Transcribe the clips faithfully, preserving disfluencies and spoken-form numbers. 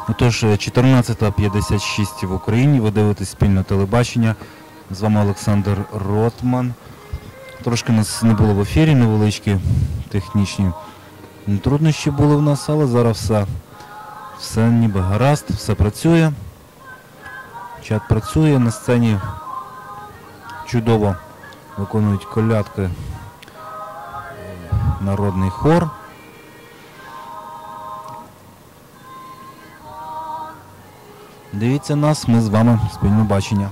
Отож, чотирнадцята п'ятдесят шість в Україні, ви дивитесь спільне телебачення. З вами Олександр Ротман. Трошки нас не було в ефірі, невеличкі технічні труднощі були в нас, але зараз все, все ніби гаразд, все працює. Чат працює, на сцені чудово виконують колядки народний хор. Дивіться нас, ми з вами спільне бачення.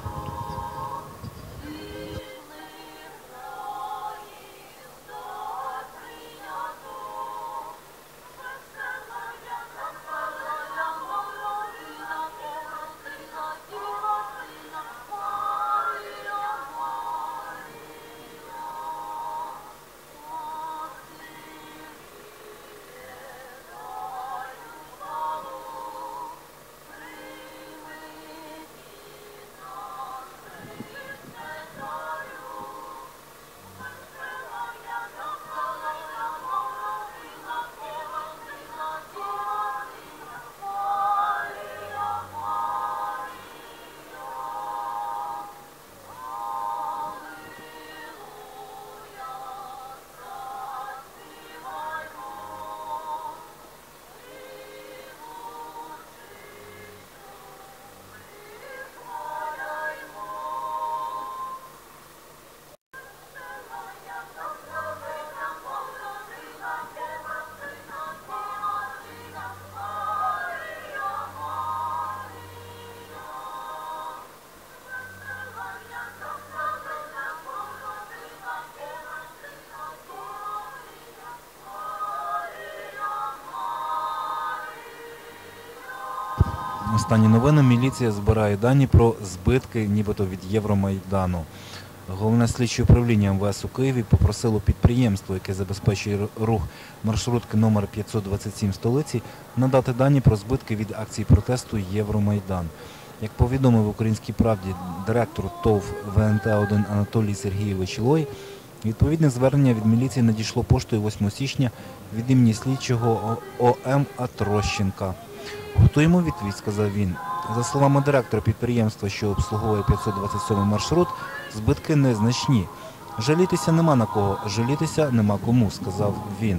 Останні новини. Міліція збирає дані про збитки нібито від Євромайдану. Головне слідче управління ем ве ес у Києві попросило підприємство, яке забезпечує рух маршрутки номер п'ятсот двадцять сім в столиці, надати дані про збитки від акції протесту Євромайдан. Як повідомив в «Українській правді» директор ТОВ ве ен те один Анатолій Сергійович Лой, відповідне звернення від міліції надійшло поштою восьмого січня від імені слідчого о ем Атрощенка. Готуємо відповідь, сказав він. За словами директора підприємства, що обслуговує п'ятсот двадцять сьомий маршрут, збитки незначні. Жалітися нема на кого, жалітися нема кому, сказав він.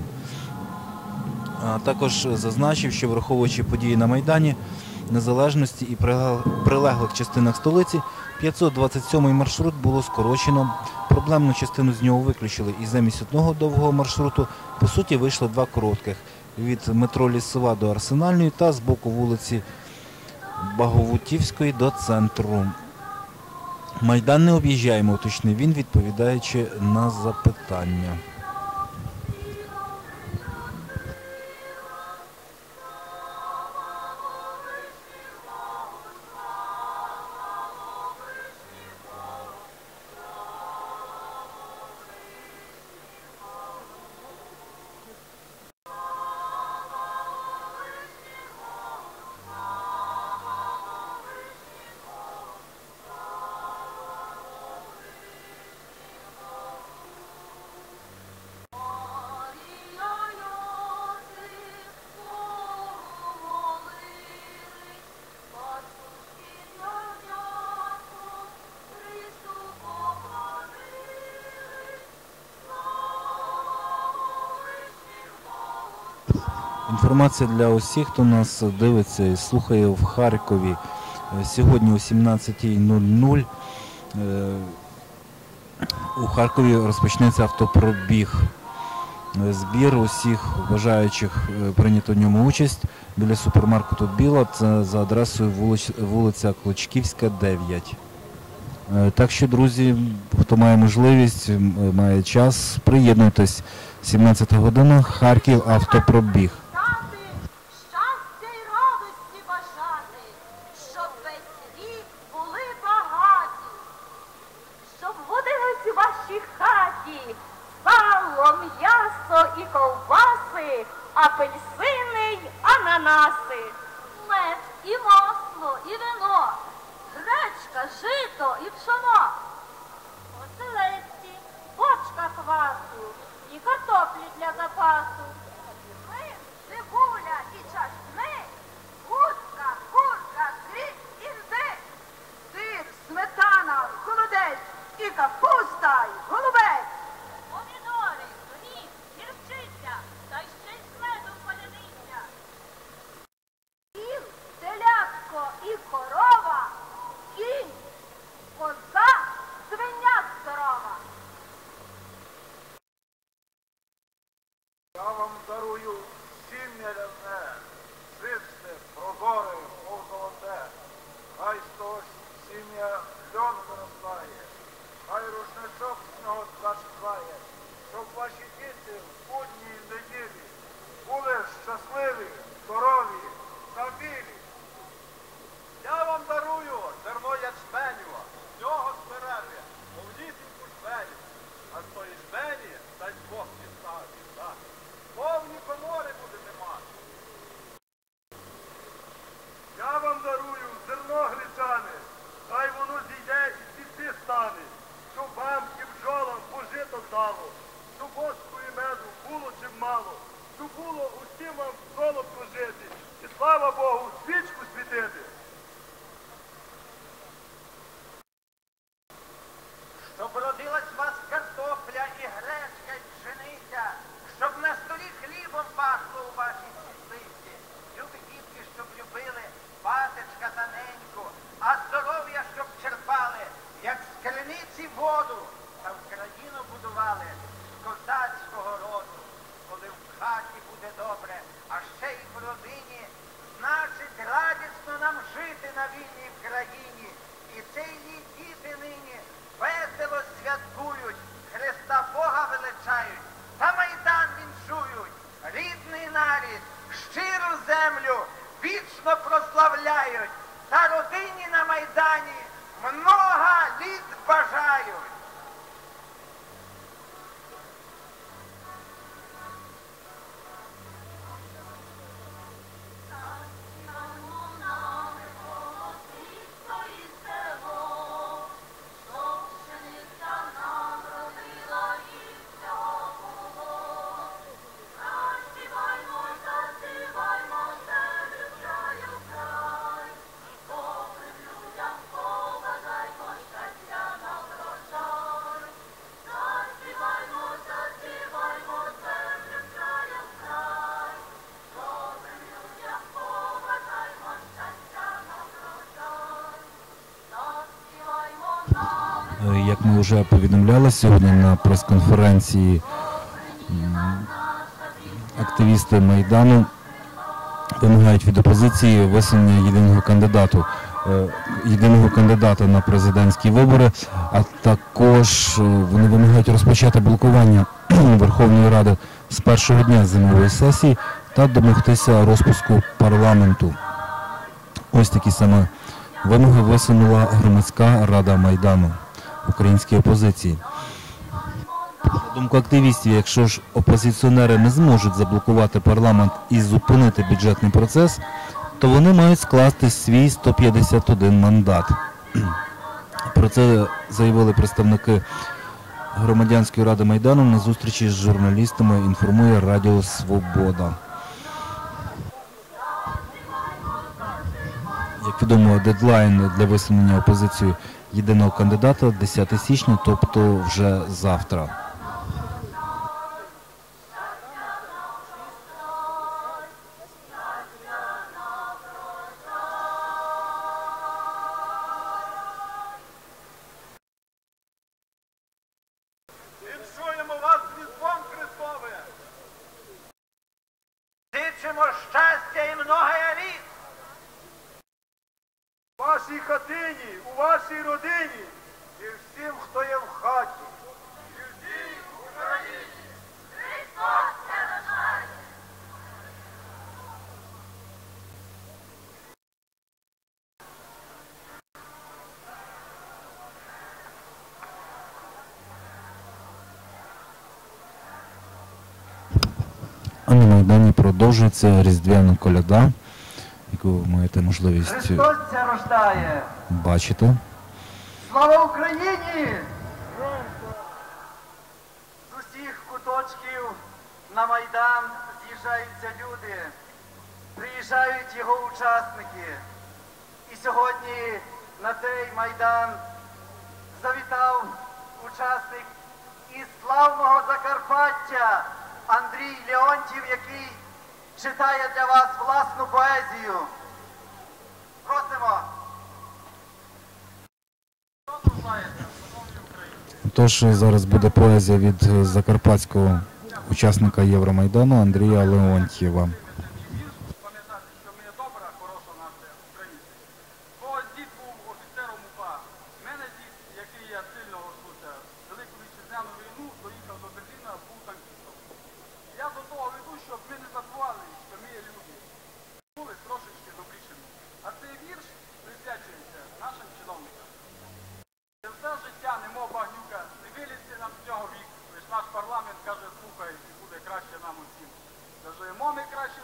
А також зазначив, що враховуючи події на Майдані, Незалежності і прилеглих частинах столиці, п'ятсот двадцять сьомий маршрут було скорочено, проблемну частину з нього виключили і замість одного довгого маршруту, по суті, вийшло два коротких – від метро Лісова до Арсенальної та з боку вулиці Баговутівської до центру. Майдан не об'їжджаємо, уточнив він, відповідаючи на запитання. Інформація для усіх, хто нас дивиться і слухає в Харкові. Сьогодні о сімнадцятій нуль нуль у Харкові розпочнеться автопробіг. Збір усіх бажаючих прийняти в ньому участь біля супермаркету «Біла». Це за адресою вулиця Клочківська, дев'ять. Так що, друзі, хто має можливість, має час, приєднуйтесь. сімнадцята година, Харків, автопробіг. Апельсини й ананаси, мед і масло, і вино, гречка, жито і пшоно, оселедці, бочка квасу і картоплі для запасу, мис, цибуля і часник, Богу свічку світити. Щоб родилась у вас картопля і гречка, і пшениця, щоб на столі хлібом пахло у вашій світлиці. Любі дітки, щоб любили батечка та неньку, а здоров'я, щоб черпали, як з криниці воду, та в країну будували з козацького роду. Коли в хаті буде добре, а ще й в родині, значить радісно нам жити на вільній країні. І цей рік діти нині весело святкують, Христа Бога величають, та Майдан віншують, рідний нарід, щиру землю вічно прославляють, та родині на Майдані много літ бажають. Як ми вже повідомляли сьогодні на прес-конференції, м, активісти Майдану вимагають від опозиції висунення єдиного кандидату, е, єдиного кандидата на президентські вибори, а також е, вони вимагають розпочати блокування Верховної Ради з першого дня зимової сесії та домогтися розпуску парламенту. Ось такі саме вимоги висунула громадська рада Майдану українській опозиції. На думку активістів, якщо ж опозиціонери не зможуть заблокувати парламент і зупинити бюджетний процес, то вони мають скласти свій сто п'ятдесят один мандат. Про це заявили представники громадянської ради Майдану на зустрічі з журналістами, інформує Радіо Свобода. Як відомо, дедлайн для висунення опозиції єдиного кандидата десяте січня, тобто вже завтра. Віншуємо вас з Різдвом Христовим! Зичимо щастя і многое літ! У вашій хатині, у вашій родині і всім, хто є в хаті. І всім в Україні! Христос це рождає! А на Майдані продовжується різдвяна коляда, яку ви маєте можливість Христос це рождає! бачити. Слава Україні! З усіх куточків на Майдан з'їжджаються люди, приїжджають його учасники. І сьогодні на цей Майдан завітав учасник із славного Закарпаття Андрій Леонтів, який читає для вас власну поезію. Просимо. Тож зараз буде поезія від закарпатського учасника Євромайдану Андрія Леонтьєва. Пам'ятати, що ми є добра, хороша нація українців. Когось дід був офіцером УПА. У мене дід, який я сильно горжуся, Велику Вітчизняну війну доїхав до Берліна, був танкістом. Я до того веду, щоб ми не забували, що ми є люди. Були трошечки добрішими. А цей вірш присвячується нашим чиновникам. Це все життя, немов багнюка, не вилізти нам з цього віку. Лиш наш парламент каже, слухай, і буде краще нам усім. Заживемо ми краще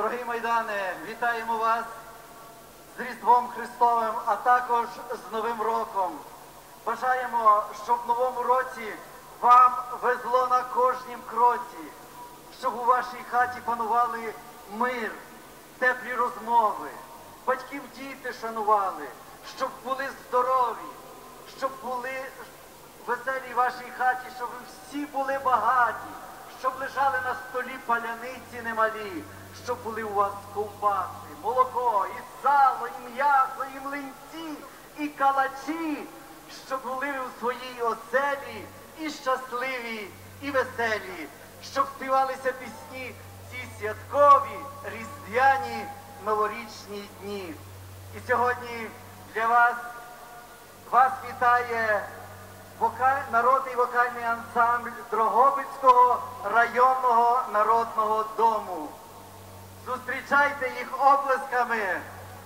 Дорогі майдани, вітаємо вас з Різдвом Христовим, а також з Новим роком. Бажаємо, щоб в новому році вам везло на кожнім кроці, щоб у вашій хаті панували мир, теплі розмови, батьків діти шанували, щоб були здорові, щоб були веселі в вашій хаті, щоб ви всі були багаті, щоб лежали на столі паляниці немалі, щоб були у вас ковбаси, молоко, і сало, і м'ясо, і млинці, і калачі, щоб були ви у своїй оселі і щасливі, і веселі, щоб співалися пісні ці святкові, різдвяні, новорічні дні. І сьогодні для вас, вас вітає Вока... народний вокальний ансамбль Дрогобицького районного народного дому. Зустрічайте їх оплесками.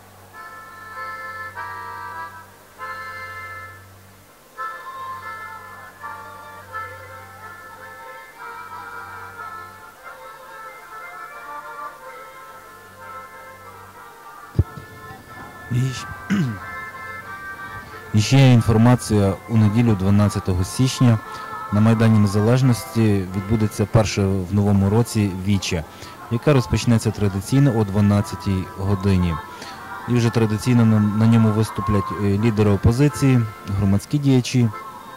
І щ- І ще є інформація: у неділю дванадцятого січня на Майдані Незалежності відбудеться перше в новому році віче, яка розпочнеться традиційно о дванадцятій годині. І вже традиційно на, на ньому виступлять е, лідери опозиції, громадські діячі.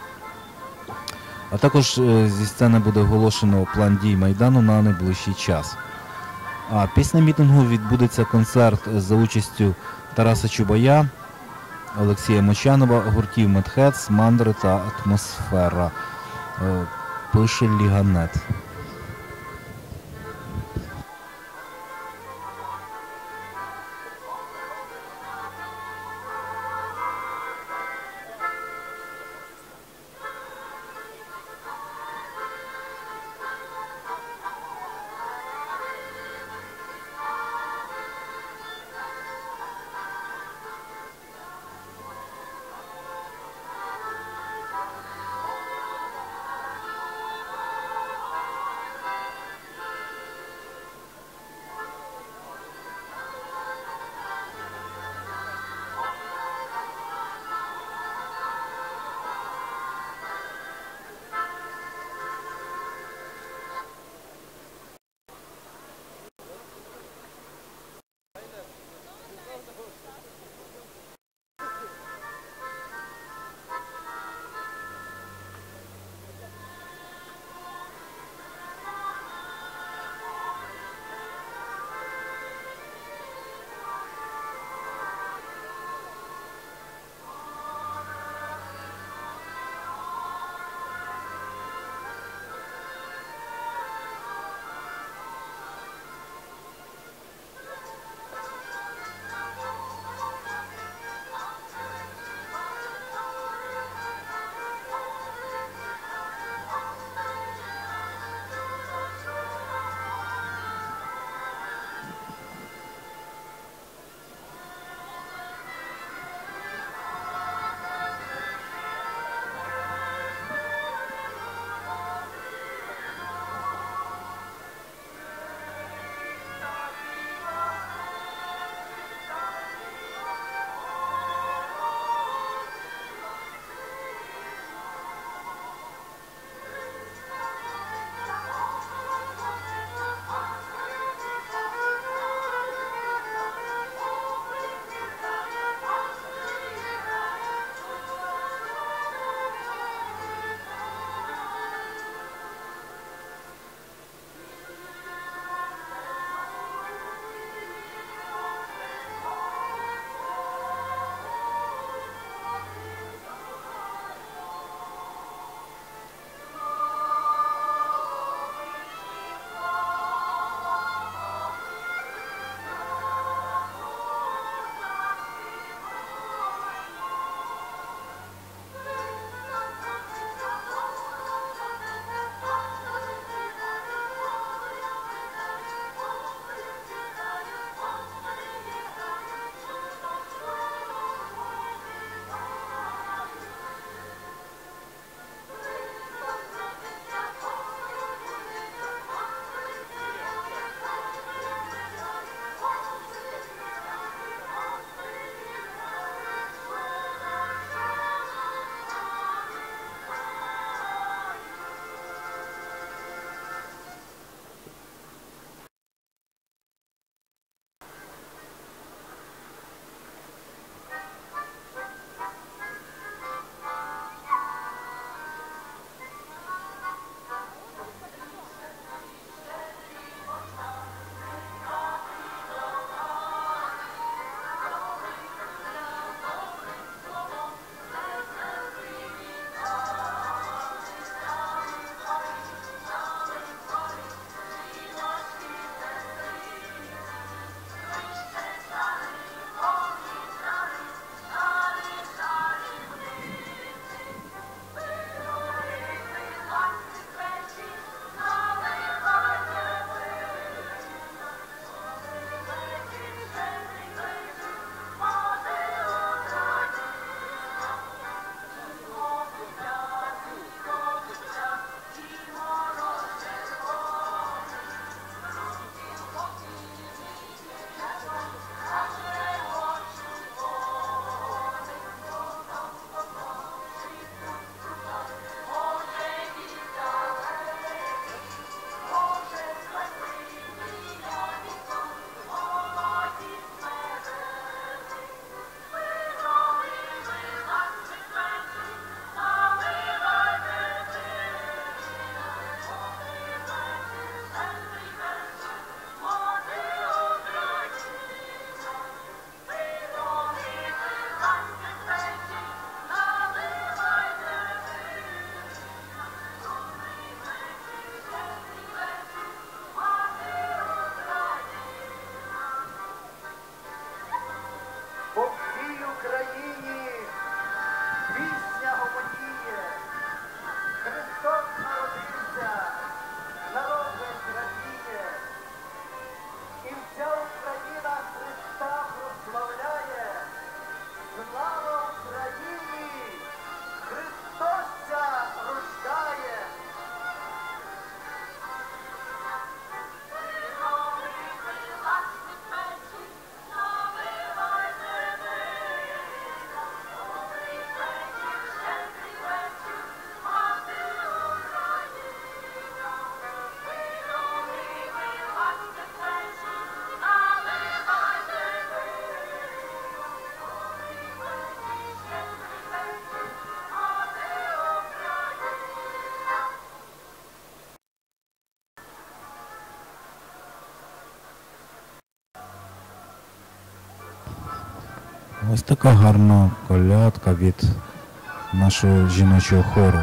А також е, зі сцени буде оголошено план дій Майдану на найближчий час. А після мітингу відбудеться концерт за участю Тараса Чубая, Олексія Мочанова, гуртів Медхедс, Мандри та Атмосфера. Е, Пише Ліганет. Ось така гарна колядка від нашого жіночого хору.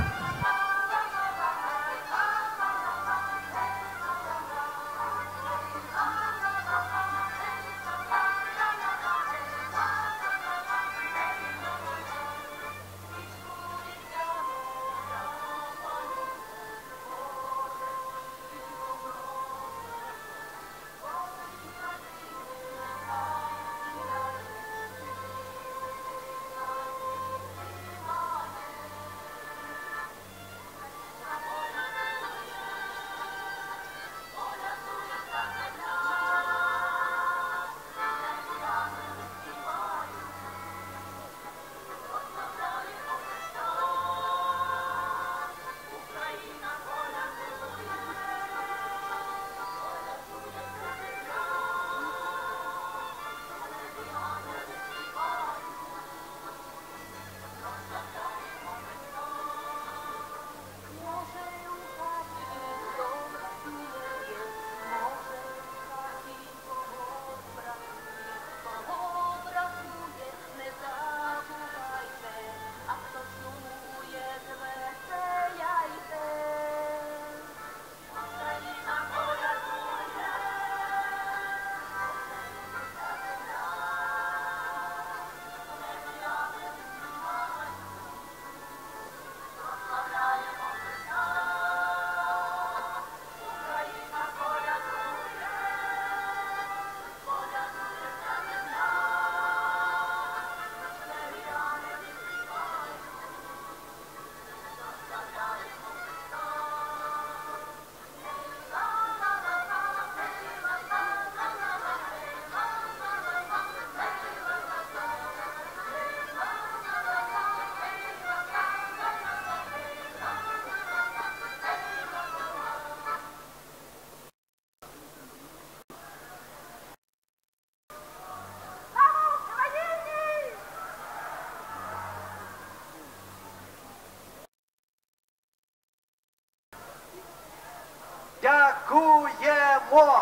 Дякуємо!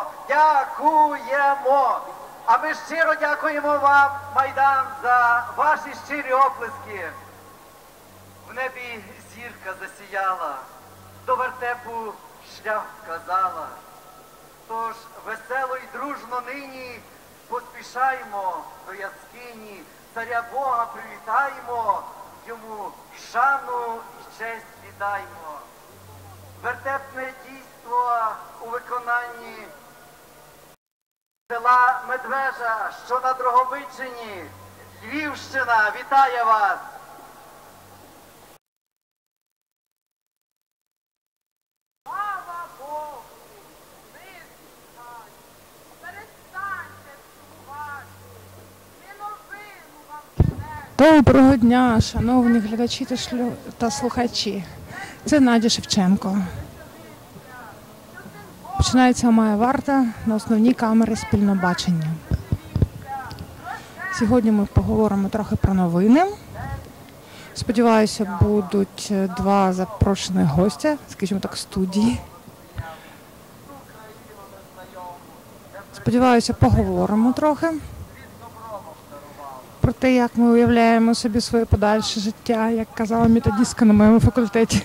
Дякуємо! А ми щиро дякуємо вам, Майдан, за ваші щирі оплески. В небі зірка засіяла, до вертепу шлях вказала. Тож весело й дружно нині поспішаємо до яскині, царя Бога привітаємо, йому шану і честь віддаймо. Вертепне дійство у виконанні села Медвежа, що на Дрогобичині. Львівщина вітає вас! Слава Богу! Вислухайте! Перестаньте сумувати! Ми новину вам принесли! Доброго дня, шановні глядачі та, шлю... та слухачі. Це Надя Шевченко. Починається моя варта на основній камері спільного бачення. Сьогодні ми поговоримо трохи про новини. Сподіваюся, будуть два запрошені гостя, скажімо так, студії. Сподіваюся, поговоримо трохи про те, як ми уявляємо собі своє подальше життя, як казала методистка на моєму факультеті.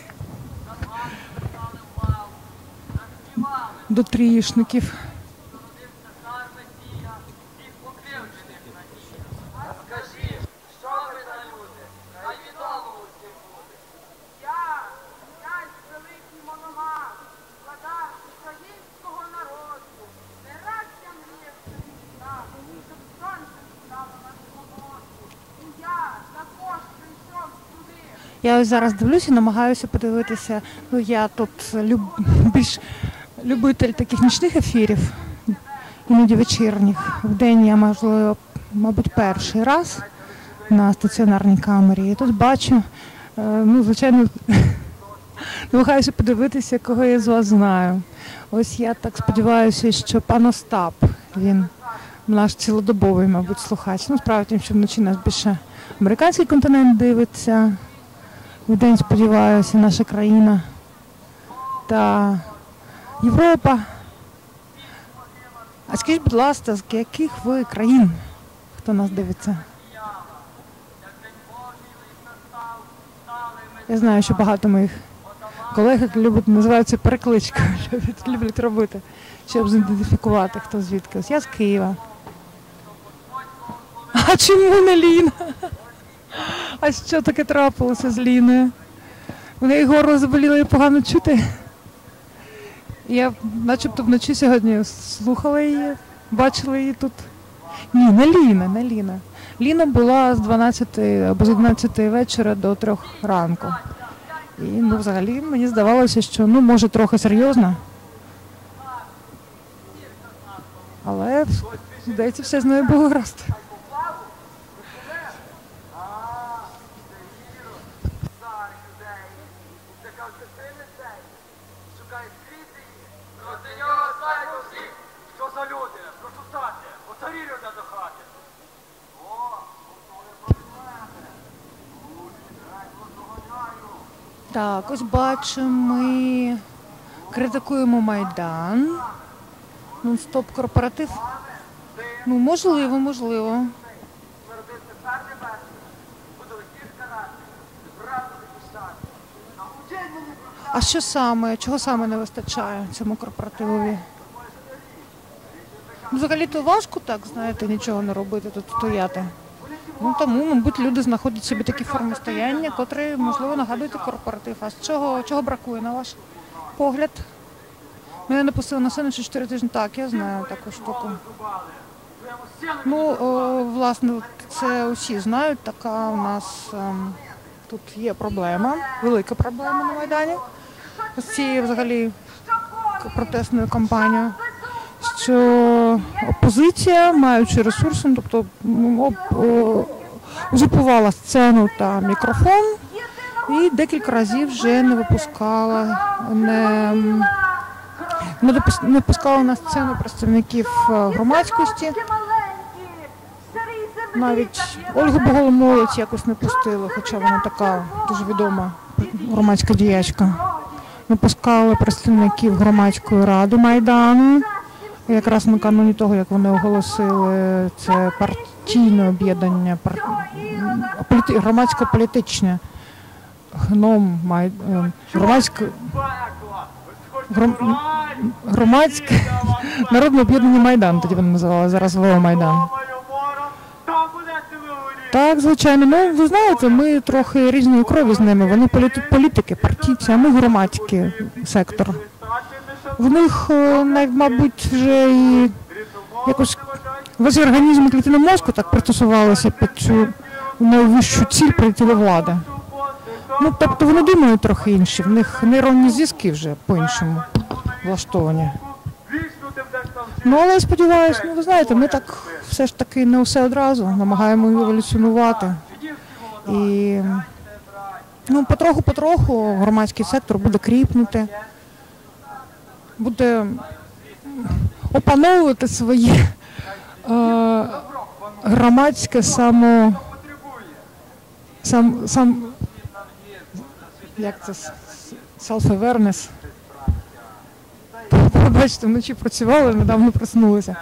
До трієшників. Скажіть, що ви за люди? Хай відомо усім буде. Я, князь великий Мономах, владар українського народу, не раз я мріяв собі так, щоб сонце стало на свободу. І я також прийшов сюди. Я ось зараз дивлюся і намагаюся подивитися. Ну, я тут люб... більш любитель таких нічних ефірів, іноді вечірніх. Вдень я, можливо, мабуть, перший раз на стаціонарній камері. І тут бачу, е, ну, звичайно, намагаюся подивитися, кого я з вас знаю. Ось я так сподіваюся, що пан Остап, він наш цілодобовий, мабуть, слухач. Ну, справді тим, що вночі нас більше американський континент дивиться. Вдень, сподіваюся, наша країна та Європа. А скажіть, будь ласка, з яких ви країн, хто нас дивиться? Я знаю, що багато моїх колег люблять, називають це перекличкою, люблять, люблять робити, щоб зідентифікувати, хто звідки. Ось я з Києва. А чому не Ліна? А що таке трапилося з Ліною? У неї горло заболіло і погано чути. Я начебто вночі сьогодні слухала її, бачила її тут. Ні, не Ліна, не Ліна. Ліна була з дванадцятої або з одинадцятої вечора до трьох ранку. І ну, взагалі мені здавалося, що ну, може трохи серйозно. Але, здається, все з нею було гаразд. Проти нього знають усі, що за люди, прошу стати, оцарі люди до хати. Так, ось бачимо, ми критикуємо Майдан. Нон-стоп корпоратив. Ну, можливо, можливо. А що саме, чого саме не вистачає цьому корпоративові? Взагалі-то важко так, знаєте, нічого не робити, тут стояти. Ну, тому, мабуть, люди знаходять собі такі форми стояння, котрі, можливо, нагадують і корпоратив. А з чого, чого бракує, на ваш погляд? Мене не пустили на сцену ще чотири тижні. Так, я знаю таку штуку. Ну, о, власне, це усі знають, така у нас ем, тут є проблема, велика проблема на Майдані. З цією, взагалі, протестною кампанією. Що опозиція, маючи ресурси, тобто узурпувала сцену та мікрофон і декілька разів вже не випускала, не, не, допус, не пускала на сцену представників громадськості. Навіть Ольгу Богомолець якось не пустили, хоча вона така дуже відома громадська діячка. Не пускали представників громадської ради Майдану. Якраз накануні того, як вони оголосили це партійне об'єднання, пар... політи... громадсько-політичне, гном, май... громадсько... Гром... громадське народне об'єднання Майдан, тоді вони називали, зараз ВО Майдан. Так, звичайно, ну ви знаєте, ми трохи різної крові з ними, вони політи... політики, партійці, а ми громадський сектор. В них, мабуть, вже і якось весь організм і клітини мозку так пристосувалися під цю найвищу ціль прийти до влади. Ну, тобто вони думають трохи інші, в них нейронні зв'язки вже по-іншому влаштовані. Ну, але сподіваюся, ну ви знаєте, ми так все ж таки не все одразу, намагаємо еволюціонувати. І ну, потроху-потроху громадський сектор буде кріпнути. Буде опановувати своє е, громадське само, сам, сам, як це, self-awareness. Бачите, вночі працювали, недавно проснулися.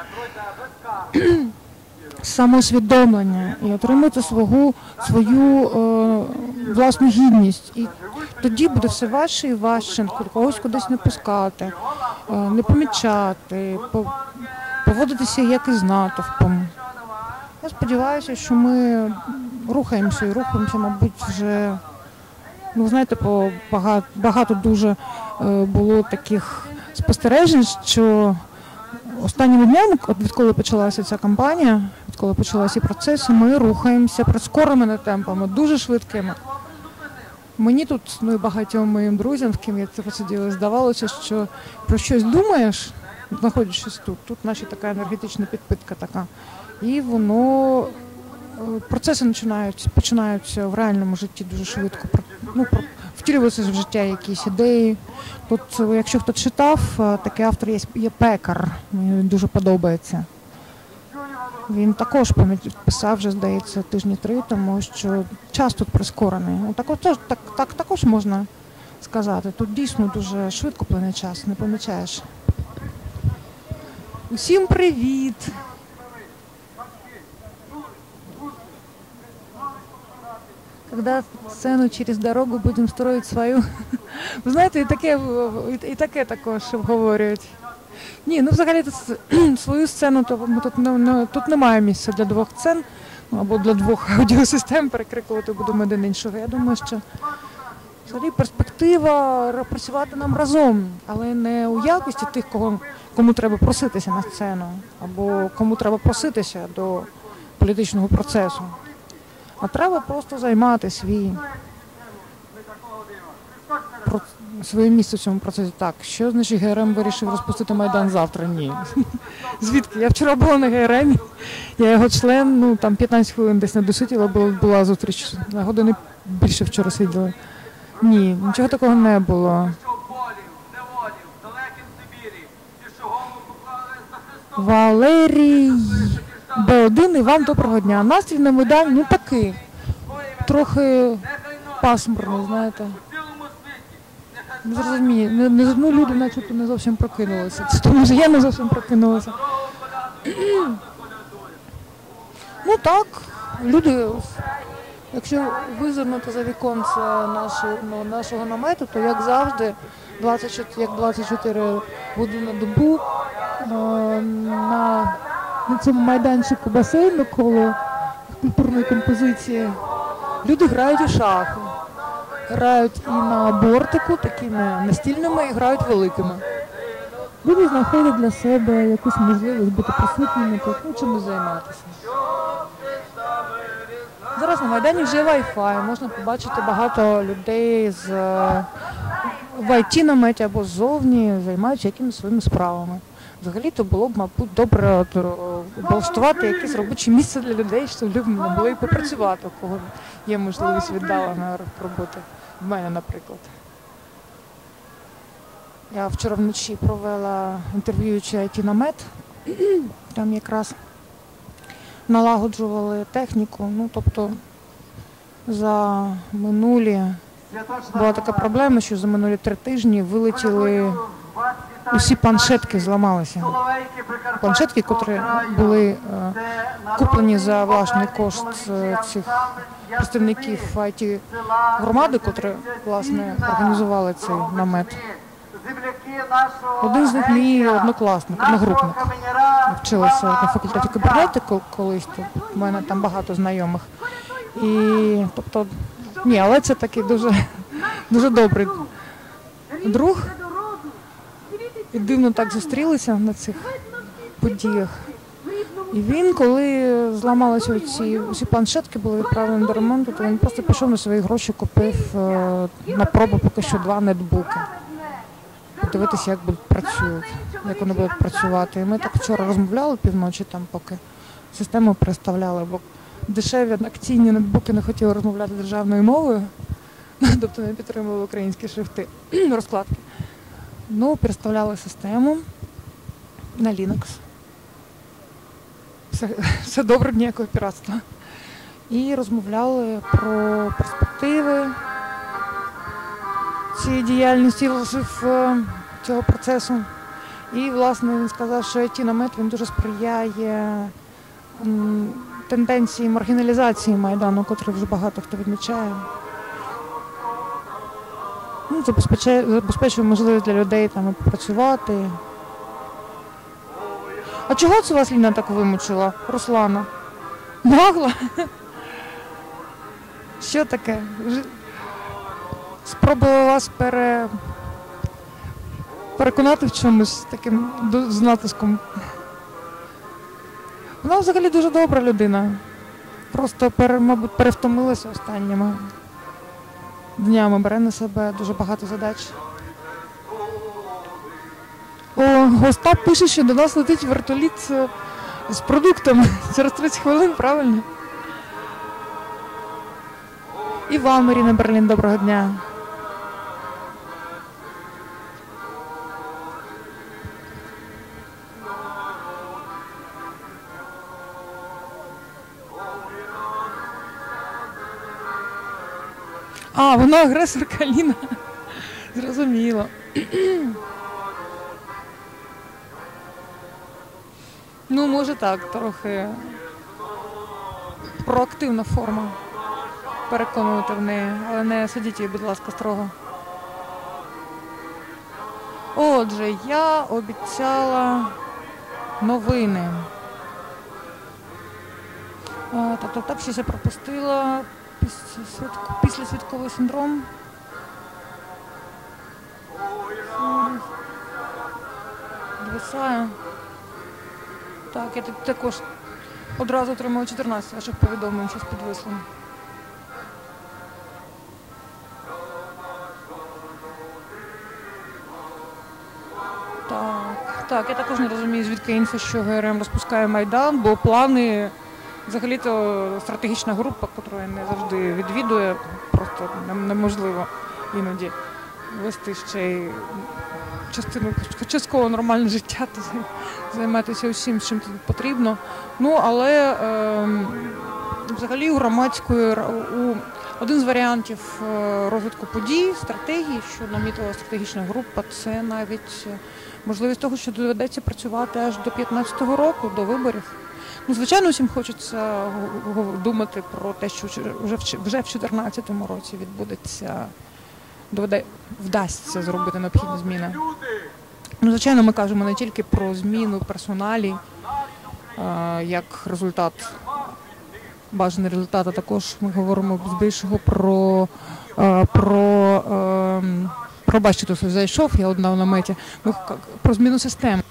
Самоусвідомлення і отримати свою, свою е, власну гідність. І тоді буде все важче і важче, когось кудись не пускати, е, не помічати, поводитися як із натовпом. Я сподіваюся, що ми рухаємося і рухаємося, мабуть, вже, ну, знаєте, по багато, багато дуже е, було таких спостережень, що останніми днями, от відколи почалася ця кампанія, відколи почалися процеси, ми рухаємося прискореними темпами, дуже швидкими. Мені тут, ну і багатьом моїм друзям, з ким я це посиділа, здавалося, що про щось думаєш, знаходячись тут, тут наче така енергетична підпитка така. І воно, процеси починаються, починаються в реальному житті дуже швидко. Ну, втілюватися в життя якісь ідеї. Тут, якщо хто читав, такий автор є, є Пекар, мені дуже подобається. Він також писав вже, здається, тижні три, тому що час тут прискорений. Ну, так, так, так, так також можна сказати. Тут дійсно дуже швидко плине час, не помічаєш. Усім привіт! Когда сцену через дорогу будемо строїти свою. Ви знаєте, і таке, і, і таке також обговорюють. Ні, ну взагалі тут свою сцену, то ми тут, не, не, тут немає місця для двох сцен, ну, або для двох аудіосистем, перекрикувати будемо один іншого. Я думаю, що взагалі перспектива працювати нам разом, але не у якості тих, кого, кому треба проситися на сцену, або кому треба проситися до політичного процесу. А треба просто займати свій про, своє місце в цьому процесі. Так, що значить ГРМ вирішив розпустити Майдан завтра? Ні. Звідки? Я вчора була на ГРМі, я його член, ну там п'ятнадцять хвилин десь не досиділа, була, була зустріч, на години більше вчора сиділа. Ні, нічого такого не було. Валерій Б один, і вам доброго дня. Настрій на Майдані, ну такий, трохи пасмурний, знаєте. Не зрозумію, не, не, ну, люди начебто не зовсім прокинулися. Це тому що я не зовсім прокинулася. Ну так, люди, якщо визирнути за віконце нашого, ну, нашого намету, то як завжди, двадцять чотири, як двадцять чотири години на добу, на, на цьому майданчику басейну коло культурної композиції люди грають у шахи. Грають і на бортику, такими настільними, і грають великими. Люди знаходять для себе якусь можливість бути присутніми, тут ну, чимось займатися. Зараз на Майдані вже Wi-Fi, можна побачити багато людей з в ай ті-наметі або ззовні, займаються якимись своїми справами. Взагалі-то було б, мабуть, добре от, облаштувати якесь робоче місце для людей, щоб люди могли попрацювати, у кого є можливість віддалена роботи. В мене, наприклад. Я вчора вночі провела інтерв'юючи ай ті-намет, там якраз налагоджували техніку, ну, тобто за минулі, була така проблема, що за минулі три тижні вилетіли, усі планшетки зламалися. Планшетки, котрі були е, куплені за власний кошт е, цих представників ай ті-громади, котрі, власне, організували цей намет. Один з них мій однокласник, одногрупник. Вчилася на факультеті кібернетики колись, тут в мене там багато знайомих. І, тобто, ні, але це такий дуже, дуже добрий друг. І дивно так зустрілися на цих подіях. І він, коли зламалися ці всі планшетки, були відправлені до ремонту, то він просто пішов на свої гроші, купив е, на пробу поки що два нетбуки. Подивитися, як будуть працювати, як вони будуть працювати. І ми так вчора розмовляли півночі, там, поки систему переставляли, бо дешеві акційні нетбуки не хотіли розмовляти державною мовою, тобто не підтримували українські шрифти, розкладки. Ну, переставляли систему на Linux. Все, все добре, ніякого піратства. І розмовляли про перспективи цієї діяльності в цього процесу. І, власне, він сказав, що ай ті-намет, він дуже сприяє м, тенденції маргіналізації Майдану, котрий вже багато хто відмічає. Ну, забезпечує, забезпечує можливість для людей там працювати. А чого це вас Ліна так вимучила, Руслана? Могла? Що таке? Спробувала вас пере... переконати в чомусь таким з натиском. Вона взагалі дуже добра людина. Просто, пере, мабуть, перевтомилася останніми днями, бере на себе дуже багато задач. О, Остап пише, що до нас летить вертоліт з, з продуктами через тридцять хвилин, правильно? І вам, Маріна Берлін, доброго дня. А, вона агресорка Ліна. Зрозуміло. Ну, може так, трохи проактивна форма. переконувати в неї, але не сидіть її, будь ласка, строго. Отже, я обіцяла новини. А, так, так, так, щось я пропустила. Після, святко, після святковий синдром. Двисаю. Так, я тут також одразу отримала чотирнадцять ваших повідомлень, що з підвислом. Так, так, я також не розумію, звідки інфо, що ГРМ розпускає Майдан, бо плани, взагалі-то стратегічна група, яку я не завжди відвідую, просто неможливо іноді вести ще й частину, частково нормальне життя, то займатися усім, чим тут потрібно. Ну, але е, взагалі у громадської, у один з варіантів розвитку подій, стратегії, що намітила стратегічна група, це навіть можливість того, що доведеться працювати аж до п'ятнадцятого року, до виборів. Ну, звичайно, всім хочеться думати про те, що вже в чотирнадцятому році відбудеться, доведе, вдасться зробити необхідні зміни. Ну, звичайно, ми кажемо не тільки про зміну персоналі, як результат, бажаний результат, а також ми говоримо здебільшого про, про, пробачте, хто хтось зайшов, я одна в наметі, ну, про зміну системи.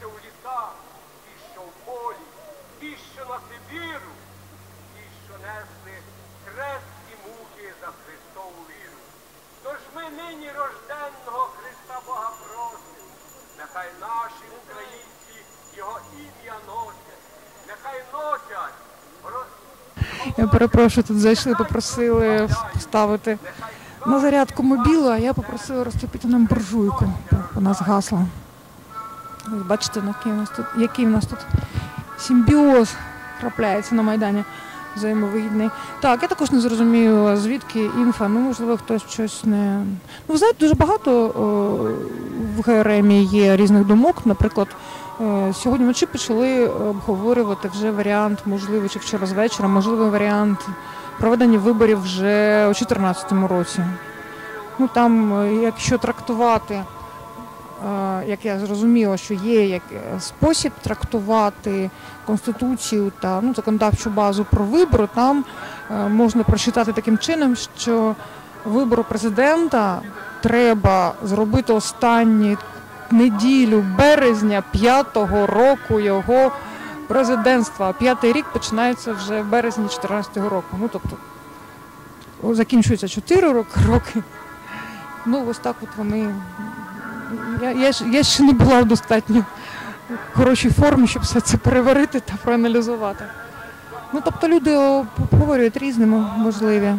Нехай наші українці його ім'я носять, нехай носять. Я перепрошую, тут зайшли, попросили поставити на зарядку мобілу, а я попросила розтопити нам буржуйку, бо вона згасла. Ви бачите, який у нас тут, який у нас тут симбіоз трапляється на Майдані взаємовигідний. Так, я також не зрозумію, звідки інфа, ну, можливо, хтось щось не... Ну, ви знаєте, дуже багато о, в ГРМ є різних думок. Наприклад, о, сьогодні вночі почали обговорювати вже варіант, можливо, чи вчора з вечора, можливий варіант проведення виборів вже у дві тисячі чотирнадцятому році. Ну, там, якщо трактувати, як я зрозуміла, що є як спосіб трактувати Конституцію та ну, законодавчу базу про вибори, там можна прочитати таким чином, що вибору президента треба зробити останню неділю березня п'ятого року його президентства. П'ятий рік починається вже в березні дві тисячі чотирнадцятого року. Ну, тобто, закінчується чотири роки. Ну, ось так от вони... Я, я, я ще не була в достатньо хорошій формі, щоб все це переварити та проаналізувати. Ну, тобто люди обговорюють різні можливі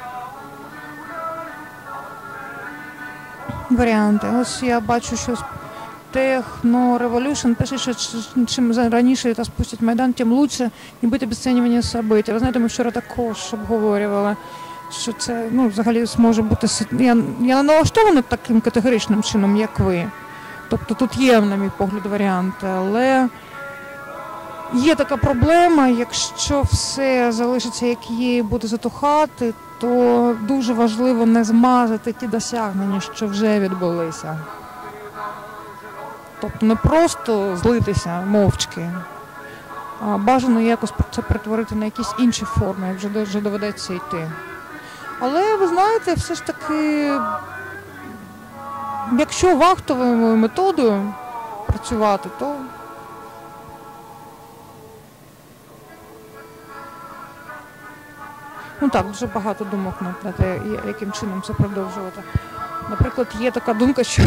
варіанти. Ось я бачу, що Техно Revolution пише, що чим раніше та спустять Майдан, тим краще, не бути обесцінювання событий. Ви знаєте, ми вчора також обговорювали, що це, ну, взагалі зможе бути... Я, я налаштована таким категоричним чином, як ви. Тобто тут є, на мій погляд, варіанти, але є така проблема, якщо все залишиться, як є, і буде затухати, то дуже важливо не змазати ті досягнення, що вже відбулися. Тобто не просто злитися мовчки, а бажано якось це перетворити на якісь інші форми, як вже, вже доведеться йти. Але, ви знаєте, все ж таки, якщо вахтовою методою працювати, то ну так, дуже багато думок на те, яким чином це продовжувати. Наприклад, є така думка, що,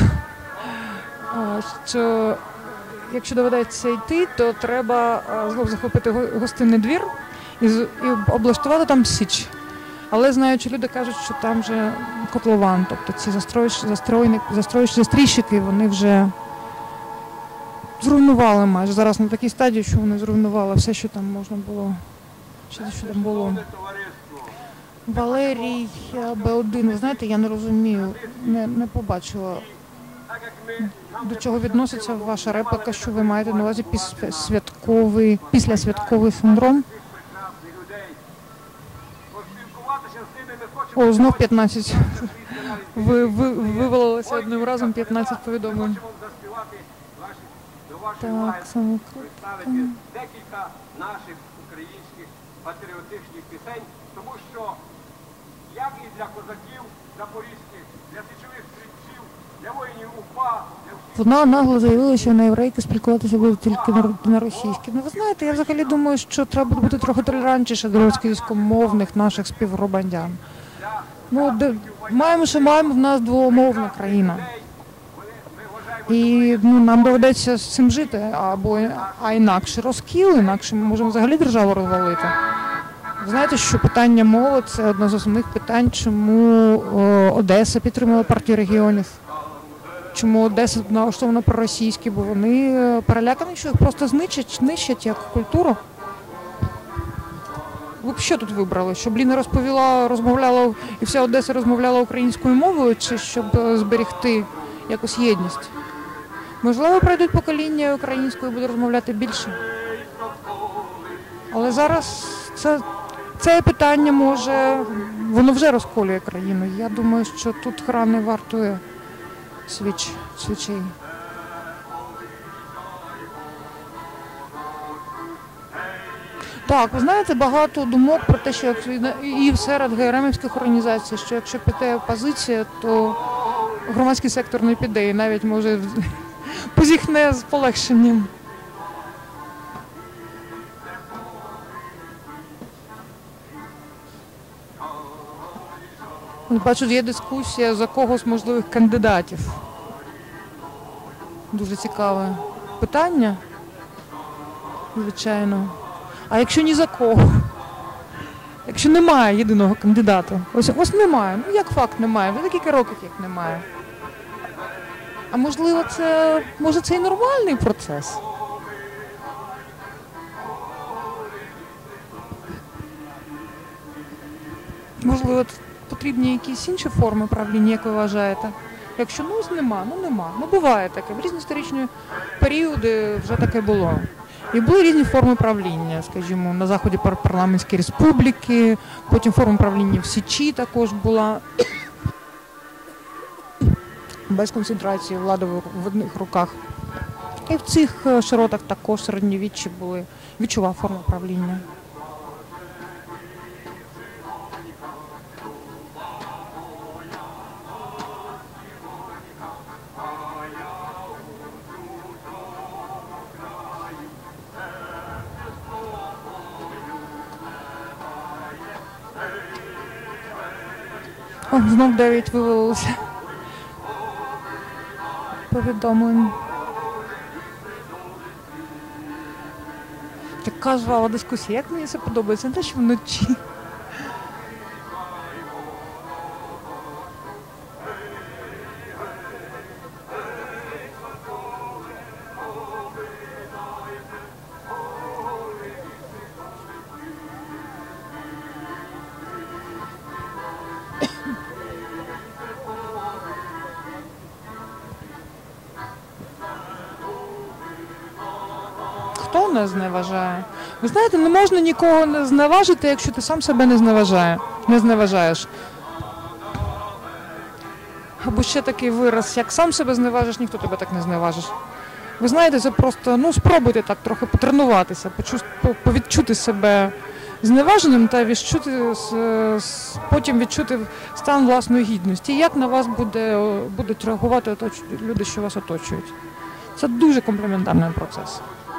що якщо доведеться йти, то треба знов захопити гостинний двір і, і облаштувати там січ. Але знаючи, люди кажуть, що там вже котлован, тобто ці застройщики, застрійщики, вони вже зруйнували майже. Зараз на такій стадії, що вони зруйнували все, що там можна було, що там було. Валерій Б один, ви знаєте, я не розумію, не, не побачила, до чого відноситься ваша репліка, що ви маєте на увазі післясвятковий, післясвятковий синдром. Поспілкуватися з ними ми хочемо. О, знов п'ятнадцять. Ви, ви, вивалилося одним разом п'ятнадцять повідомлень. Хочемо заспівати ваші, до вашої Так, уваги саме представити декілька наших українських патріотичних пісень, тому що, як і для козаків запорізьких, для січових стрільців, для воїнів УПА, для всіх Вона нагло заявила, що на єврейки спілкуватися буде тільки на, на російській. Ну ви знаєте, я взагалі думаю, що треба бути трохи толерантніше до російськомовних наших співгромадян. Ну, де, маємо, що маємо, в нас двомовна країна. І ну, нам доведеться з цим жити, або а інакше розкіл, інакше ми можемо взагалі державу розвалити. Ви знаєте, що питання мови – це одне з основних питань, чому о, Одеса підтримала партію регіонів. Чому Одеса налаштована проросійські, бо вони е, перелякані, що їх просто знищать, знищать як культуру. Ви б що тут вибрали? Щоб Ліна розповіла, розмовляла, і вся Одеса розмовляла українською мовою, чи щоб е, зберегти якусь єдність? Можливо, пройдуть покоління українською, буде розмовляти більше. Але зараз це, це питання може, воно вже розколює країну. Я думаю, що тут храм не вартує свіч, свічей. Так, ви знаєте, багато думок про те, що як і серед ГРМівських організацій, що якщо піде опозиція, то громадський сектор не піде і навіть може позіхне з полегшенням. Бачу, є дискусія за кого з можливих кандидатів. Дуже цікаве питання, звичайно. А якщо ні за кого? Якщо немає єдиного кандидата? Ось, ось немає. Ну як факт немає? Вже декілька років як немає. А можливо це, може це і нормальний процес? Можливо, потрібні якісь інші форми правління, як ви вважаєте? Якщо ну ось нема, ну нема. Ну буває таке. В різні історичні періоди вже таке було. І були різні форми правління, скажімо, на Заході парламентські республіки, потім форма правління в Січі також була. Без концентрації влади в одних руках. І в цих широтах також середньовіччі були, відчував форму правління. О, знов дев'ять вивалилося повідомлень. Така жвава дискусія. Як мені це подобається? Не те, що вночі. Хто не зневажає? Ви знаєте, не можна нікого не зневажити, якщо ти сам себе не зневажає, не зневажаєш. Або ще такий вираз, як сам себе зневажиш, ніхто тебе так не зневажиш. Ви знаєте, це просто, ну, спробуйте так трохи потренуватися, почу- повідчути себе зневаженим та відчути, потім відчути стан власної гідності. Як на вас буде, будуть реагувати люди, що вас оточують. Це дуже комплементарний процес.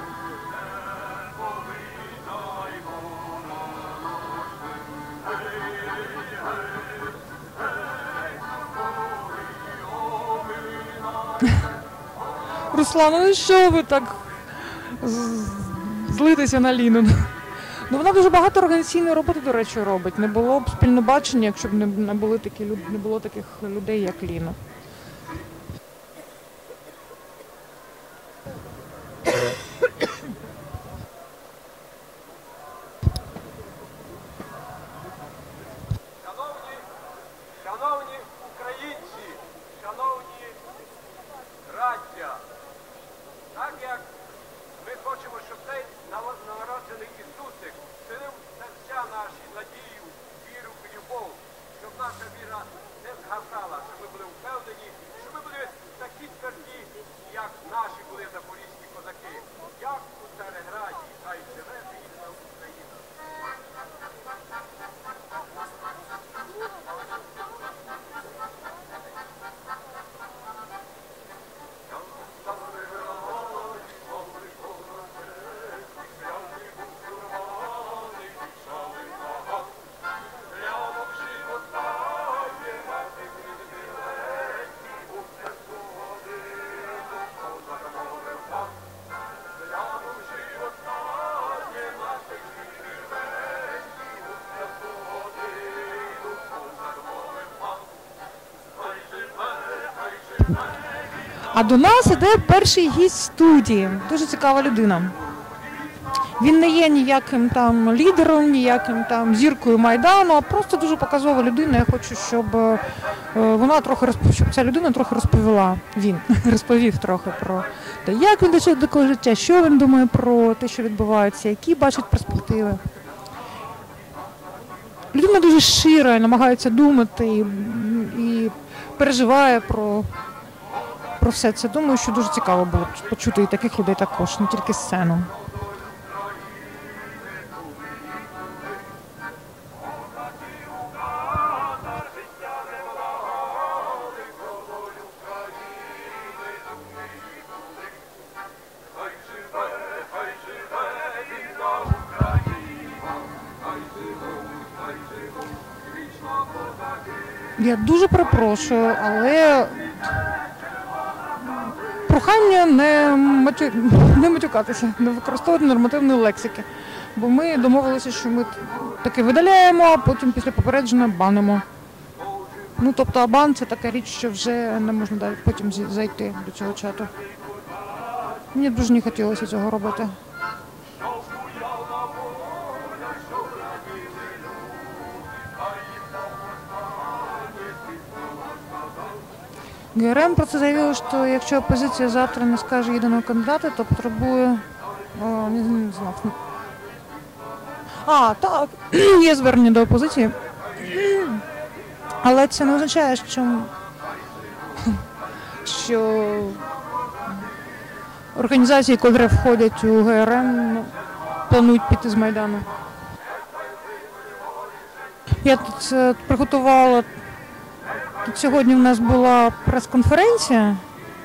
Руслан, ну що ви так злитеся на Ліну? Ну вона дуже багато організаційної роботи, до речі, робить. Не було б спільнобачення, якщо б не були такі люди, не було таких людей, як Ліна. Шановні, шановні українці, шановні браття, так як ми хочемо, щоб цей новонароджений Ісусик вселив в серця наші надію, віру і любов, щоб наш наша віра не згасала, щоб ми були впевнені, щоб ми були такі тверді, як наші були запорізькі козаки. Як у Цареграді, хай живе вільна Україна. А до нас іде перший гість студії. Дуже цікава людина. Він не є ніяким там лідером, ніяким там зіркою Майдану, а просто дуже показова людина. Я хочу, щоб е, вона трохи розп- щоб ця людина трохи розповіла. Він розповів трохи про те, як він дійшов до такого життя, що він думає про те, що відбувається, які бачить перспективи. Людина дуже щира, намагається думати і, і переживає про. Про все це. Думаю, що дуже цікаво було б почути і таких людей також, не тільки сцену. Я дуже перепрошую, але прохання не, матю... не матюкатися, не використовувати нормативної лексики. Бо ми домовилися, що ми таки видаляємо, а потім після попередження банимо. Ну, тобто, а бан – це така річ, що вже не можна далі потім зайти до цього чату. Мені дуже не хотілося цього робити. ГРМ про це заявила, що якщо опозиція завтра не скаже єдиного кандидата, то потребує... О, не, не знав. А, так, є звернення до опозиції. Але це не означає, що, що організації, які входять у ГРМ, планують піти з Майдану. Я тут е, приготувала... Тут сьогодні в нас була прес-конференція.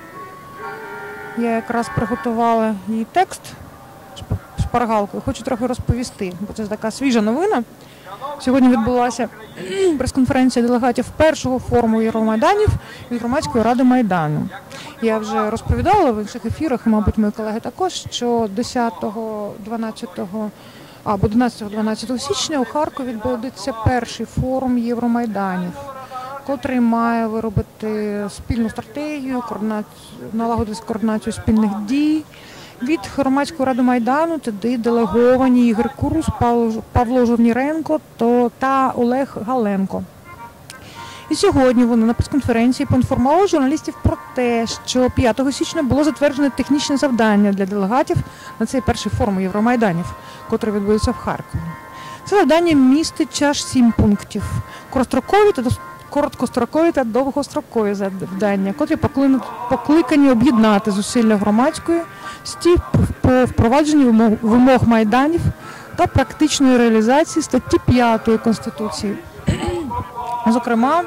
Я якраз приготувала її текст шпаргалкою. Хочу трохи розповісти, бо це така свіжа новина. Сьогодні відбулася прес-конференція делегатів першого форуму Євромайданів від Громадської ради Майдану. Я вже розповідала в інших ефірах, і, мабуть, мої колеги також, що десятого, дванадцятого або одинадцятого-дванадцятого січня у Харкові відбудеться перший форум Євромайданів, котрий має виробити спільну стратегію, налагодити координацію спільних дій. Від Громадської ради Майдану туди делеговані Ігор Курус, Павло Жовніренко та Олег Галенко. І сьогодні вони на прес-конференції поінформували журналістів про те, що п'ятого січня було затверджено технічне завдання для делегатів на цей перший форум Євромайданів, котрий відбудеться в Харкові. Це завдання містить аж сім пунктів. Коротострокові та короткострокові та довгострокові завдання, котрі покликані об'єднати зусилля громадської стіп по впровадженню вимог майданів та практичної реалізації статті п'ятої Конституції. Зокрема,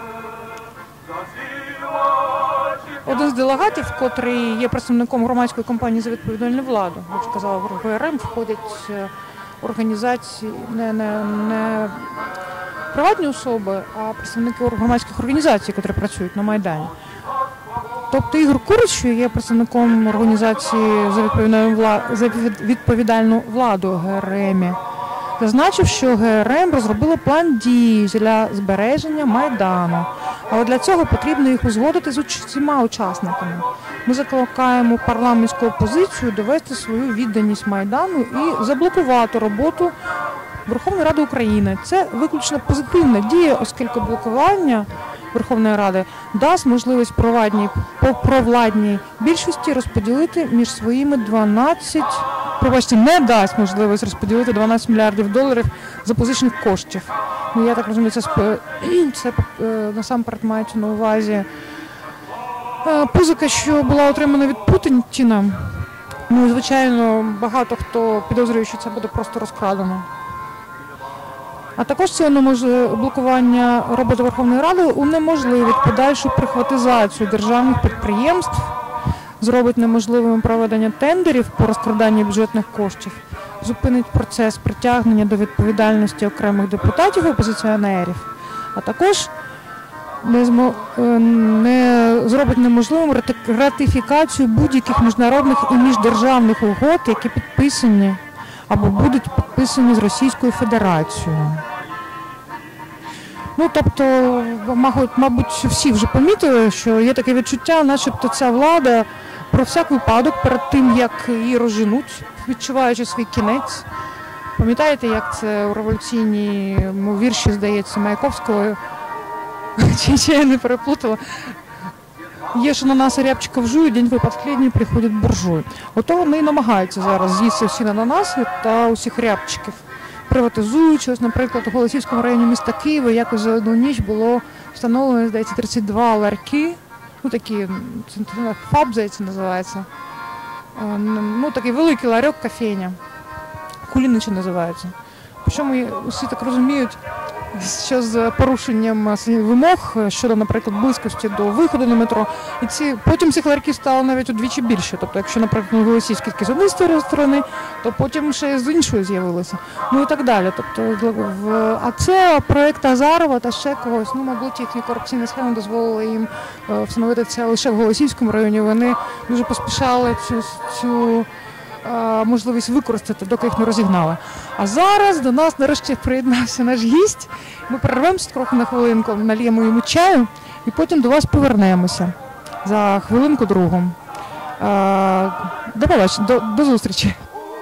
один з делегатів, котрий є представником громадської компанії за відповідальну владу, як сказала, в ГРМ входять організації, не, не, не приватні особи, а представники громадських організацій, які працюють на Майдані. Тобто Ігор Курич, що є представником організації за відповідальну владу, за відповідальну владу ГРМ, зазначив, що ГРМ розробило план дій для збереження Майдану. Але для цього потрібно їх узгодити з усіма учасниками. Ми закликаємо парламентську опозицію довести свою відданість Майдану і заблокувати роботу Верховної Ради України. Це виключно позитивна дія, оскільки блокування Верховної Ради дасть можливість провладній, провладній більшості розподілити між своїми дванадцять, пробачте, не дасть можливість розподілити дванадцять мільярдів доларів запозичених коштів. Ну, я так розумію, це, сп- це е, насамперед мається на увазі е, позика, що була отримана від Путіна. Ну, і, звичайно, багато хто підозрює, що це буде просто розкрадено. А також це унеможливе блокування роботи Верховної Ради унеможливить подальшу прихватизацію державних підприємств, зробить неможливим проведення тендерів по розкраданню бюджетних коштів, зупинить процес притягнення до відповідальності окремих депутатів і опозиціонерів, а також не, змо, е, не зробить неможливим рати- ратифікацію будь-яких міжнародних і міждержавних угод, які підписані або будуть підписані з Російською Федерацією. Ну, тобто, мабуть, мабуть, всі вже помітили, що є таке відчуття, начебто ця влада про всяк випадок перед тим, як її розженуть, відчуваючи свій кінець. Пам'ятаєте, як це у революційному вірші, здається, Маяковського, чи, чи я не переплутала, є, що на нас рябчика вжують, день ви последній, приходять буржуї. Ото вони і намагаються зараз з'їсти всі ананаси та усіх рябчиків, приватизуючи. Ось, наприклад, у Голосіївському районі міста Києва якось за одну ніч було встановлено, здається, тридцять два ларьки, ну такі, ФАБ, здається, називається. Ну, такий великий ларьок, кофейня. Куліничі називається. Причому усі так розуміють, що з порушенням вимог щодо, наприклад, близькості до виходу на метро, і ці потім цих ларьків стало навіть удвічі більше. Тобто, якщо, наприклад, Голосіївський з однієї сторони, то потім ще з іншої з'явилися. Ну і так далі. Тобто, в... А це проєкт Азарова та ще когось. Ну, мабуть, їхні корупційні схеми дозволили їм встановити це лише в Голосіївському районі. Вони дуже поспішали цю, цю можливість використати, доки їх не розігнали. А зараз до нас нарешті приєднався наш гість. Ми перервемося трохи на хвилинку, наліємо йому чаю і потім до вас повернемося за хвилинку другу. До побачення, до, до зустрічі.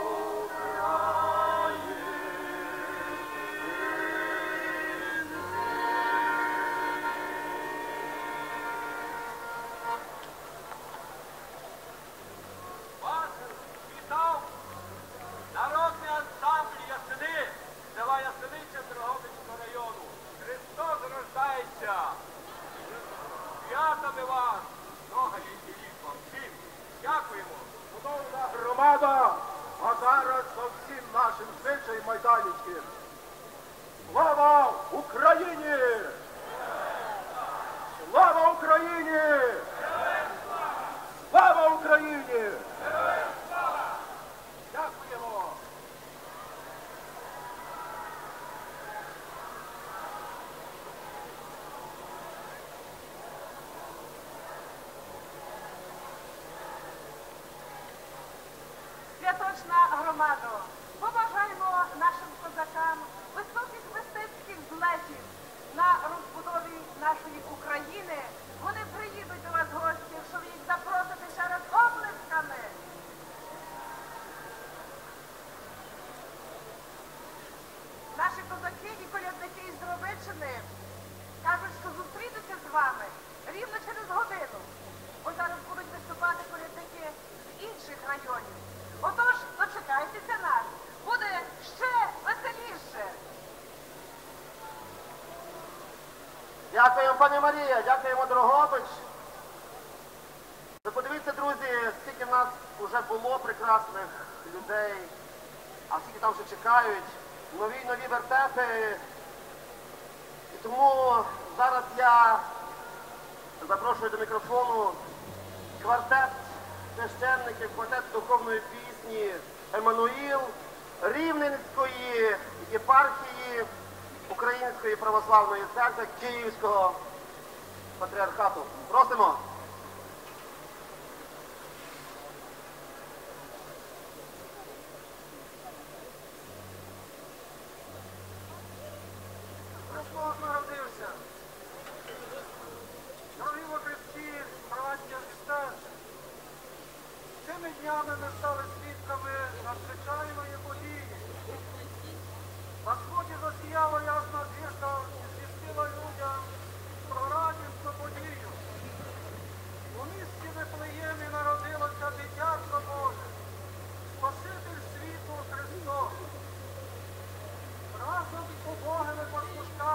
Громада, а зараз по всім нашим звичаям майданівським. Слава Україні! Слава Україні! Слава Україні! Дякуємо! Святочна громадо, побажаємо нашим козакам високих мистецьких злетів на розбудові нашої України. Вони приїдуть до вас гості, якщо ви їх запросите ще раз оплесками. Наші козаки і колядники із Дробичини кажуть, що зустрітися з вами рівно через годину, бо зараз будуть виступати колядники з інших районів. Отож, дочекайтеся нас, буде ще веселіше. Дякуємо, пані Марія, дякуємо, Дрогобич. Ви подивіться, друзі, скільки в нас вже було прекрасних людей, а скільки там ще чекають, нові нові вертепи. І тому зараз я запрошую до мікрофону квартет священників, квартет духовної пісні Еммануїл Рівненської єпархії Української православної церкви Київського патріархату. Просимо. Христос народився. Дорогі во Христі, браття і сестри, цими днями ми стали свідками надзвичайної події. На сході засіяла ясна зірка і звістила людям про радісну подію. У місті Вифлеємі народилося дитятко Боже, Спаситель світу Христос. Разом з убогими пастушками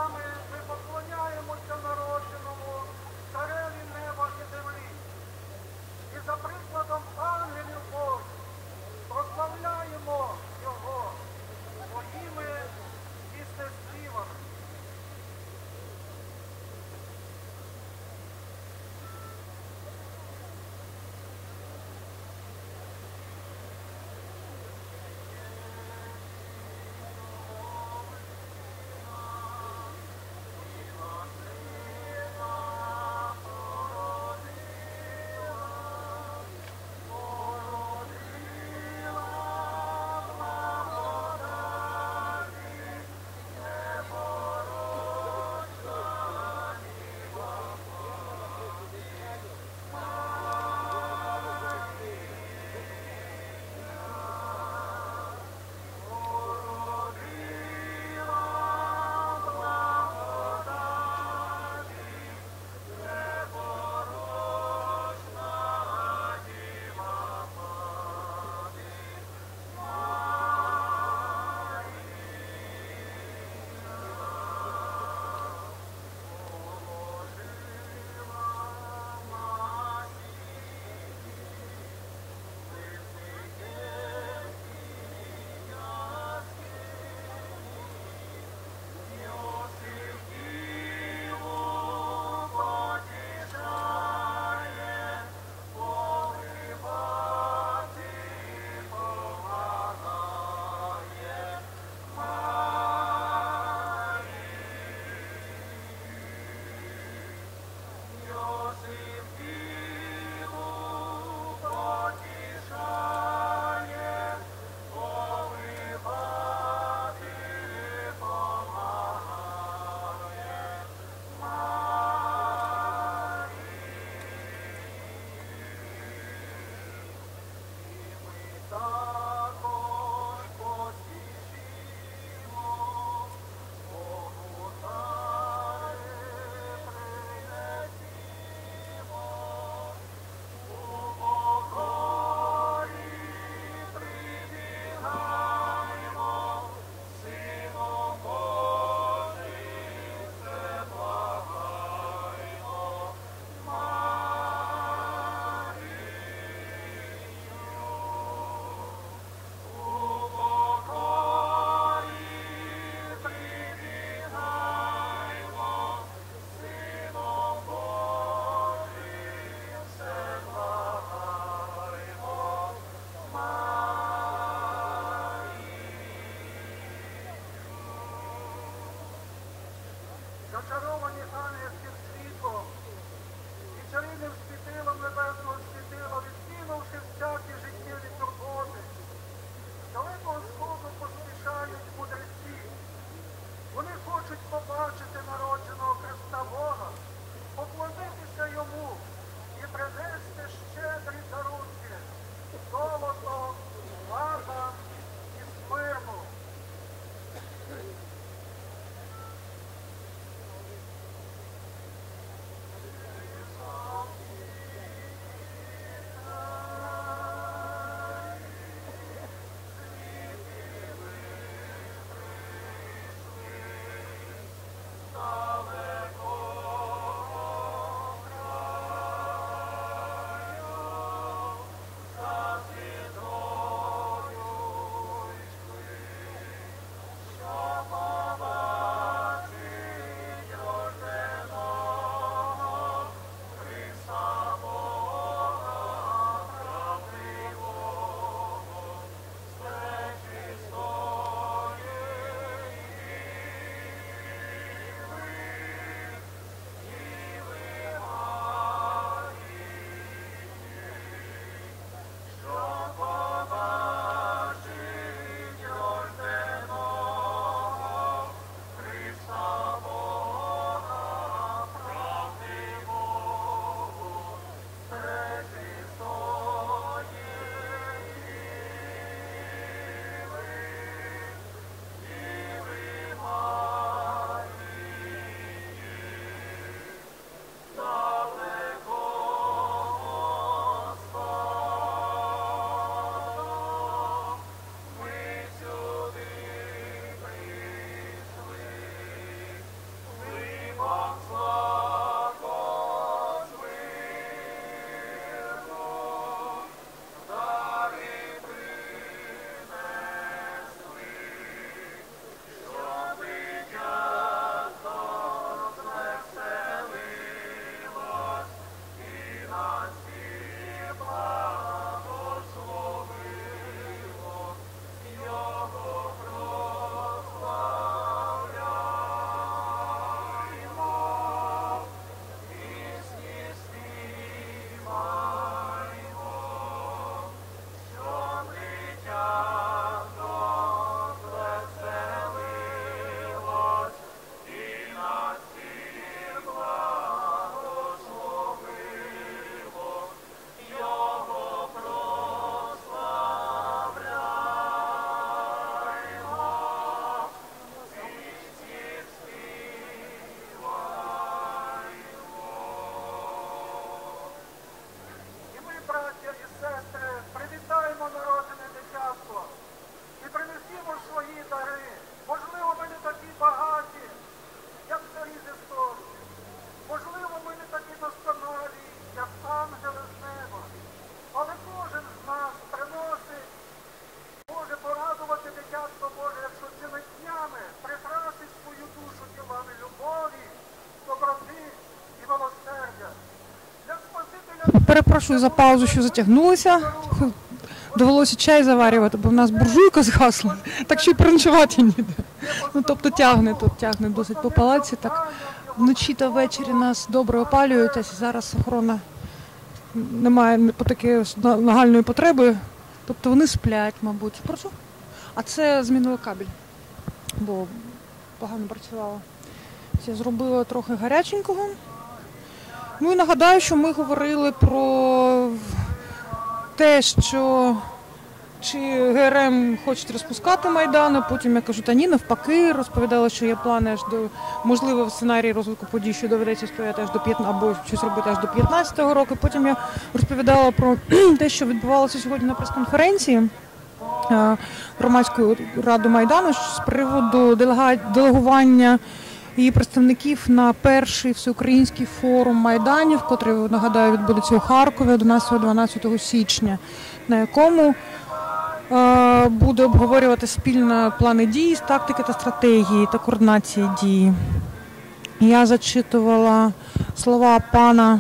зачаровані ангельським світлом і чарівним світилом небесного світила, відкинувши всякі життєві турботи. З далекого сходу поспішають мудреці. Вони хочуть побачити народженого Христа Бога, поклонитися Йому і принести щедрі дарунки – золото, злата і смирну. Перепрошую за паузу, що затягнулася. Довелося чай заварювати, бо в нас буржуйка згасла, так що й переночувати ніде. Ну, тобто тягне тут, тягне досить по палаці. Так. Вночі та ввечері нас добре опалюють, а зараз охорона немає по такої нагальної потреби. Тобто вони сплять, мабуть. Прошу. А це змінили кабель, бо погано працювало. Я зробила трохи гаряченького. Ну і нагадаю, що ми говорили про те, що чи ГРМ хочуть розпускати Майдан, а потім я кажу, та ні, навпаки, розповідала, що є плани аж до, можливо, в сценарії розвитку подій, що доведеться стояти аж до п'ятнадцятого, або щось робити аж до п'ятнадцятого року. Потім я розповідала про те, що відбувалося сьогодні на прес-конференції Громадської ради Майдану з приводу делегування і представників на перший всеукраїнський форум Майданів, котрий, нагадаю, відбудеться у Харкові одинадцятого-дванадцятого січня, на якому е, буде обговорювати спільно плани дій, тактики та стратегії та координації дії. Я зачитувала слова пана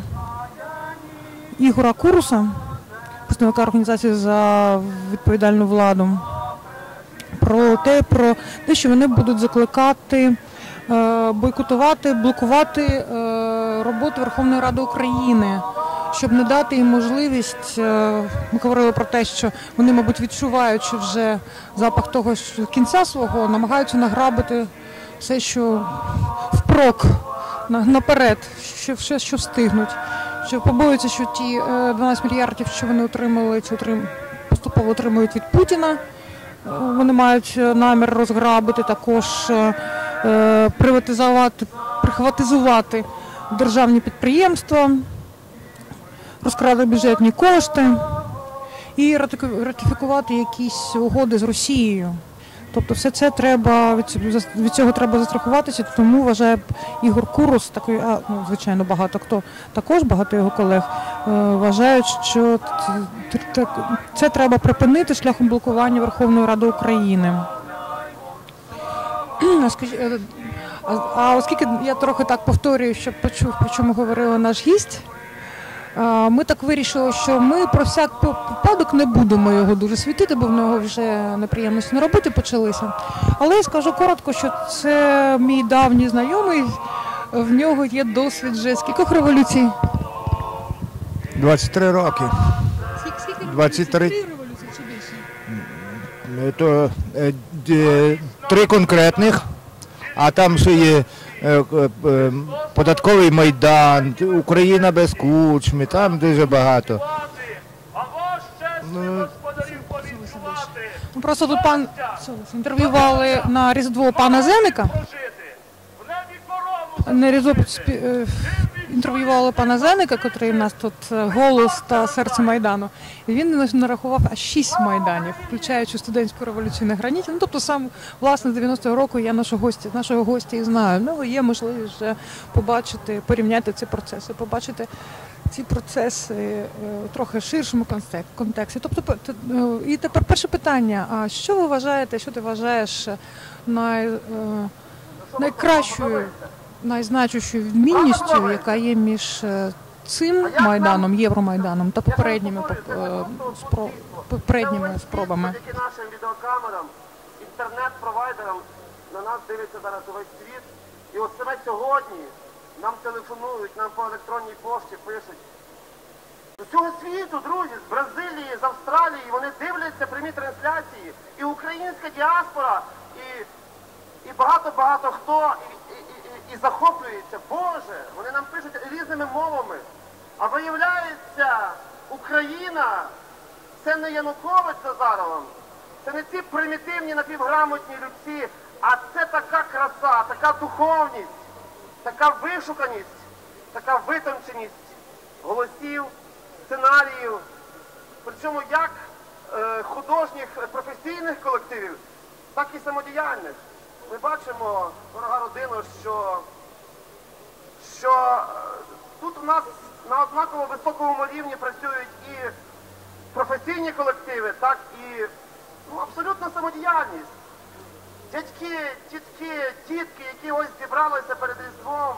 Ігора Куруса, представника організації за відповідальну владу, про те, про те, що вони будуть закликати е, бойкотувати, блокувати е, роботу Верховної Ради України, щоб не дати їм можливість. е, Ми говорили про те, що вони, мабуть, відчуваючи вже запах того, що кінця свого, намагаються награбити все, що впрок, на- наперед, що все, що встигнуть. Що побоюються, що ті е, дванадцять мільярдів, що вони отримали, чи отрим... поступово отримують від Путіна, е, вони мають е, намір розграбити, також е, е, приватизувати, прихватизувати державні підприємства, розкрати бюджетні кошти і ратику- ратифікувати якісь угоди з Росією. Тобто все це треба, від цього- від цього треба застрахуватися, тому вважає Ігор Курус, такий, а, ну, звичайно, багато хто, також багато його колег, е, вважають, що т- т- це треба припинити шляхом блокування Верховної Ради України. А скажі- е, А, а оскільки я трохи так повторюю, щоб почув, про чому говорив наш гість, а, ми так вирішили, що ми про всяк випадок не будемо його дуже світити, бо в нього вже неприємності на роботі почалися. Але я скажу коротко, що це мій давній знайомий, в нього є досвід вже скількох революцій? двадцять три роки. Скільки двадцять три. Три революції чи більше? Е, То, е, д- три конкретних, а там ще є е, е, е, податковий майдан, Україна без кучми, там дуже багато. Ну, Ну, просто тут пан інтерв'ювали на Різдво пана Зеника. На Різдво спі- е, інтерв'ювали пана Зеника, котрий в нас тут е, голос та серце Майдану. І він нас нарахував аж шість майданів, включаючи студентську революцію на граніті. Ну, тобто сам, власне, з дев'яностого року я нашого гостя, нашого гостя і знаю. Ну, є можливість вже побачити, порівняти ці процеси, побачити ці процеси е, трохи в ширшому контек- контексті. Тобто, п- т- е, і тепер перше питання. А що ви вважаєте, що ти вважаєш най, е, найкращою, найзначущою відмінністю, яка є між е, цим майданом, Євромайданом та попередніми, поп- е, спро- попередніми спробами? Завдяки нашим відеокамерам, інтернет-провайдерам на нас дивиться зараз увесь світ. І от саме сьогодні нам телефонують, нам по електронній пошті пишуть. З усього світу, друзі, з Бразилії, з Австралії, вони дивляться прямі трансляції. І українська діаспора, і, і багато-багато хто, і, і, і, і, і захоплюється. Боже, вони нам пишуть різними мовами. А виявляється, Україна – це не Янукович з Назаровим, це не ці примітивні напівграмотні людці, а це така краса, така духовність, така вишуканість, така витонченість голосів, сценаріїв, причому як е, художніх е, професійних колективів, так і самодіяльних. Ми бачимо, дорога родина, що, що е, тут у нас на однаково високому рівні працюють і професійні колективи, так і ну, абсолютна самодіяльність. Дядьки, тітки, тітки, які ось зібралися перед Різдвом.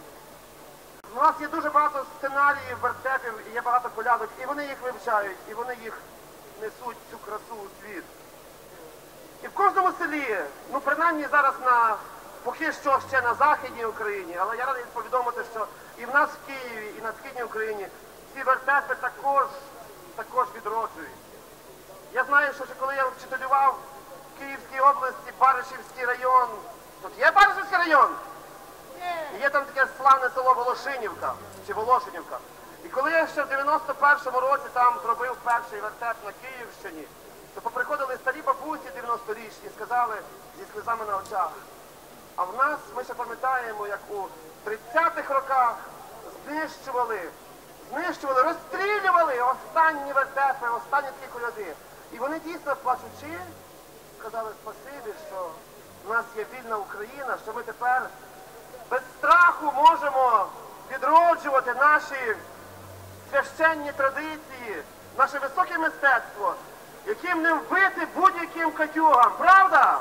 У нас є дуже багато сценаріїв, вертепів, і є багато колядок, і вони їх вивчають, і вони їх несуть, цю красу у світ. І в кожному селі, ну принаймні зараз на, поки що ще на Західній Україні, але я радий повідомити, що і в нас в Києві, і на Східній Україні ці вертепи також, також відроджують. Я знаю, що ще коли я вчителював в Київській області, Баришівський район, тут є Баришівський район? І є там таке славне село Волошинівка, чи Волошинівка. І коли я ще в дев'яносто першому році там зробив перший вертеп на Київщині, то поприходили старі бабусі дев'яносторічні, сказали зі сльозами на очах. А в нас, ми ще пам'ятаємо, як у тридцятих роках знищували, знищували, розстрілювали останні вертепи, останні такі коляди. І вони дійсно плачучи, сказали спасибі, що в нас є вільна Україна, що ми тепер без страху можемо відроджувати наші священні традиції, наше високе мистецтво, яким не вбити будь-яким катюгам. Правда?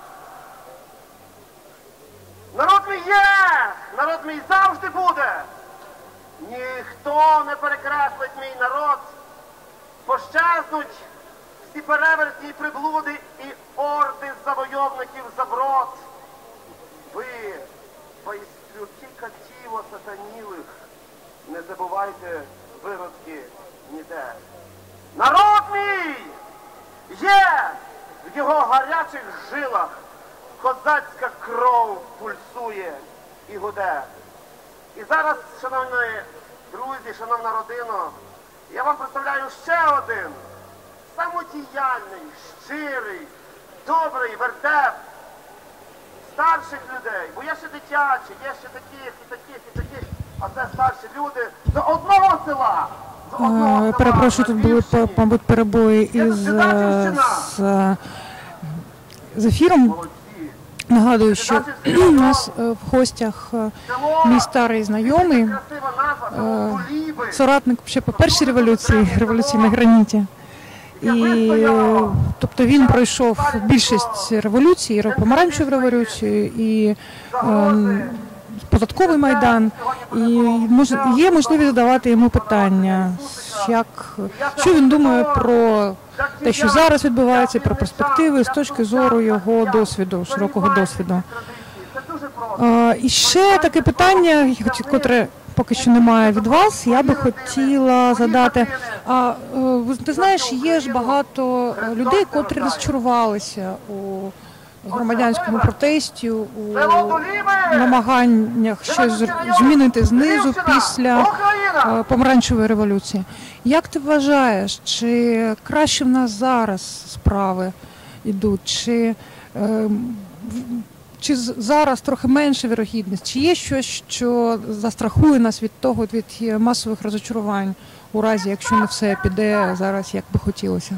Народ мій є! Народ мій завжди буде! Ніхто не перекреслить мій народ. Пощезнуть всі переверті і приблуди і орди завойовників заброд. Ви забувайте, виродки, ніде. Народ мій! Є в його гарячих жилах козацька кров пульсує і гуде. І зараз, шановні друзі, шановна родина, я вам представляю ще один самодіяльний, щирий, добрий вертеп старших людей. Бо є ще дитячі, є ще таких, і таких, і таких, а це старші люди з одного села. З одного Е, села, Перепрошую, тут були, Львівщини. мабуть, перебої Є із, тут е, Жидачівщина. з, е, з ефіром. Молодці. Нагадую, що у нас е, в гостях е, мій старий знайомий, Красива назва, село Куліби. соратник ще по першій революції, революції на граніті. І, е, тобто він пройшов більшість революцій, і помаранчеву революцію, і е, податковий майдан. І мож, є можливість задавати йому питання, як, що він думає про те, що зараз відбувається, про перспективи з точки зору його досвіду, широкого досвіду. Е, і ще таке питання, котре поки що немає від вас, я би хотіла задати. А е, ти знаєш, є ж багато людей, котрі розчарувалися у громадянському протесті, у намаганнях щось змінити знизу після е, помаранчевої революції. Як ти вважаєш, чи краще в нас зараз справи йдуть, чи е, Чи з- зараз трохи менша вірогідність? Чи є щось, що застрахує нас від того, від е, масових розочарувань, у разі, якщо не все піде зараз, як би хотілося?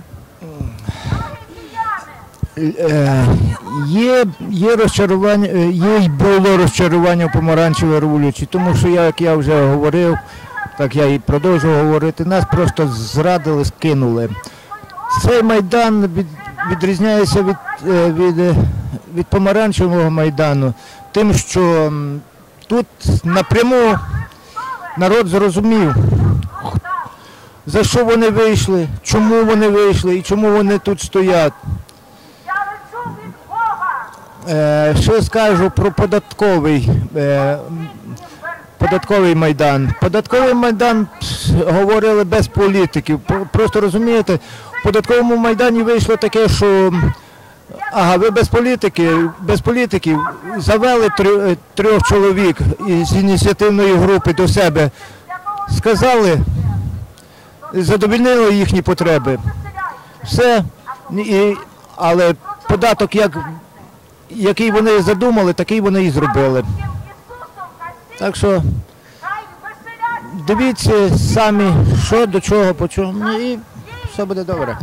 Е, Є, є розчарування, е, є й було розчарування в помаранчевій революції, тому що, я, як я вже говорив, так я і продовжую говорити, нас просто зрадили, скинули. Цей майдан від, відрізняється від, е, від, е, від помаранчевого майдану тим, що м, тут напряму народ зрозумів, за що вони вийшли, чому вони вийшли і чому вони тут стоять. Я лечу від Бога. Е, Що скажу про податковий, е, податковий майдан. Податковий майдан пс, говорили без політиків. Про- Просто розумієте, в податковому майдані вийшло таке, що ага, ви без політики, без політиків завели три- е, трьох чоловік із ініціативної групи до себе, сказали, задовольнили їхні потреби. Все, і, але податок, як, який вони задумали, такий вони і зробили. Так що дивіться самі, що до чого, по чому, ну і все буде добре.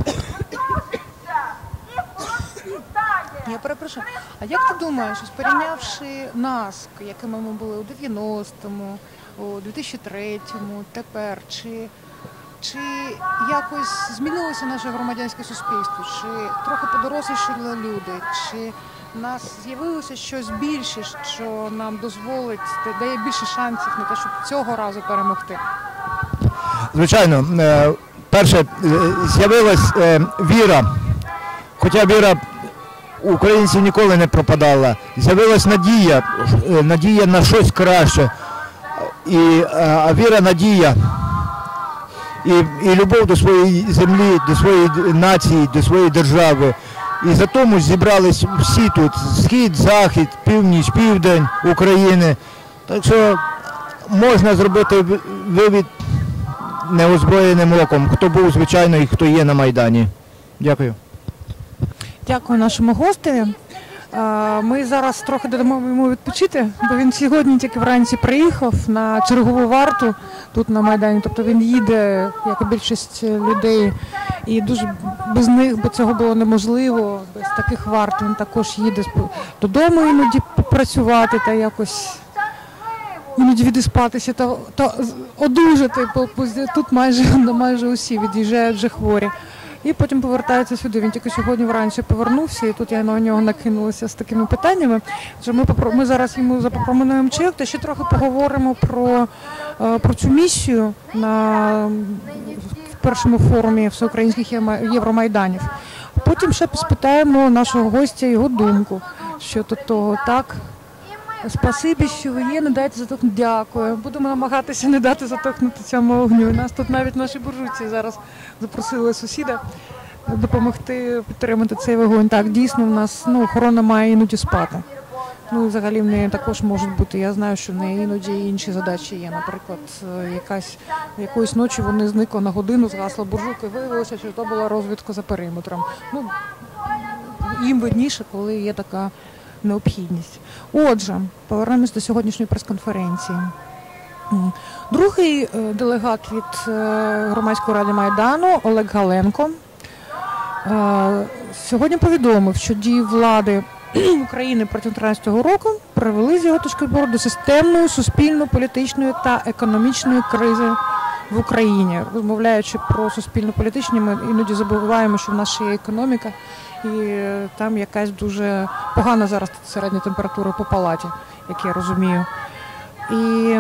Я перепрошую. А як ти думаєш, ось порівнявши нас, якими ми були у дев'яностому, у дві тисячі третьому, тепер, чи, чи якось змінилося наше громадянське суспільство, чи трохи подорослішали люди, чи в нас з'явилося щось більше, що нам дозволить, дає більше шансів на те, щоб цього разу перемогти? Звичайно, е, перше, е, з'явилась е, віра, хоча віра у українців ніколи не пропадала. З'явилась надія, е, надія на щось краще. І, е, а віра, надія і, і любов до своєї землі, до своєї нації, до своєї держави. І за тому зібрались всі тут, схід, захід, північ, південь України. Так що можна зробити ви- вивід неозброєним оком, хто був, звичайно, і хто є на Майдані. Дякую. Дякую нашому гостеві. Е, Ми зараз трохи додамо йому відпочити, бо він сьогодні тільки вранці приїхав на чергову варту тут на Майдані. Тобто він їде, як і більшість людей, і дуже без них би цього було неможливо, без таких варт. Він також їде сп- додому іноді працювати та якось іноді відіспатися та, та з- одужати. бо- бо Тут майже, майже усі від'їжджають вже хворі. І потім повертається сюди. Він тільки сьогодні вранці повернувся, і тут я на нього накинулася з такими питаннями. Що ми, попро- ми зараз йому запропонуємо чек, та ще трохи поговоримо про, е, про цю місію на в першому форумі всеукраїнських Єма- Євромайданів. Потім ще спитаємо нашого гостя його думку щодо того, так, Спасибі, що ви є, не дайте затухнути. Дякую. Будемо намагатися не дати затухнути цьому вогню. Нас тут навіть наші буржуйці зараз запросили сусіда допомогти підтримати цей вогонь. Так, дійсно, в нас ну, охорона має іноді спати. Ну, і взагалі в неї також можуть бути. Я знаю, що в неї іноді інші задачі є. Наприклад, якась, якоїсь ночі вони зникли на годину, згасла буржуйка, і виявилося, що це була розвідка за периметром. Ну, їм видніше, коли є така необхідність. Отже, повернемось до сьогоднішньої прес-конференції. Другий делегат від Громадської ради Майдану Олег Галенко сьогодні повідомив, що дії влади України протягом тринадцятого року привели, з його точки зору, до системної суспільно-політичної та економічної кризи в Україні. Розмовляючи про суспільно-політичні, ми іноді забуваємо, що в нас ще є економіка, і там якась дуже погана зараз середня температура по палаті, як я розумію. І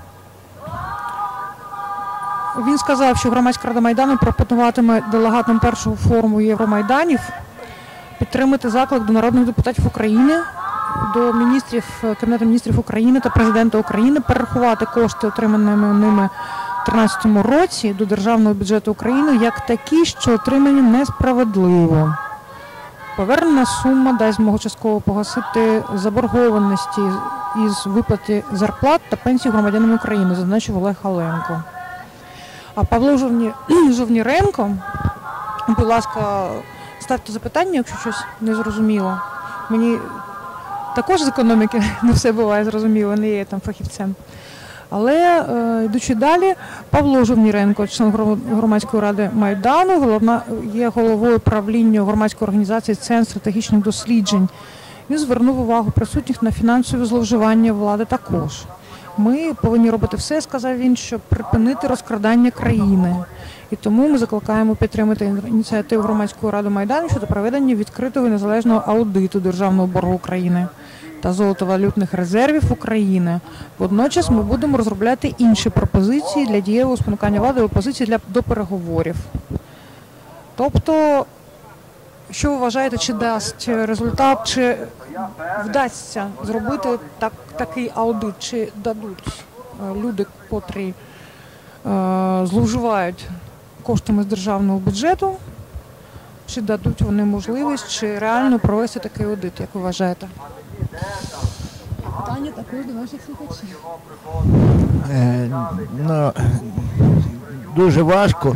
він сказав, що Громадська рада Майдану пропонуватиме делегатам першого форуму Євромайданів підтримати заклик до народних депутатів України, до міністрів, Кабінету міністрів України та президента України перерахувати кошти, отриманими ними у дві тисячі тринадцятому році до державного бюджету України, як такі, що отримані несправедливо. Повернена сума дасть змогу частково погасити заборгованості із виплати зарплат та пенсій громадянам України, зазначив Олег Галенко. А Павло Жовні... Жовніренко, будь ласка, ставте запитання, якщо щось не зрозуміло. Мені також з економіки не все буває зрозуміло, не є там фахівцем. Але, е, йдучи далі, Павло Жовніренко, член Громадської ради Майдану, головна, є головою правління громадської організації «Центр стратегічних досліджень». Він звернув увагу присутніх на фінансові зловживання влади також. Ми повинні робити все, сказав він, щоб припинити розкрадання країни. І тому ми закликаємо підтримати ініціативу Громадської ради Майдану щодо проведення відкритого і незалежного аудиту державного боргу України та золотовалютних резервів України. Водночас ми будемо розробляти інші пропозиції для дієвого спонукання влади і опозиції для, до переговорів. Тобто, що ви вважаєте, чи дасть результат, чи вдасться зробити так, такий аудит, чи дадуть люди, котрі е, зловживають коштами з державного бюджету, чи дадуть вони можливість, чи реально провести такий аудит, як ви вважаєте? Питання також до наших слухачів. Е, ну, дуже важко.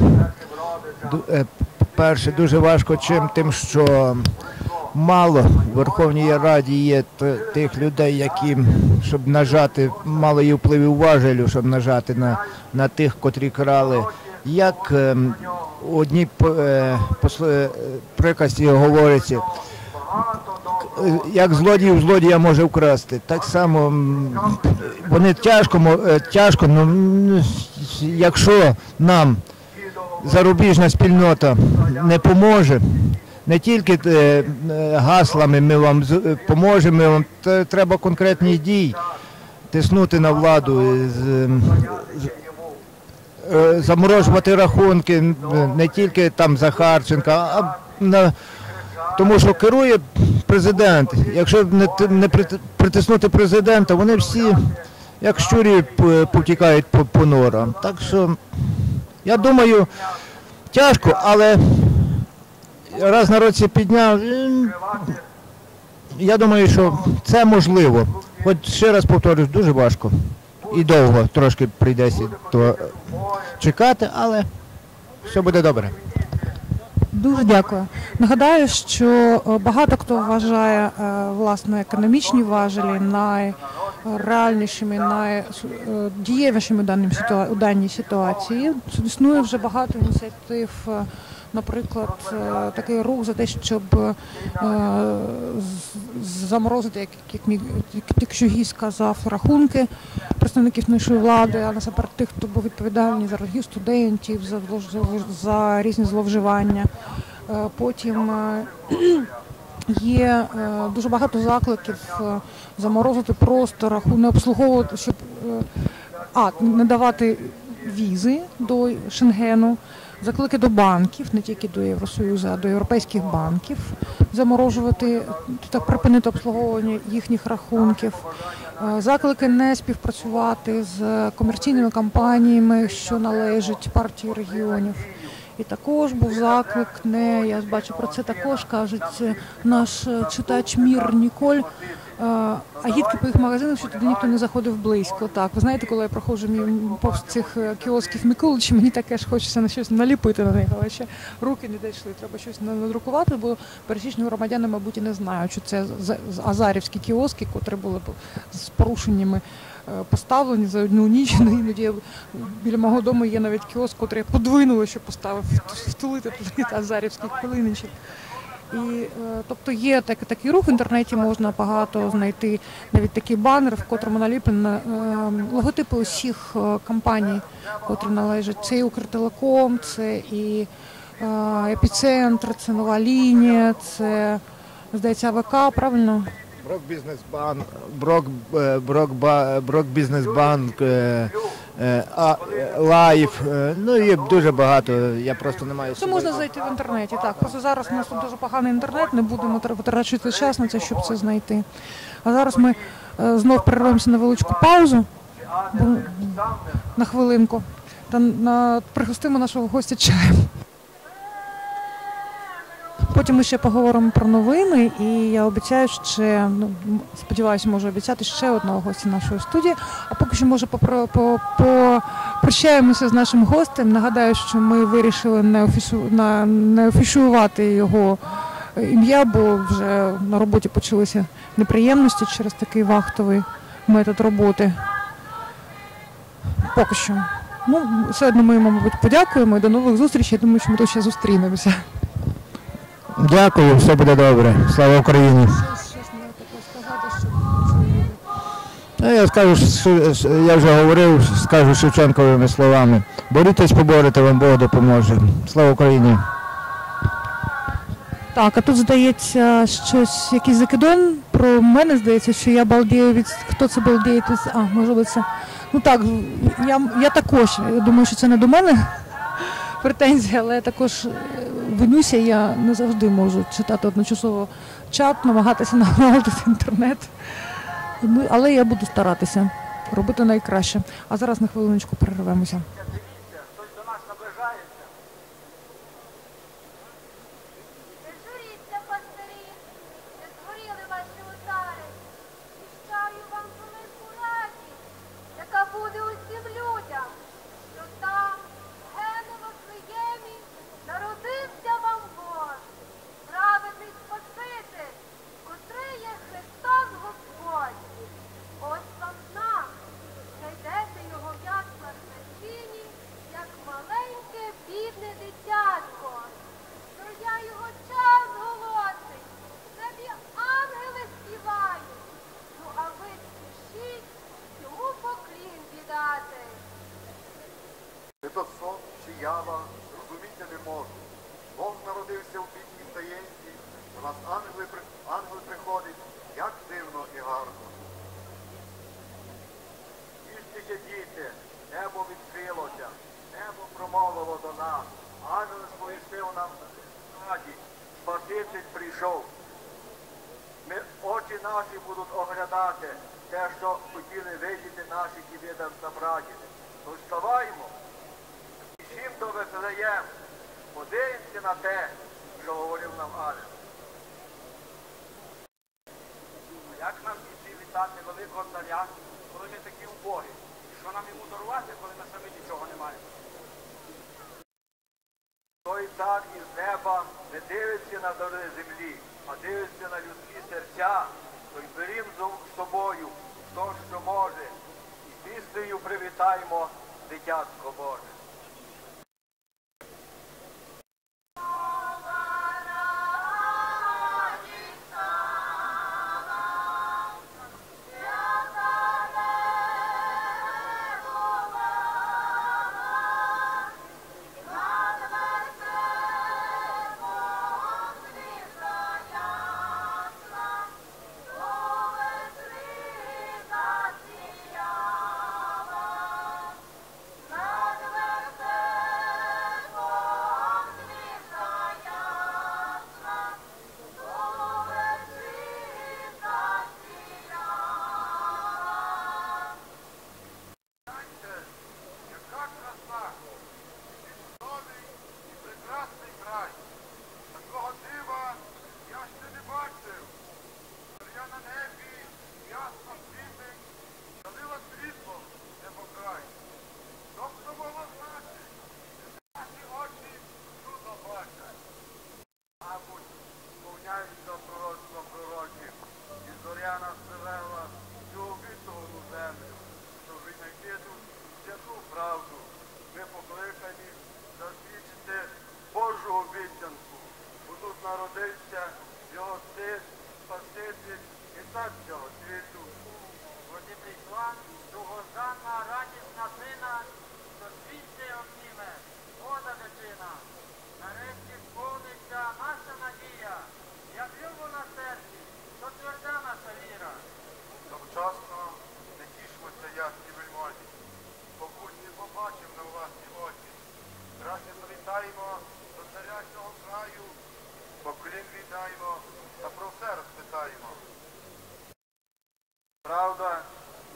Перше, дуже важко чим тим, що мало в Верховній Раді є тих людей, які, щоб нажати, мало є впливів важелю, щоб нажати на, на тих, котрі крали. Як е, у одній е, е, приказці говориться, як злодій злодія може вкрасти. Так само вони тяжко, тяжко, ну, якщо нам зарубіжна спільнота не поможе, не тільки е, гаслами ми вам поможемо, ми вам треба конкретні дії, тиснути на владу, з, е, заморожувати рахунки, не тільки там Захарченка, а на, тому що керує президент. Якщо не, не притиснути президента, вони всі як щурі повтікають по, по норам. Так що, я думаю, тяжко, але раз народ це підняв, я думаю, що це можливо. Хоч ще раз повторюсь, дуже важко і довго трошки прийдеться то чекати, але все буде добре. Дуже дякую. Нагадаю, що багато хто вважає власне економічні важелі найреальнішими, найдієвішими у даній ситуації. Існує вже багато ініціатив, наприклад, такий рух за те, щоб заморозити, як, як, як, як Шугій сказав, рахунки представників нашої влади, а насамперед тих, хто був відповідальний за рахунки студентів, за, за різні зловживання. Потім є дуже багато закликів заморозити просто рахунки, не обслуговувати, щоб а, не давати візи до Шенгену, заклики до банків, не тільки до Євросоюзу, а до європейських банків, заморожувати, так припинити обслуговування їхніх рахунків, заклики не співпрацювати з комерційними компаніями, що належать партії регіонів. І також був заклик, не, я бачу про це також, кажуть наш читач Мір Ніколь, агітки по їх магазинах, що туди ніхто не заходив близько. Так, ви знаєте, коли я проходжу повз цих кіосків Миколичі, мені таке ж хочеться на щось наліпити на них, але ще руки не дійшли, треба щось надрукувати, бо пересічні громадяни, мабуть, і не знають, що це азарівські кіоски, котрі були з порушеннями поставлені за одну ніч. Іноді біля мого дому є навіть кіоск, котрий я подвинула, щоб поставив втулити туди азарівських хвилиничок. І, тобто є так, такий рух в інтернеті, можна багато знайти навіть такий банер, в котрому наліплено логотипи усіх компаній, котрі належать. Це і Укртелеком, це і Епіцентр, це Нова Лінія, це, здається, АВК, правильно? Брок Бізнесбанк, Брок, Брок, Брок Бізнесбанк, Лайф, ну є дуже багато, я просто не маю. Це можна знайти в інтернеті, так. Просто зараз у нас тут дуже поганий інтернет, не будемо витрачати час на це, щоб це знайти. А зараз ми знов перервемося на величку паузу, на хвилинку, та на, пригостимо нашого гостя чаєм. Потім ми ще поговоримо про новини, і я обіцяю ще, ну, сподіваюся, можу обіцяти ще одного гостя нашої студії. А поки що, може, попрощаємося з нашим гостем. Нагадаю, що ми вирішили не, офісу, на, не офішувати його ім'я, бо вже на роботі почалися неприємності через такий вахтовий метод роботи. Поки що. Ну, все одно ми йому, мабуть, подякуємо і до нових зустрічей. Я думаю, що ми тут ще зустрінемося. Дякую, все буде добре. Слава Україні. Я скажу, що я вже говорив, скажу Шевченковими словами. Борітесь, поборете, вам Бог допоможе. Слава Україні. Так, а тут, здається, щось, якийсь закидон про мене, здається, що я балдію від... Хто це балдіє? А, можливо, це... Ну так, я, я також, я думаю, що це не до мене претензії, але я також винюся, я не завжди можу читати одночасово чат, намагатися налагодити інтернет. Ну, але я буду старатися робити найкраще. А зараз на хвилиночку перервемося. Хтось до нас наближається. Не журіться, пастирі, не згоріли ваші отари. Віщаю вам велику радість, яка буде усім людям, що там, гене в Вифлеємі, народився вам Бог, праведний Спаситель, котрий є Христос Господь. Ось вам знак, знайдете його в яслах на сіні, як маленьке бідне дитятко. Троя його час голосить, небі ангели співають. Ну а ви спішіть йому поклін віддати. Чи то сон, чи ява, зрозуміти не можу. Бог народився в пітній таємці, до нас ангели, при- ангел приходить, як дивно і гарно. Тільки діти, небо відкрилося, небо промовило до нас, ангел сповістив нам раді, Спаситель прийшов. Ми, очі наші будуть оглядати те, що хотіли видіти наші діди та прадіди. Тож вставаймо, біжім до Вифлеєм, подивимося на те, що говорив нам ангел. Як нам піти вітати великого царя, коли ми такі убогі? Що нам йому дарувати, коли ми самі нічого не маємо? Той цар із неба не дивиться на дори землі, а дивиться на людські серця, то й берім з собою хто що може, і піснею привітаємо дитятко Боже. Над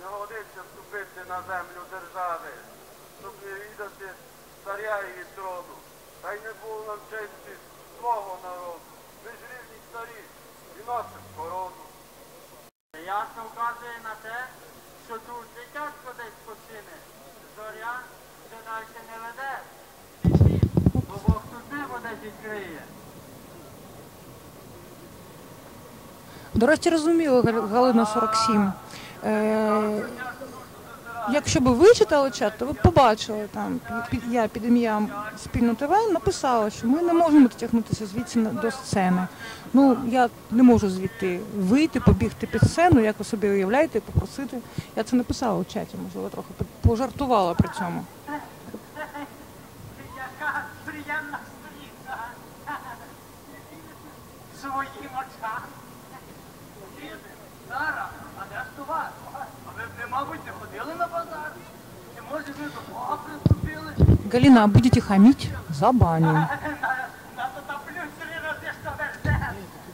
не годиться вступити на землю держави, щоб не віддати царя її трону. Та й не було нам честі свого народу. Ми ж різні царі і носимо корону. Ясно вказує на те, що тут дитятко десь почине. Зоря вже далі не веде. Пішіть, бо Бог тут небо десь відкриє. До речі, розуміло, Гал- Галина сорок сім. Е, якщо б ви читали чат, то ви б побачили там, під, я під ім'ям Спільно ТВ написала, що ми не можемо дотягнутися звідси на- до сцени. Ну, я не можу звідти вийти, побігти під сцену, як ви собі уявляєте, попросити. Я це написала у чаті, можливо, трохи пожартувала при цьому. Яка приємна сторінка. Своїм очам. Сара, а де ж товар? А ви, ви, мабуть, не ходили на базар? Чи може ви до Бога приступили? Галина, а будете хамить? Забаню. На то та плюс три рази, що верзе.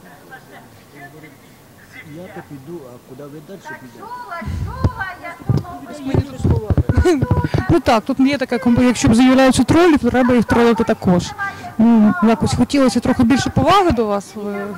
Я то піду, а куди ви далі підете? Чула, чула, я думала. Ну так, тут є така компанія, якщо б з'являються тролі, то треба їх тролити також. Ну, якось хотілося трохи більше поваги до вас. Ви- Давно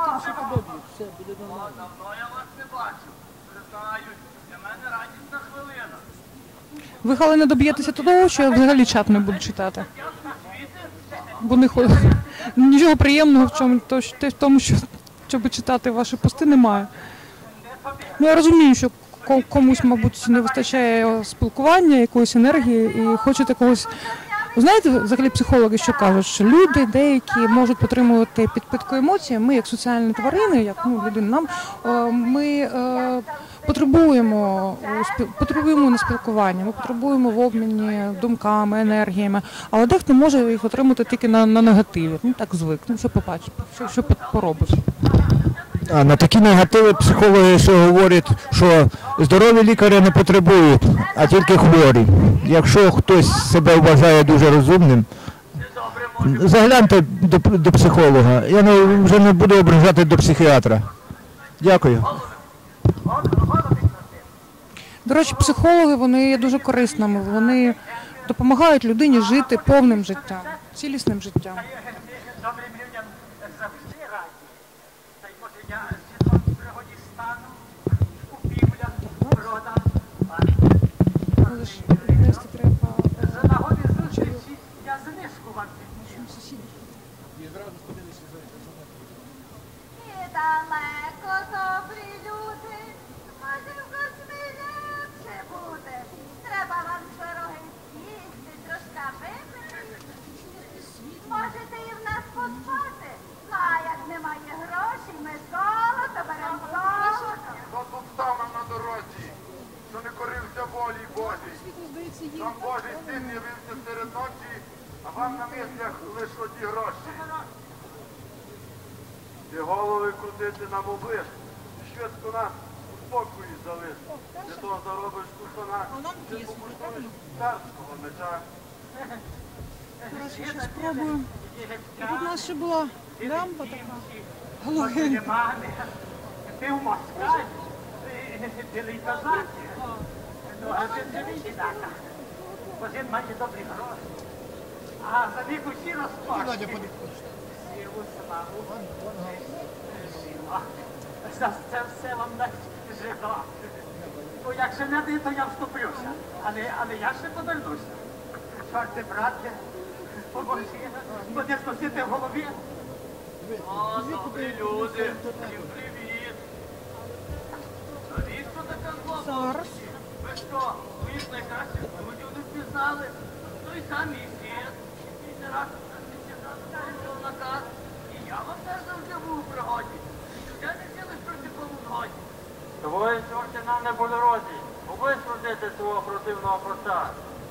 я вас не бачив. Признаю, для мене радісна хвилина. Ви, Галина, доб'єтеся того, що я взагалі чат не буду читати. Бо не хо- нічого приємного в чому, то, що- те- в тому, що щоб читати ваші пости, немає. Ну, я розумію, що ко- комусь, мабуть, не вистачає спілкування, якоїсь енергії і хочете когось. Ви знаєте, взагалі психологи що кажуть, що люди деякі можуть підтримувати підпитку емоцій. Ми, як соціальні тварини, як ну, людини, нам е, ми е, потребуємо у спіл- потребуємо на спілкування, ми потребуємо в обміні думками, енергіями, але дехто може їх отримати тільки на, на негативі. Ну так звик. Ну що побачиш, що, що поробиш. А на такі негативи психологи ще говорять, що здорові лікарі не потребують, а тільки хворі. Якщо хтось себе вважає дуже розумним, загляньте до, до психолога. Я не, вже не буду ображати до психіатра. Дякую. До речі, психологи вони є дуже корисними. Вони допомагають людині жити повним життям, цілісним життям. Добрим людям завжди раді. Та й може я жінок в пригоді стану, купівля, продаж. Але ж нести треба. За нагоди зустрічі я знижку вам підніс. І далеко, добрі люди, може в космі ліпше буде. Треба вам пироги з'їсти, трошка випити. Можете і в нас поспати. Ну, а як немає грошей, ми золото беремо золото. Хто тут став нам на дорозі, що не корився волі Божій? Нам Божий син явився серед ночі, а вам на мислях лише одні гроші. Ти голови крутити нам облиш, швидко нас у спокої залиш. Ти того заробиш кусана, ти покуштуєш царського меча. Спробую. Тут у нас ще була лямпа така. Галогенка. Мами, ти в Москві, білий козак. Ну, а ти не віді дата. Бо він має добрі гроші. А за них усі розплачені. Сілу славу. Сіла. За це все вам дасть жида. Ну, як же не ти, то я вступлюся. Але, але я ще повернуся. Чорти, брате, поможи, буде зносити в голові. О, добрі люди, всім привіт. Навіщо така злоба? Зараз. Ви що, моїх найкращих друзів не впізнали? Той самий світ. І не раз на наказ. І я вам теж завжди був у пригоді. І ніде не сіли проти полуноді. Твої чорти нам не по дорозі. Побий скрутити свого противного кота.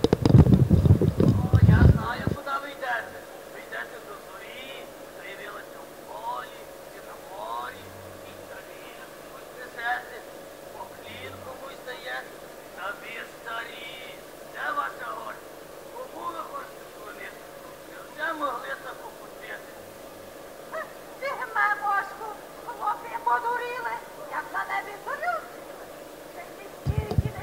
О, я знаю, куди ви йдете. Ви йдете до зорі, заявилися в полі, і на морі, і старі, ось несете, поклін комусь дає, та ви старі. Де ваша гордість? Кому ви хочете склонити? Невже могли так опустити? Бігме, мошку, хлопці подуріли, як на небі зорю. Ще й стільки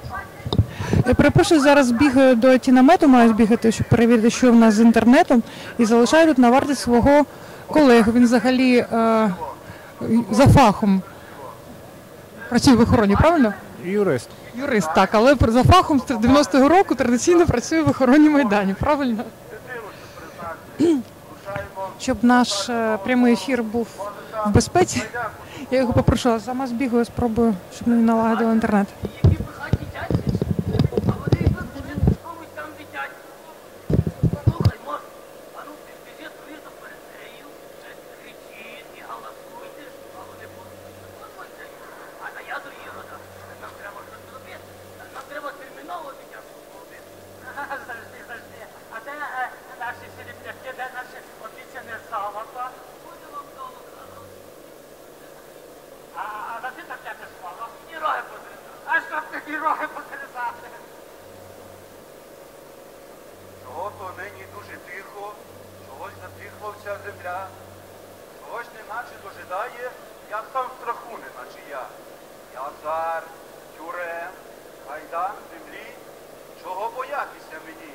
Я перепрошую, зараз бігаю до тінамету, маю збігати, щоб перевірити, що в нас з інтернетом, і залишаю тут на варті свого колегу. Він взагалі е, за фахом працює в охороні, правильно? Юрист. Юрист, так, але за фахом з дев'яностого року традиційно працює в охороні Майдані, правильно? Щоб наш е, прямий ефір був в безпеці, я його попрошу, а сама збігаю, спробую, щоб мені налагодили інтернет. Чого-то нині дуже тихо, чогось затихла вся земля, чогось неначе дожидає, я сам в страху, неначе я. Я цар, тюрем, гайдан землі, чого боятися мені?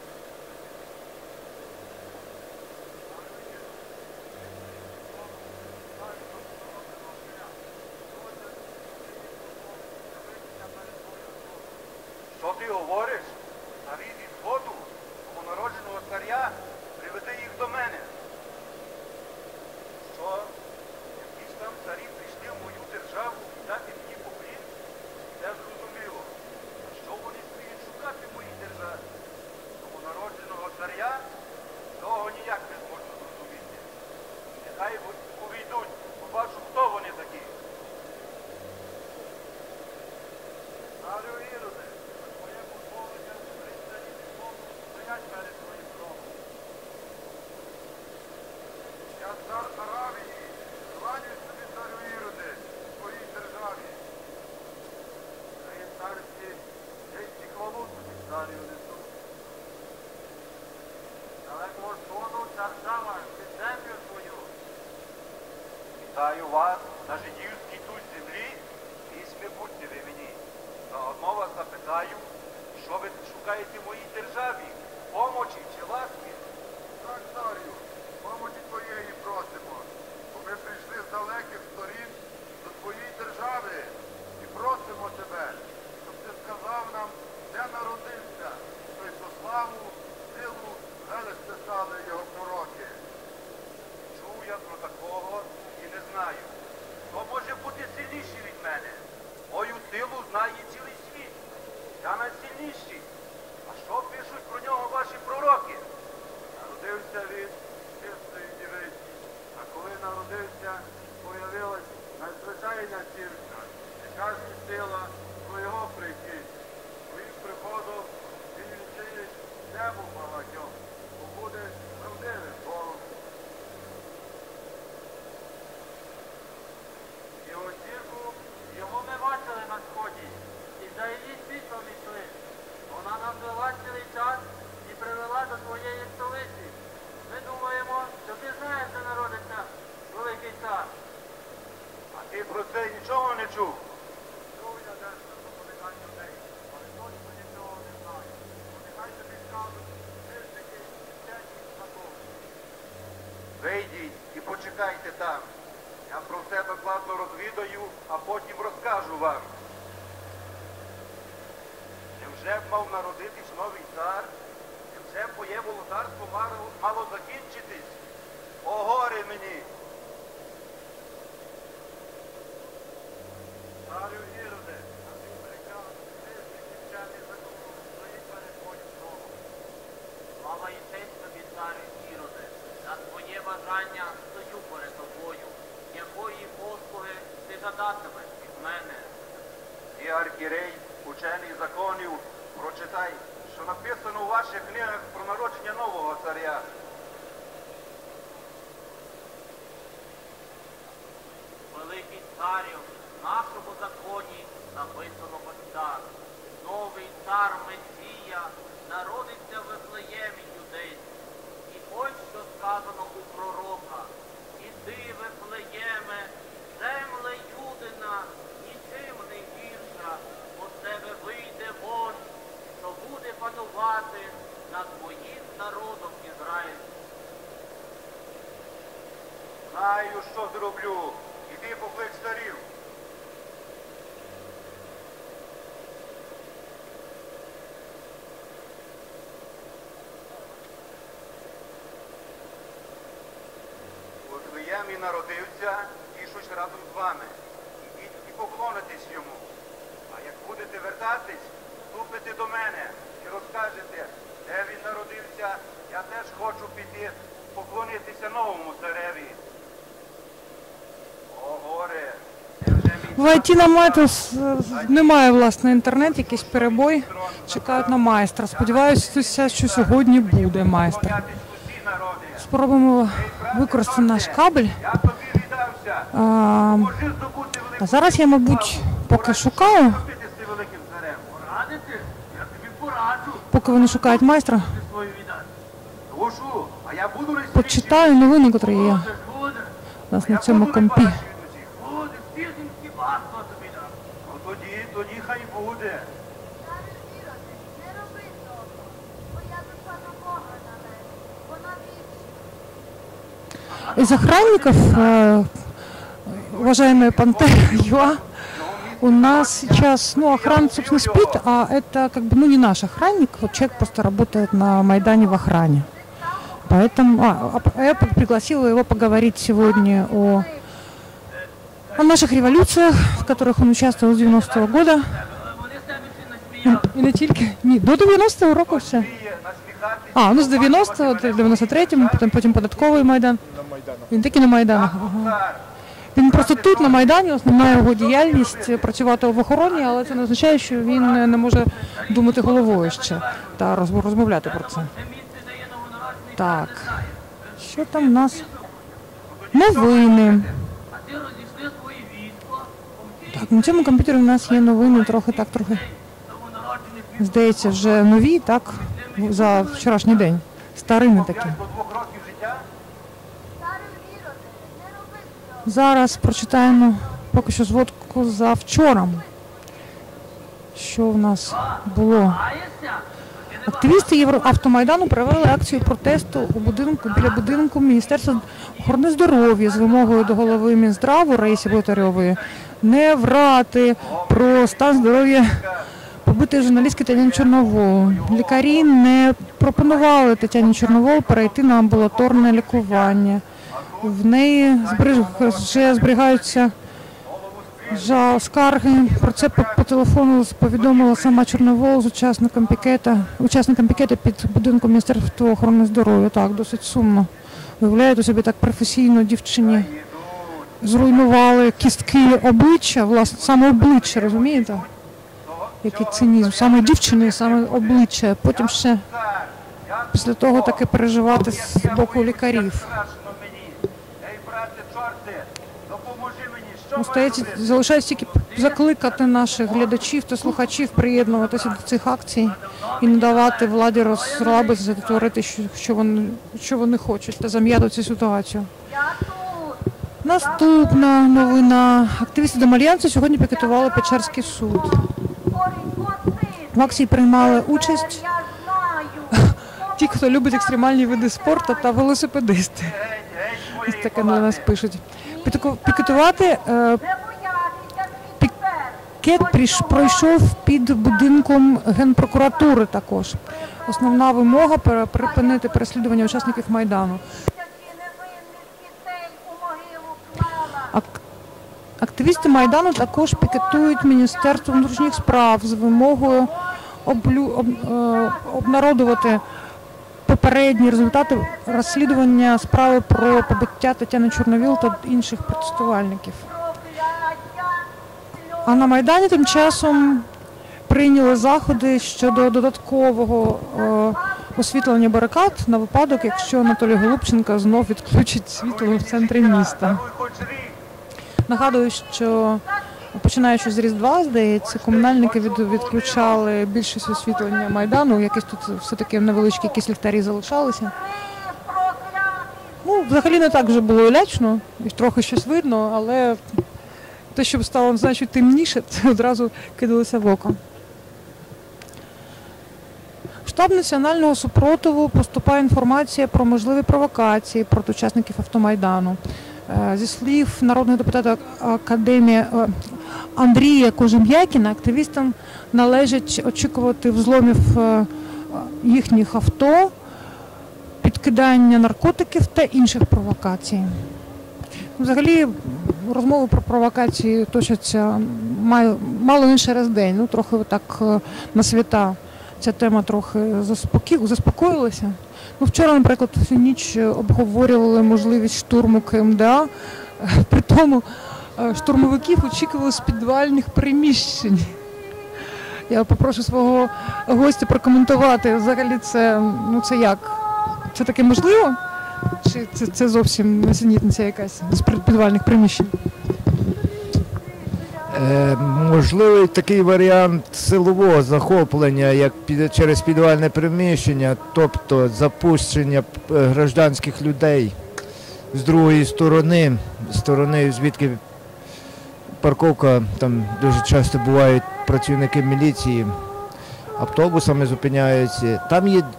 Що ти говориш? Царі зі сходу, новонародженого царя, приведи їх до мене. Що? Якісь там царі прийшли в мою державу і дати мені поклін? Це зрозуміло. А що вони сміють шукати в моїй державі? Новонародженого царя? Того ніяк не зможу зрозуміти. Нехай увійдуть, побачу, хто вони такі. Царю Іроде, твоє позволення пристані відмову стоять перед твоїм домом. Я цар Аравії, кланяюсь тобі, царю Іроде, в твоїй державі. Твоє царські, честь і хвалу тобі, царю несу. Далекого сходу держава під землю свою. Вітаю вас на жидівській тут землі, пісьми будьте ви мені. Заодно вас запитаю, що ви шукаєте в моїй державі, помочі чи ласки? Так, царю, помочі твоєї просимо, бо ми прийшли з далеких сторін до твоєї держави і просимо тебе, щоб ти сказав нам, де народився той, що славу, силу, велич писали його пророки. Чув я про такого і не знаю. Хто може бути сильніший від мене? Мою силу знає цілий світ. Я найсильніший. А що пишуть про нього ваші пророки? Народився він чистої дівиці, а коли народився, появилась надзвичайна зірка, яка звістила про його прихід. Своїм приходом він відчинить небо багатьом, бо буде правдивим Богом. Його зірку, його ми бачили на сході, і за її світлом йшли. Вона нам вела цілий час і привела до своєї столиці. Ми думаємо, що ти знаєш, де народиться великий цар. А ти про це нічого не чув? Чув я дещо про повідання людей, але точно нічого не знаю. Бо нехай тобі скажуть книжники, вчені знакомі. Вийдіть і почекайте там. Я про все докладно розвідаю, а потім розкажу вам. Невже б мав народитись новий цар? Невже б моє володарство мало, мало закінчитись? О, горе мені! Царю Іроде, а ти перекав книжники, вчені закону, стоїть перед твоїм домом. Слава і честь тобі, царю Іроде, за твоє бажання стою перед тобою, якої послуги ти жадатимеш від мене. Ти, архірей, учений законів, прочитай, що написано у ваших книгах про народження нового царя. Великий царю, в нашому законі написано ось так. Новий цар Месія народиться в Вифлеємі юдейському. І ось що сказано у пророка. Іди, Вифлеєме, земле Юдина, нічим не гірша, бо з тебе вийде вон панувати над моїм народом Ізраїль. Знаю, що зроблю. Іди поклич царів. У Вифлеємі народився, тішусь разом з вами. Ідіть і поклонитесь йому. А як будете вертатись, ступите до мене і розкажете, де він народився. Я теж хочу піти поклонитися новому цареві. О, горе! В ай ті на МЕТОС немає, власне, інтернет, якийсь перебой. Чекають на майстра. Сподіваюся, що сьогодні буде майстер. Спробуємо використати наш кабель. А, а зараз я, мабуть, поки шукаю, поки вони шукають майстра, почитаю новини, які є у нас на цьому компі. Тоді, тоді хай буде. Не роби того, бо я душа до Бога належить, вона вічна. Из охранников, э, уважаемые Пантера ЮА, у нас сейчас, ну, охрана, собственно, спит, а это как бы, ну, не наш охранник, вот человек просто работает на Майдане в охране. Поэтому, а, а я пригласила его поговорить сегодня о, о наших революциях, в которых он участвовал с девяностого года. І не тільки, ні, до дев'яностого року все. А, ну з дев'яностого, дев'яносто третьому, потім, потім податковий Майдан. Він таки на Майданах. Ага. Він просто тут, на Майдані, основна його діяльність працювати в охороні, але це не означає, що він не може думати головою ще та розмовляти про це. Так, що там у нас? Новини. Так, на цьому комп'ютері у нас є новини, трохи так, трохи, здається, вже нові, так, за вчорашній день. Старими такі. Зараз прочитаємо поки що зводку за вчора. Що в нас було? Активісти Євроавтомайдану провели акцію протесту у будинку, біля будинку Міністерства охорони здоров'я з вимогою до голови Мінздраву Раїси Ботарьової не врати про стан здоров'я побитої журналістки Тетяни Чорновол. Лікарі не пропонували Тетяні Чорновол перейти на амбулаторне лікування. В неї вже зберігаються скарги. Про це по, по телефону повідомила сама Чорновол з учасником пікета, учасником пікета під будинком Міністерства охорони здоров'я. Так, досить сумно. Виявляєте собі, так професійно дівчині зруйнували кістки обличчя, власне, саме обличчя, розумієте? Який цинізм. Саме дівчини, саме обличчя. Потім ще після того таки переживати з боку лікарів. Остається, залишається тільки закликати наших глядачів та слухачів приєднуватися до цих акцій і не давати владі розслабитися та творити, що, що, вони, що вони хочуть, та зам'яти цю ситуацію. Наступна новина. Активісти Демальянсу сьогодні пікетували Печерський суд. В акції приймали участь ті, хто любить екстремальні види спорту та велосипедисти. Ось таке на нас пишуть. Пікетувати пікет пройшов під будинком Генпрокуратури також. Основна вимога – припинити переслідування учасників Майдану. Активісти Майдану також пікетують Міністерство внутрішніх справ з вимогою облю... об... обнародувати попередні результати розслідування справи про побиття Тетяни Чорновол та інших протестувальників. А на Майдані тим часом прийняли заходи щодо додаткового е, освітлення барикад на випадок, якщо Анатолій Голубченко знов відключить світло в центрі міста. Нагадую, що починаючи з Різдва, здається, комунальники від, відключали більшість освітлення Майдану, якісь тут все-таки невеличкі якісь ліхтарі залишалися. Ну, взагалі не так вже було лячно, і трохи щось видно, але те, що стало значить темніше, це одразу кидалося в око. штаб національного супротиву поступає інформація про можливі провокації проти учасників автомайдану. Е, Зі слів народного депутата академії е, Андрія Кожем'якіна, активістам належить очікувати взломів е, їхніх авто, підкидання наркотиків та інших провокацій. Взагалі, розмови про провокації точаться мало не через день, ну трохи так на свята ця тема трохи заспокі... заспокоїлася. Ну, вчора, наприклад, всю ніч обговорювали можливість штурму КМДА, при тому штурмовиків очікували з підвальних приміщень. Я попрошу свого гостя прокоментувати, взагалі це, ну це як? Це таке можливо? Чи це, це зовсім несенітниця якась з підвальних приміщень? Е, можливий такий варіант силового захоплення, як під, через підвальне приміщення, тобто запущення гражданських людей з другої сторони, сторони, звідки парковка, там дуже часто бувають працівники міліції, автобусами зупиняються. Там є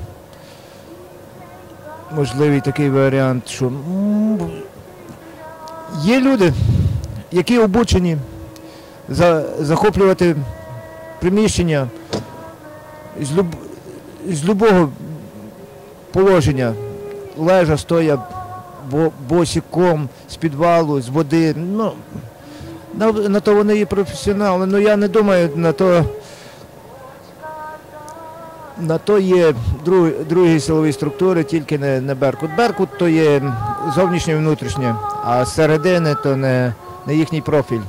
можливий такий варіант, що є люди, які обучені за, захоплювати приміщення з, люб, з любого положення, лежа, стоя, бо, босиком, з підвалу, з води. Ну, на, на то вони є професіонали, але я не думаю, на то На то є друг, другі силові структури, тільки не, не Беркут. Беркут то є зовнішнє і внутрішнє, а середини то не, не їхній профіль.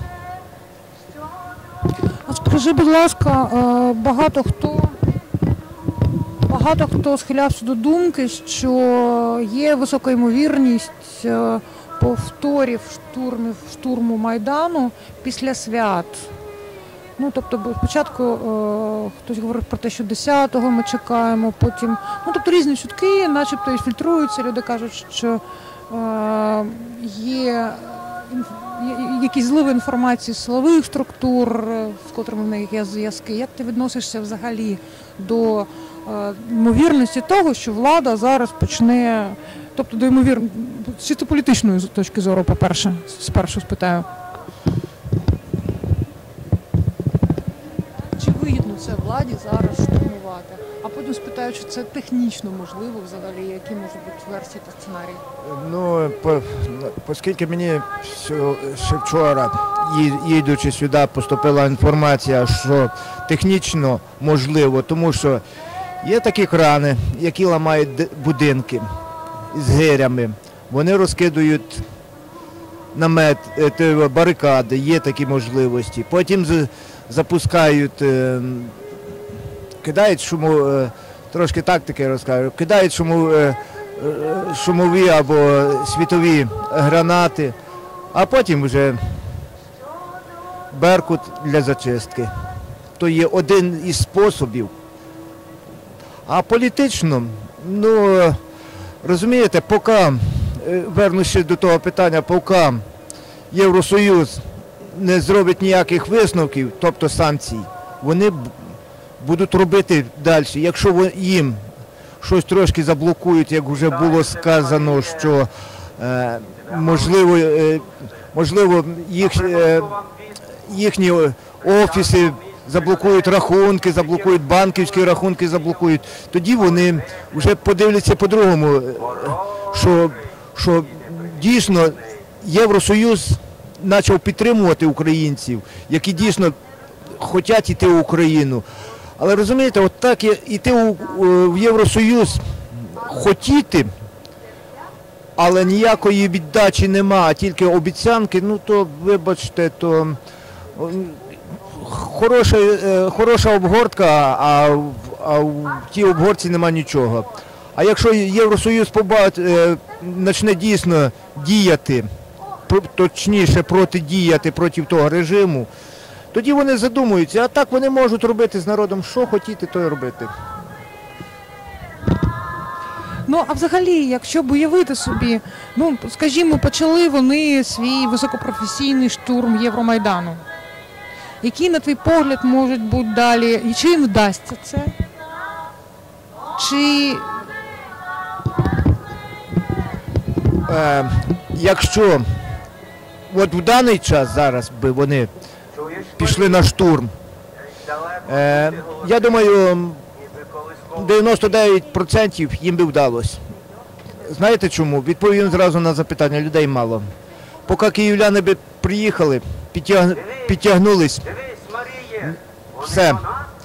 А скажи, будь ласка, багато хто, багато хто схилявся до думки, що є висока ймовірність повторів штурмів, штурму Майдану після свят. Ну, тобто, спочатку е, хтось говорив про те, що десятого ми чекаємо, потім, ну, тобто різні чутки, начебто і фільтруються, люди кажуть, що е, є якісь зливи інформації з силових структур, з котрими в них є зв'язки. Як ти відносишся взагалі до е, ймовірності того, що влада зараз почне, тобто до ймовірності, з чисто політичної точки зору, по-перше, спершу спитаю. Вигідно це владі зараз штурмувати, а потім спитаю, чи це технічно можливо взагалі, які можуть бути версії та сценарії? Ну, по, оскільки мені ще вчора, їдучи сюди, поступила інформація, що технічно можливо, тому що є такі крани, які ламають будинки з гирями, вони розкидують намет, барикади, є такі можливості. Потім запускають, кидають шуму, трошки тактики розкажу, кидають шуму, шумові або світові гранати, а потім вже Беркут для зачистки. То є один із способів. А політично, ну, розумієте, поки, вернуся до того питання, поки Євросоюз не зробить ніяких висновків, тобто санкцій, вони будуть робити далі. Якщо їм щось трошки заблокують, як вже було сказано, що е, можливо, е, можливо їх, е, їхні офіси заблокують рахунки, заблокують банківські рахунки, заблокують, тоді вони вже подивляться по-другому, що, що дійсно Євросоюз почав підтримувати українців, які дійсно хочуть йти в Україну. Але розумієте, от так йти в Євросоюз, хотіти, але ніякої віддачі нема, а тільки обіцянки, ну то, вибачте, то хороша, хороша обгортка, а, а в тій обгортці нема нічого. А якщо Євросоюз почне дійсно діяти, точніше протидіяти проти того режиму, тоді вони задумуються, а так вони можуть робити з народом, що хотіти, то й робити. Ну, а взагалі, якщо б уявити собі, ну, скажімо, почали вони свій високопрофесійний штурм Євромайдану. Які, на твій погляд, можуть бути далі, і чи їм вдасться це? Чи Е, якщо от в даний час зараз би вони пішли на штурм, е, я думаю, дев'яносто дев'ять відсотків їм би вдалося. Знаєте чому? Відповім зразу на запитання, людей мало. Поки київляни би приїхали, підтяг... підтягнулись, все.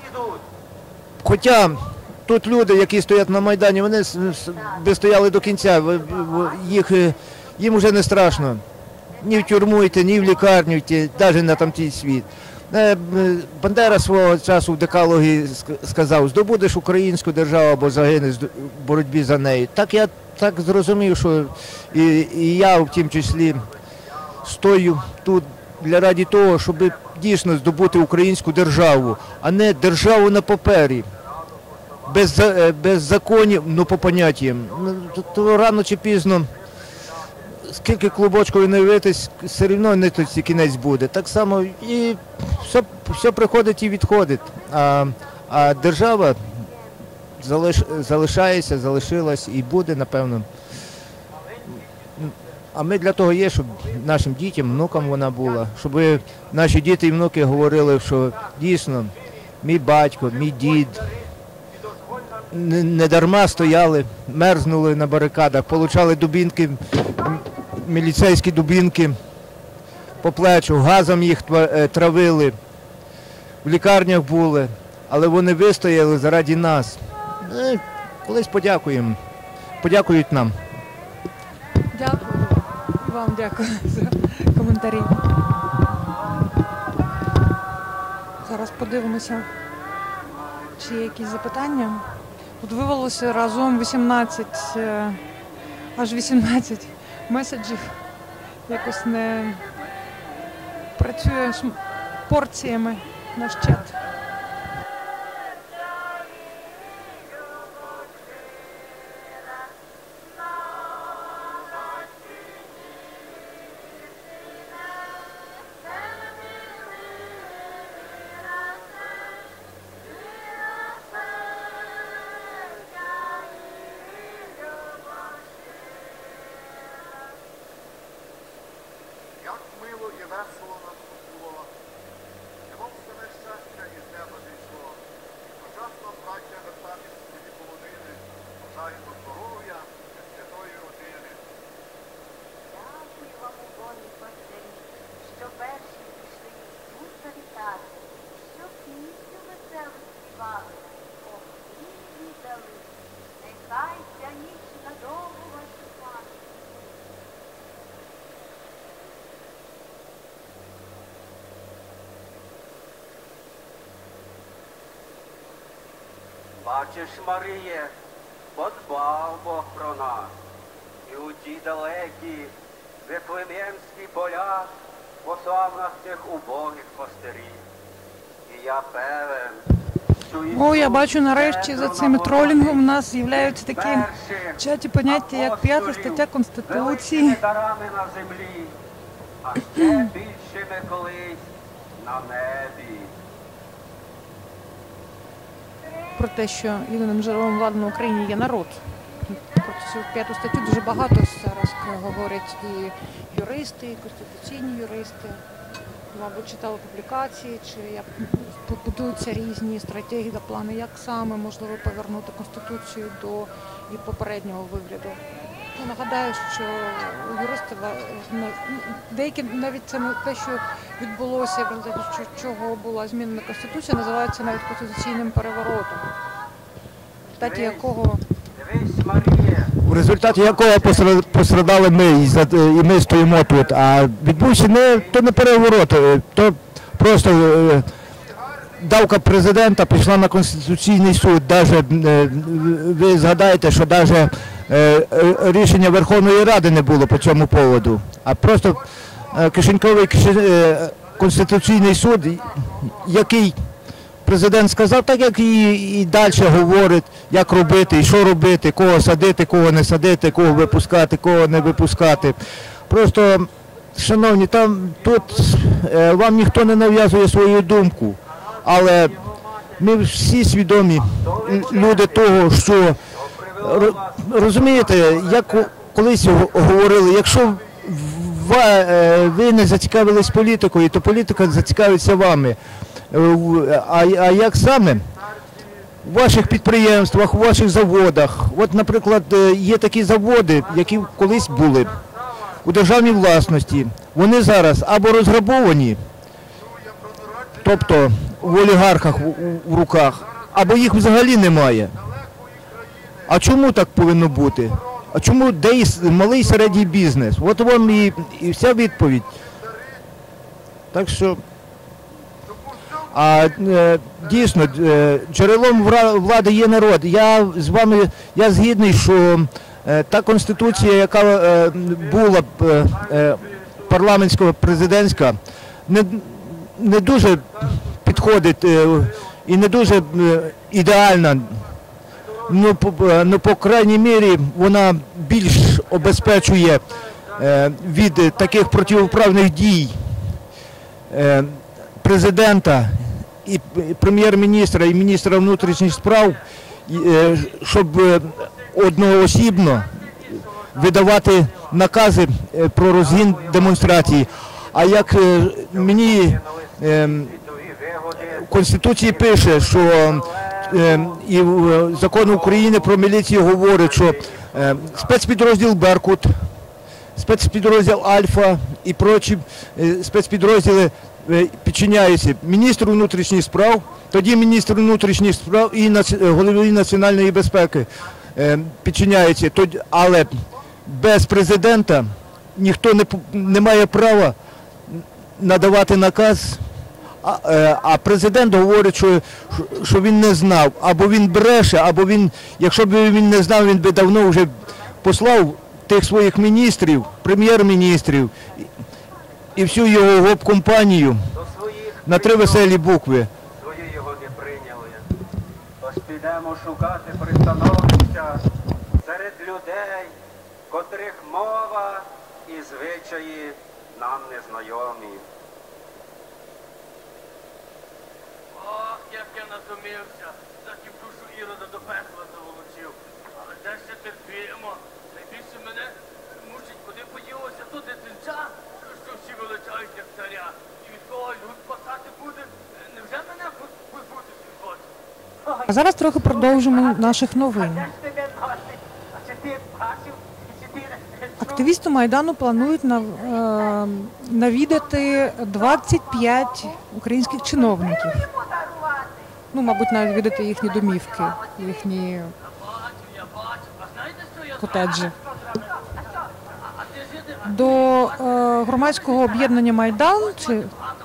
Хоча тут люди, які стоять на Майдані, вони с- с- би стояли до кінця, ви- ви- їх, е, їм вже не страшно. Ні в тюрму йти, ні в лікарню йти, навіть на тамтій світ. Е, е, Бандера свого часу в декалогі ск- сказав, здобудеш українську державу або загинеш в боротьбі за неї. Так я так зрозумів, що і, і я в тім числі стою тут для раді того, щоб дійсно здобути українську державу, а не державу на папері. Без, за- е, без законів, ну по поняттям. Ну, то- то рано чи пізно, скільки клубочків не витись, все одно не той кінець буде. Так само і все, все приходить і відходить. А, а держава залиш, залишається, залишилась і буде, напевно. А ми для того є, щоб нашим дітям, внукам вона була, щоб наші діти і внуки говорили, що дійсно мій батько, мій дід не, не дарма стояли, мерзнули на барикадах, получали дубінки, м- міліцейські дубінки по плечу, газом їх тва- е, травили, в лікарнях були, але вони вистояли заради нас. Е, Колись подякуємо, подякують нам. дякую вам, дякую за коментарі. Зараз подивимося, чи є якісь запитання. Тут вивелося разом вісімнадцять, е, аж вісімнадцять меседжів. Якось не працює шм- порціями наш чат. Як мило і весело нам тут було, немов саме щастя із неба зійшло. Почав нам, браття, вертатись з цієї полонини, бажаємо здоров'я і святої родини. Дякую вам, убогі пастирі, що перші пішли тут завітати, що пісню веселу співали, о хлібі дали. Нехай ця ніч надовго вас спати. Бачиш, Маріє, подбав Бог про нас. І у ті далекі вифлеємські поля послав нас цих убогих пастирів. І я певен, що О, я Ісус бачу, нарешті за цим щедро тролінгом у нас з'являються такі перших в чаті поняття, як п'ята стаття великими Конституції. дарами на землі, а ще більшими колись на небі. Про те, що єдиним джерелом влади на Україні є народ. Про цю п'яту статтю дуже багато зараз говорять і юристи, і конституційні юристи. Мабуть, читали публікації, чи як будуються різні стратегії та плани, як саме можливо повернути Конституцію до її попереднього вигляду. Я нагадаю, що юристи ва- на- деякі навіть це не те, що відбулося, в результаті чо- чого була змінена Конституція, називається навіть конституційним переворотом, в результаті якого Дивись, Маріє, В результаті якого посра- пострадали ми, і, за- і ми стоїмо тут. А відбувся не то не переворот, е, то просто е, давка президента пішла на Конституційний суд. Даже, е, ви згадаєте, що навіть рішення Верховної Ради не було по цьому поводу, а просто е, кишеньковий кишен- е, Конституційний суд, який президент сказав, так як і, і далі говорить, як робити, і що робити, кого садити, кого не садити, кого випускати, кого не випускати. Просто, шановні, там тут е, вам ніхто не нав'язує свою думку, але Ми всі свідомі люди того, що ро- розумієте, як о- колись го- говорили, якщо ва- е, ви не зацікавились політикою, то політика зацікавиться вами. Е, в- А, а як саме? У ваших підприємствах, у ваших заводах. От, наприклад, е, є такі заводи, які колись були у державній власності. Вони зараз або розграбовані, тобто в олігархах в, у- в руках, або їх взагалі немає. А чому так повинно бути? А чому де і с- малий і середній бізнес? От вам і, і вся відповідь. Так що, а е, дійсно, е, джерелом вра- влади є народ. Я з вами, я згідний, що е, та конституція, яка е, була б е, е, парламентсько президентська, не, не дуже підходить е, і не дуже е, ідеальна. Ну, по, е, ну, по крайній мірі, вона більш обезпечує е, від е, таких протиправних дій е, президента і п- і прем'єр-міністра, і міністра внутрішніх справ, і, е, щоб е, одноосібно видавати накази е, про розгін демонстрації. А як е, мені е, в Конституції пише, що е, і в е, закон України про міліцію говорить, що е, спецпідрозділ «Беркут», спецпідрозділ «Альфа» і прочі е, спецпідрозділи е, підчиняються міністру внутрішніх справ, тоді міністру внутрішніх справ і наці- е, голові національної безпеки е, підчиняються. Тоді- Але без президента ніхто не, п- не має права надавати наказ, а, е, а президент говорить, що, що- що він не знав, або він бреше, або він, якщо б він не знав, він би давно вже послав тих своїх міністрів, прем'єр-міністрів і- і всю його гоп-компанію на три веселі букви. Свої його не прийняли. Тож підемо шукати пристановища серед людей, котрих мова і звичаї нам не знайомі. Ох, як я натомився, затім душу Ірода до пекла заволочив. Але де ще терпіємо? Найбільше мене мучить, куди поділося то дитинця, що всі величають як царя. І від когось гуд спасати буде. Невже мене позбутись він хоче? А зараз трохи продовжимо наших новин. Активісти Майдану планують нав- е, навідати двадцять п'ять українських чиновників. Ну, мабуть, навіть відвідати їхні домівки, їхні котеджі. До е, громадського об'єднання Майдан чи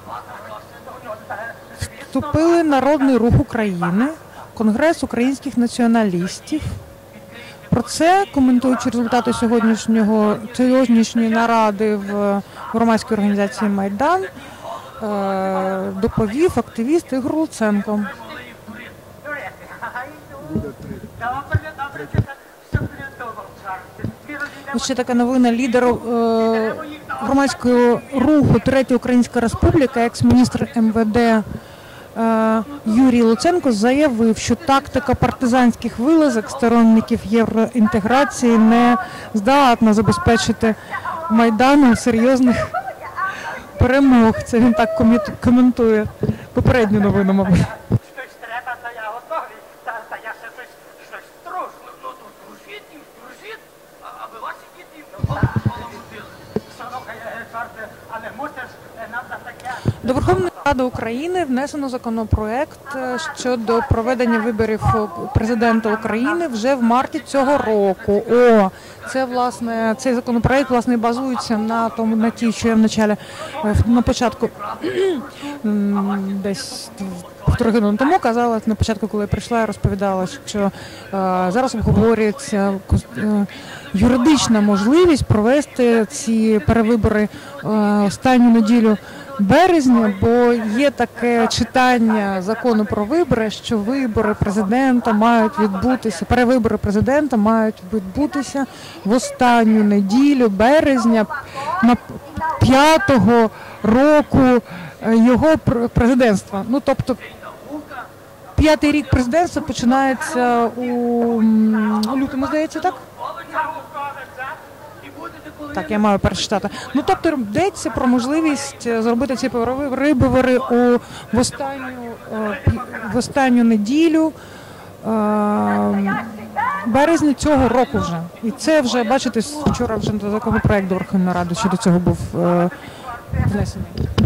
вступили Народний рух України, Конгрес українських націоналістів. Про це, коментуючи результати сьогоднішнього сьогоднішньої наради в громадській організації Майдан, е, доповів активіст Ігор Луценко. Ось ще така новина. Лідер е, громадського руху Третя Українська Республіка, екс-міністр ем ве де е, Юрій Луценко заявив, що тактика партизанських вилазок сторонників євроінтеграції не здатна забезпечити Майдану серйозних перемог. Це він так комі- коментує попередню новину, мабуть. Щось треба, то я готовий. Та, та я ще щось, щось стружу. Ну, то дружіть їм, дружіть, а- аби ваші діти їм поламутили. Слухай, е, чорте, але мусиш е, нам за таке. До Верховної Ради України внесено законопроект е, щодо проведення виборів е, президента України вже в марті цього року. О, це власне цей законопроект власне базується на тому, на тій, що я вначалі е, на початку м, десь півтори години тому казала на початку, коли я прийшла, я розповідала, що е, зараз обговорюється е, юридична можливість провести ці перевибори е, останню неділю березня, бо є таке читання закону про вибори, що вибори президента мають відбутися, перевибори президента мають відбутися в останню неділю березня на п'ятого року е, його пр- президентства. Ну, тобто п'ятий рік президентства починається у, м, у лютому, здається, так? Так, я маю перечитати. Ну, тобто йдеться про можливість е, зробити ці вибори у в останню, е, пі- в останню неділю е, березня цього року вже. І це вже, бачите, вчора вже законопроект до Верховної Ради щодо цього був е, внесений.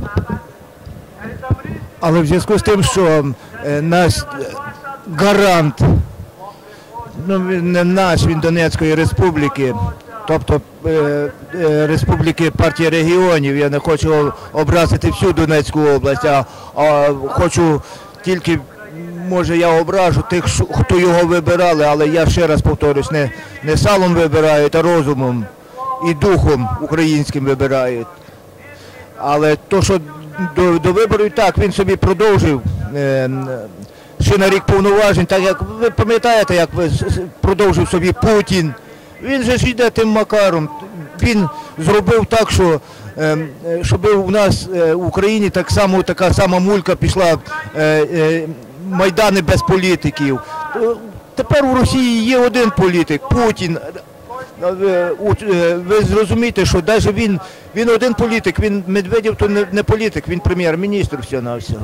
Але в зв'язку з тим, що е, наш е, гарант, ну він не наш, він Донецької республіки, тобто е, е, республіки партії регіонів, я не хочу образити всю Донецьку область, а, а хочу тільки, може я ображу тих, що- хто його вибирали, але я ще раз повторюсь, не, не салом вибирають, а розумом і духом українським вибирають. Але то, що до, до виборів, так, він собі продовжив е, ще на рік повноважень, так як ви пам'ятаєте, як ви с- с- продовжив собі Путін. Він же ж йде тим макаром. Він зробив так, що е, е, щоб у нас е, в Україні так само така сама мулька пішла, е, е, майдани без політиків. То тепер у Росії є один політик Путін. А Ви, у- е, ви зрозумієте, що навіть він, він один політик, він Медведєв то не, не політик, він прем'єр-міністр всього-навсього.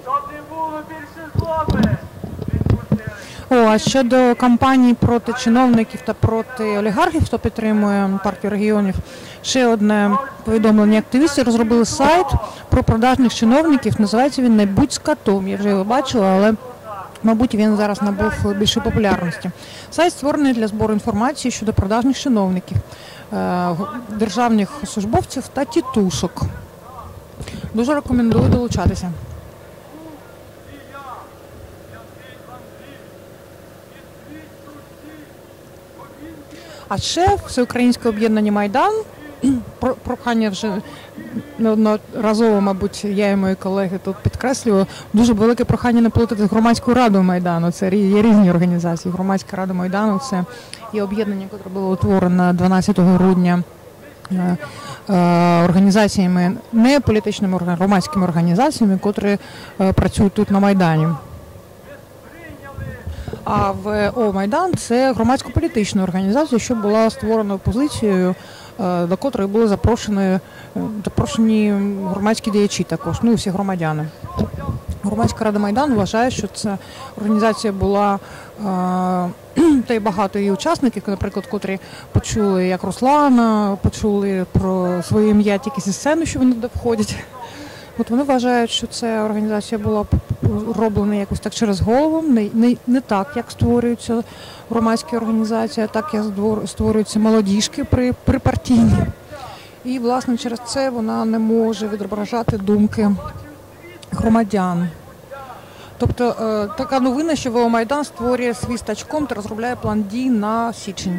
О, а щодо кампаній проти чиновників та проти олігархів, хто підтримує партію регіонів, ще одне повідомлення. Активісти розробили сайт про продажних чиновників, називається він «Не будь скотом». Я вже його бачила, але, мабуть, він зараз набув більшої популярності. Сайт створений для збору інформації щодо продажних чиновників, е, державних службовців та тітушок. Дуже рекомендую долучатися. А ще Всеукраїнське об'єднання «Майдан», про- прохання вже неодноразово, мабуть, я і мої колеги тут підкреслюю, дуже велике прохання не плутати з Громадською радою Майдану. Це рі- є різні організації. Громадська рада Майдану – це є об'єднання, яке було утворено дванадцятого грудня е, е, організаціями, не політичними, орга- громадськими організаціями, котрі е, працюють тут на Майдані. А в О Майдан це громадсько-політична організація, що була створена опозицією, е, до котрої були запрошені, е, запрошені громадські діячі також, ну і всі громадяни. Громадська рада Майдан вважає, що ця організація була, е, та й багато її учасників, наприклад, котрі почули, як Руслана, почули про своє ім'я тільки зі сцени, що вони туди входять. От вони вважають, що ця організація була роблена якось так через голову, не, не, не так, як створюються громадські організації, а так як здвор- створюються молодіжки при, припартійні. І, власне, через це вона не може відображати думки громадян. Тобто е, така новина, що ВО Майдан створює свій стачком та розробляє план дій на січень.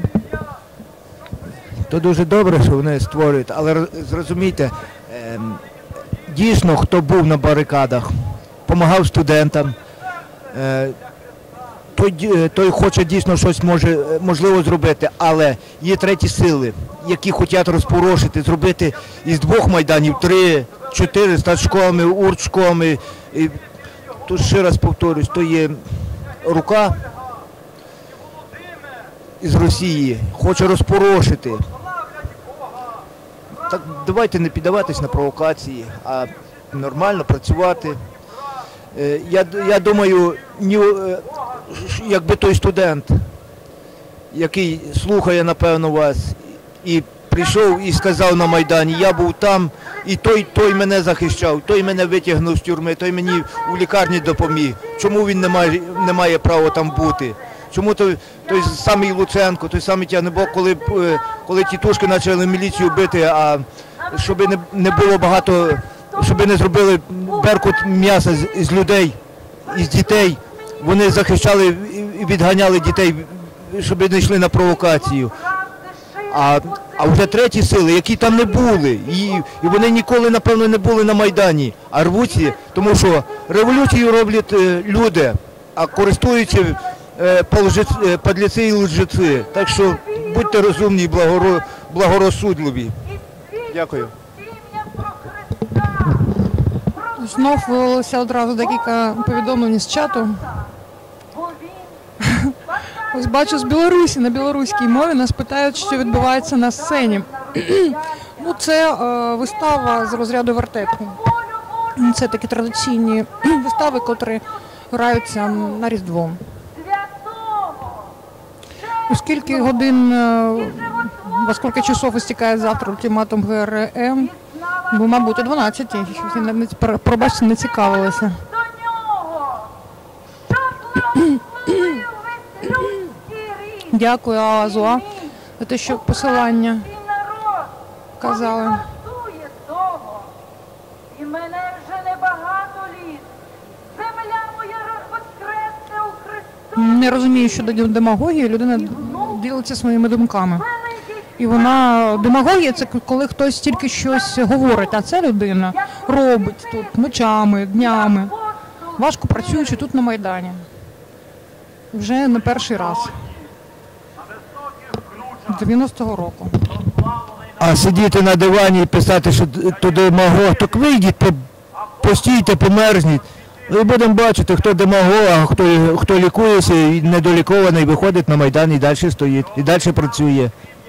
То дуже добре, що вони створюють, але роз- зрозумійте, ем, дійсно, хто був на барикадах, допомагав студентам, е, той, ді- той хоче дійсно щось може, е, можливо зробити, але є треті сили, які хочуть розпорошити, зробити із двох майданів три, чотири стачкоми, урчкоми. І тут ще раз повторюсь, то є рука із Росії, хоче розпорошити. Так давайте не піддаватись на провокації, а нормально працювати. Е, Я, я думаю, ні, е, якби той студент, який слухає, напевно, вас, і прийшов і сказав на Майдані, я був там, і той, той мене захищав, той мене витягнув з тюрми, той мені у лікарні допоміг. Чому він не має, не має права там бути? Чому той, той самий Луценко, той самий Тягнебок, коли, е, коли тітушки почали міліцію бити, а щоб не, не було багато, щоб не зробили беркут м'яса з, з людей, із дітей, вони захищали і відганяли дітей, щоб не йшли на провокацію. А, а вже треті сили, які там не були, і, і вони ніколи, напевно, не були на Майдані, а рвуться, тому що революцію роблять е, люди, а користуються е, полжи- е, подлеці і лжеці. Так що будьте розумні і благоро, благорозсудливі. Дякую. Знов виявилося одразу декілька повідомлень з чату. Ось бачу з Білорусі, на білоруській мові нас питають, що відбувається на сцені. Ну, це е, вистава з розряду вертепу. Це такі традиційні вистави, котрі граються на Різдво. У скільки годин, е, во скільки часов істікає завтра ультиматум ГРМ? Бо, мабуть, о дванадцятій. Пробачте, не цікавилася. Дякую, Азуа, за те, що посилання казали. І мене вже небагато літ. Земля моя воскресне у Христу. Не розумію, що до демагогії людина ділиться своїми думками. І вона, демагогія – це коли хтось тільки щось говорить, а ця людина робить тут ночами, днями, важко працюючи тут на Майдані. Вже не перший раз. З дев'яностого року. А сидіти на дивані і писати, що то демагог, так вийдіть, постійте, померзніть. І будемо бачити, хто демагог, а хто, хто лікується і недолікований, виходить на Майдан і далі стоїть, і далі працює.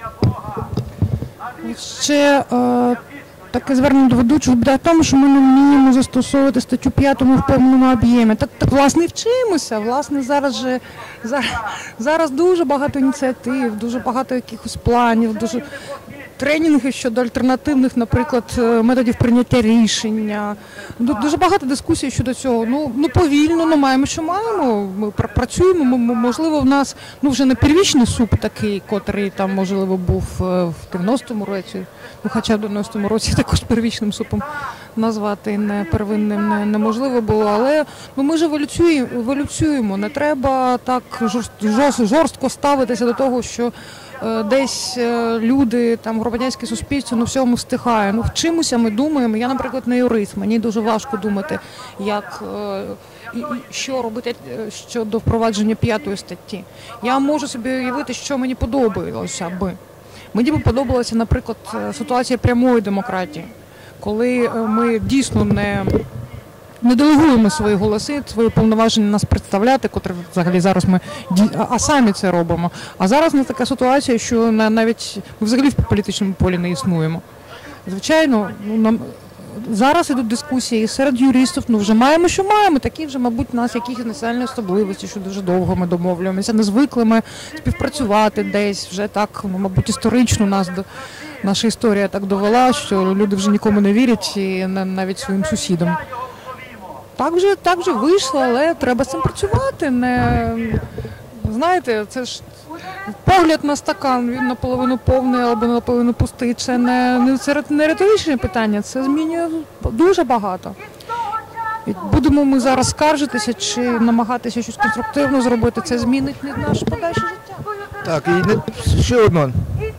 Ще е, таке звернення до ведучого буде в тому, що ми не вміємо застосовувати статтю п'яту в певному об'ємі. Так, так, власне, і вчимося. Власне, зараз, же, зараз, зараз дуже багато ініціатив, дуже багато якихось планів, дуже тренінги щодо альтернативних, наприклад, методів прийняття рішення. Дуже багато дискусій щодо цього. Ну, ну повільно, ну маємо, що маємо. Ми працюємо, можливо, в нас ну, вже не первічний суп такий, котрий там, можливо, був в дев'яностому році, ну, хоча в дев'яностому році також первічним супом назвати не первинним не, неможливо було, але ну, ми ж еволюціюємо, еволюціюємо. Не треба так жорст, жорстко ставитися до того, що десь люди, там, громадянське суспільство, ну, всьому встигає. Ну, вчимося, ми думаємо. Я, наприклад, не юрист, мені дуже важко думати, як, і, що робити щодо впровадження п'ятої статті. Я можу собі уявити, що мені подобалося би. Мені б подобалася, наприклад, ситуація прямої демократії, коли ми дійсно не... не делегуємо свої голоси, свої повноваження нас представляти, котрі взагалі зараз ми, а самі це робимо. А зараз у нас така ситуація, що навіть ми взагалі в політичному полі не існуємо. Звичайно, ну, нам, зараз ідуть дискусії серед юристів, ну вже маємо, що маємо, такі вже, мабуть, у нас якісь національні особливості, що дуже довго ми домовлюємося, не звикли ми співпрацювати десь, вже так, ну, мабуть, історично нас, наша історія так довела, що люди вже нікому не вірять, і навіть своїм сусідам. Так вже, так вже вийшло, але треба з цим працювати. Не, знаєте, це ж погляд на стакан, він наполовину повний або наполовину пустий. Це не, не, це не риторичне питання, це змінює дуже багато. І будемо ми зараз скаржитися чи намагатися щось конструктивно зробити, це змінить наше подальше життя. Так, і не, ще одно.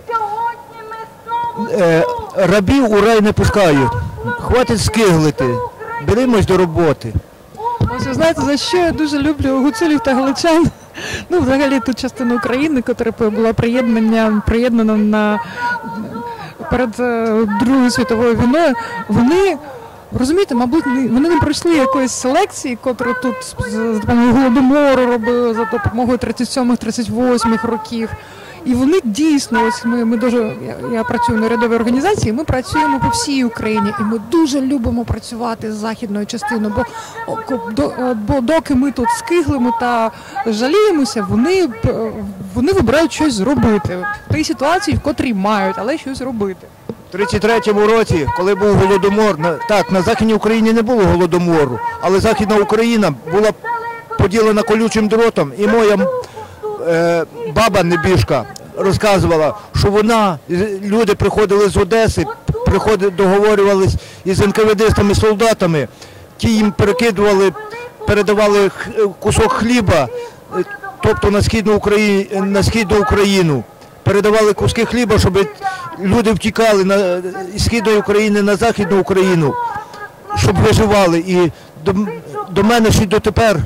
Е, рабів у рай не пускають. Хватить скиглити. Беремось до роботи. Ось ви знаєте, за що я дуже люблю гуцулів та галичан. Ну, взагалі, ту частину України, яка була приєднана, приєднана на, перед Другою світовою війною, вони, розумієте, мабуть, вони не пройшли якоїсь селекції, котру тут за допомогою Голодомору робили, за допомогою тридцять сьомих тридцять восьмих років. І вони дійсно, ось ми, ми дуже, я, я працюю на урядовій організації, ми працюємо по всій Україні, і ми дуже любимо працювати з західною частиною, бо, до, бо доки ми тут скиглимо та жаліємося, вони, вони вибирають щось зробити в тій ситуації, в котрій мають, але щось робити. В тридцять третьому році, коли був Голодомор, на, так, на Західній Україні не було Голодомору, але Західна Україна була поділена колючим дротом, і моя е, баба Небіжка розказувала, що вона, люди приходили з Одеси, приходили, договорювались із ен ка ве дистами, солдатами, ті їм перекидували, передавали кусок хліба, тобто на Східну Україну, на Східну Україну. Передавали куски хліба, щоб люди втікали на, із Східної України на Західну Україну, щоб виживали. І до, до мене ще дотепер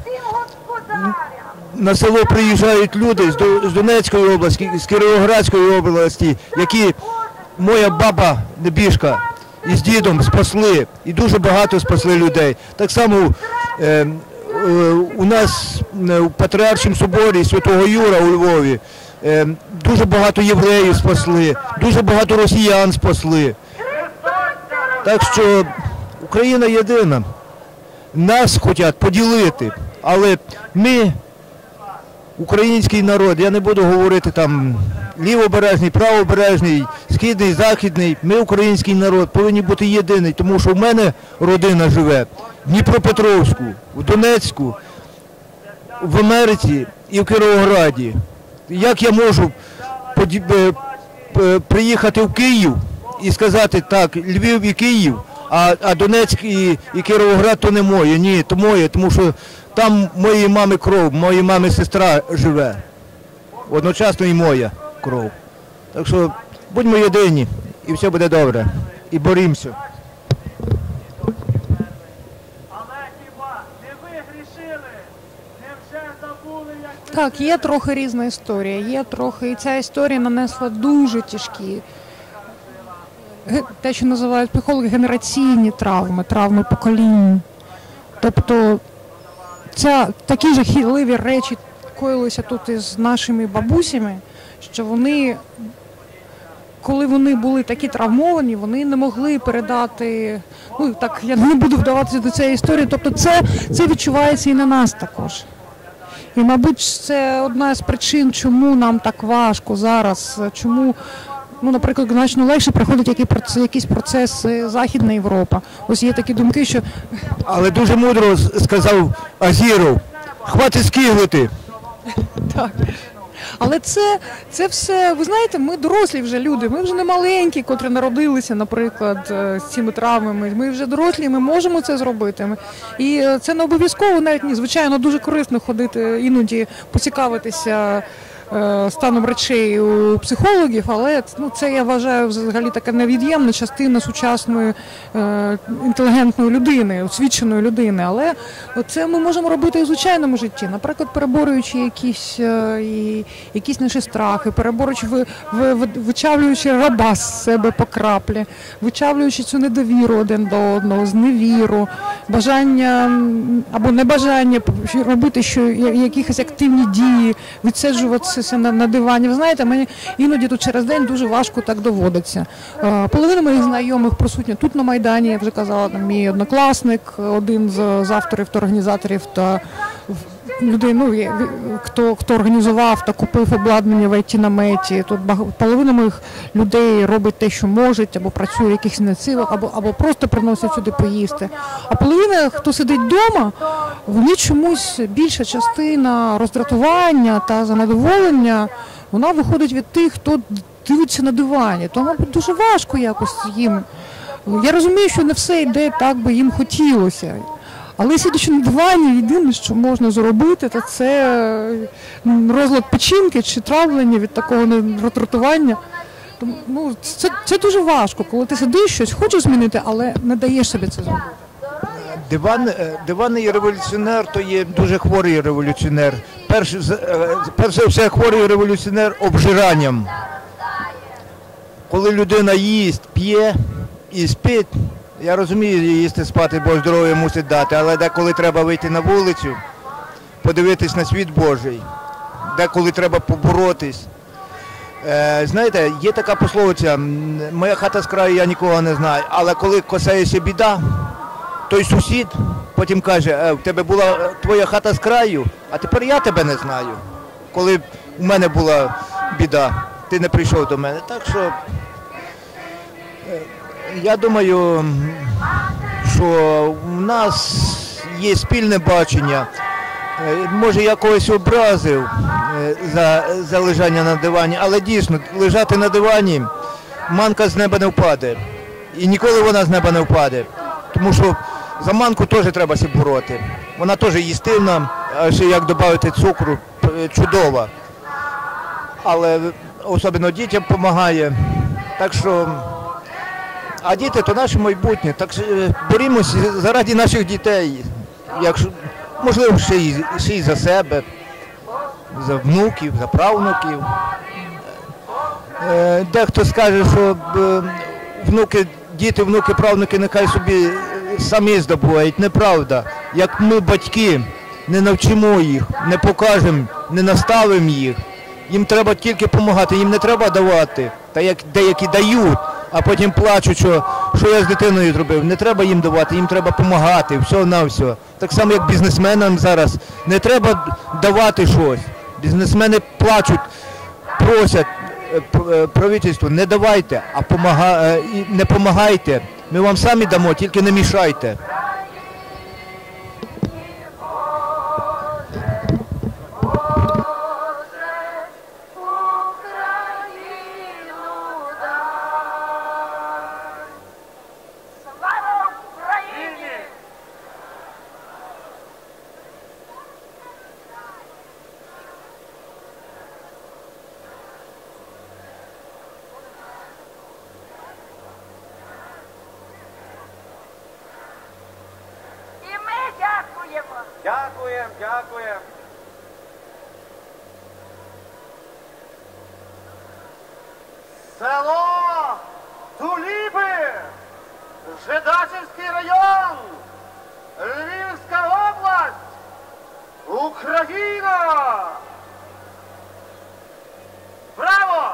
на село приїжджають люди з, з Донецької області, з Кіровоградської області, які моя баба Небіжка із дідом спасли, і дуже багато спасли людей. Так само е, у нас в Патріаршому соборі Святого Юра у Львові е, дуже багато євреїв спасли, дуже багато росіян спасли. Так що Україна єдина. Нас хочуть поділити, але ми, український народ, я не буду говорити там лівобережний, правобережний, східний, західний, ми, український народ, повинні бути єдиний, тому що в мене родина живе в Дніпропетровську, в Донецьку, в Америці і в Кіровограді. Як я можу приїхати в Київ і сказати, так, Львів і Київ, а, а Донецьк і, і Кіровоград то не моє, ні, то моє, тому що там моєї мами кров, моєї мами сестра живе, одночасно і моя кров. Так що будьмо єдині, і все буде добре, і борімося. Так, є трохи різна історія, є трохи, і ця історія нанесла дуже тяжкі, те, що називають психологи, генераційні травми, травми поколінь. Тобто ця, такі жахливі речі коїлися тут із нашими бабусями, що вони, коли вони були такі травмовані, вони не могли передати, ну так, я не буду вдаватися до цієї історії, тобто це, це відчувається і на нас також. І, мабуть, це одна з причин, чому нам так важко зараз, чому, ну, наприклад, значно легше приходять якісь процеси Західна Європа. Ось є такі думки, що... Але дуже мудро сказав Азіров, хватить скиглити. Так. Але це, це все, ви знаєте, ми дорослі вже люди, ми вже не маленькі, котрі народилися, наприклад, з цими травмами. Ми вже дорослі, ми можемо це зробити. І це не обов'язково, навіть ні, звичайно, дуже корисно ходити, іноді поцікавитися станом речей у психологів, але ну, це, я вважаю, взагалі така невід'ємна частина сучасної е, інтелігентної людини, освіченої людини. Але це ми можемо робити і в звичайному житті. Наприклад, переборюючи якісь, е, і, якісь наші страхи, переборюючи, ви, ви, вичавлюючи раба з себе по краплі, вичавлюючи цю недовіру один до одного, зневіру, бажання або небажання робити що, якісь активні дії, відсиджуватися На, на дивані. Ви знаєте, мені іноді тут через день дуже важко так доводиться. Половина моїх знайомих присутня тут на Майдані, я вже казала, там мій однокласник, один з, з авторів та організаторів та людей, ну, хто, хто організував та купив обладнання в ай ті-наметі. Тут половина моїх людей робить те, що можуть, або працює в якихось ініціативах, або, або просто приносять сюди поїсти. А половина, хто сидить вдома, вони чомусь, більша частина роздратування та занедоволення, вона виходить від тих, хто дивиться на дивані. То, мабуть, дуже важко якось їм. Я розумію, що не все йде так, би їм хотілося. Але сидячи на дивані, єдине, що можна зробити, то це розлад печінки чи травлення від такого роздратування. Ну, це, це дуже важко, коли ти сидиш, щось хочеш змінити, але не даєш собі це зробити. Диван, диванний революціонер – то є дуже хворий революціонер. Перш, перш за все, хворий революціонер обжиранням. Коли людина їсть, п'є і спить, я розумію, їсти, спати, бо здоров'я мусить дати, але деколи треба вийти на вулицю, подивитись на світ Божий, деколи треба поборотись. Е, знаєте, є така пословиця, моя хата з краю, я нікого не знаю, але коли косається біда, той сусід потім каже, е, в тебе була твоя хата з краю, а тепер я тебе не знаю. Коли в мене була біда, ти не прийшов до мене. Так що, е, я думаю, що в нас є спільне бачення. Е, може, я когось образив е, за, за лежання на дивані, але дійсно, лежати на дивані, манка з неба не впаде. І ніколи вона з неба не впаде. Тому що за манку теж треба себе бороти. Вона теж їстивна, а ще як додати цукру, чудова. Але особливо дітям допомагає. Так що, а діти то наше майбутнє. Так що борімося заради наших дітей. Якщо, можливо, ще й, ще й за себе, за внуків, за правнуків. Дехто скаже, що внуки, діти, внуки, правнуки нехай собі самі здобувають. Неправда. Як ми, батьки, не навчимо їх, не покажемо, не наставимо їх. Їм треба тільки допомагати, їм не треба давати, та як деякі дають, а потім плачуть, що, що я з дитиною зробив. Не треба їм давати, їм треба допомагати, все на все. Так само, як бізнесменам зараз, не треба давати щось. Бізнесмени плачуть, просять правительство, не давайте, а помага... не допомагайте. Ми вам самі дамо, тільки не мішайте. Дякуємо, дякуємо. Село Туліби, Жидачівський район, Львівська область, Україна! Браво!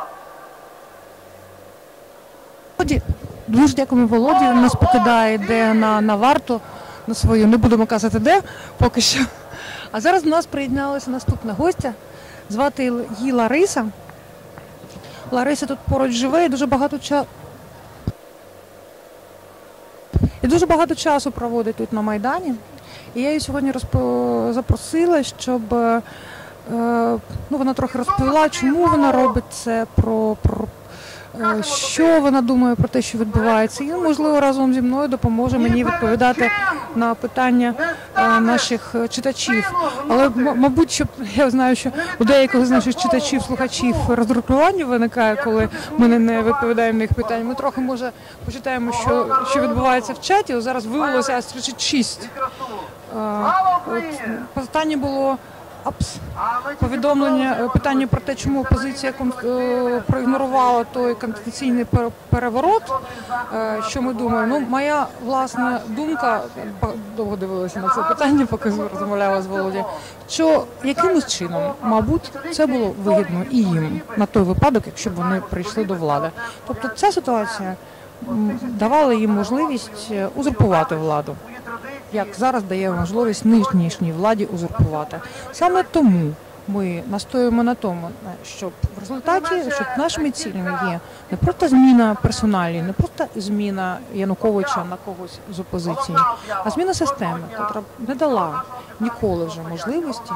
Дуже дякуємо Володі, він нас покидає, йде на, на варту, на свою, не будемо казати де, поки що. А зараз до нас приєдналася наступна гостя, звати її Лариса. Лариса тут поруч живе і дуже багато часу. І дуже багато часу проводить тут на Майдані. І я її сьогодні розпо... запросила, щоб е... ну, вона трохи розповіла, чому вона робить це, про, про що вона думає про те, що відбувається. І, можливо, разом зі мною допоможе мені відповідати на питання наших читачів. Але, мабуть, що я знаю, що у деяких з наших читачів, слухачів роздратування виникає, коли ми не відповідаємо на їх питання. Ми трохи, може, почитаємо, що, що відбувається в чаті. Ось зараз виявилося аж тридцять шість. Питання було повідомлення, питання про те, чому опозиція проігнорувала той конституційний переворот, що ми думаємо. Ну, моя власна думка, довго дивилася на це питання, поки розмовляла з Володією, що якимось чином, мабуть, це було вигідно і їм на той випадок, якщо б вони прийшли до влади. Тобто ця ситуація давала їм можливість узурпувати владу, як зараз дає можливість нинішній владі узурпувати. Саме тому ми настоюємо на тому, щоб в результаті, щоб нашими цілями є не просто зміна персоналії, не просто зміна Януковича на когось з опозиції, а зміна системи, яка не дала ніколи вже можливості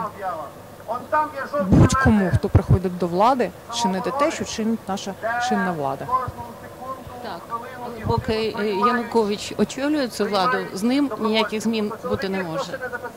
будь-кому, хто приходить до влади, чинити те, що чинить наша чинна влада. Так, поки Янукович очолює цю владу, з ним ніяких змін бути не може.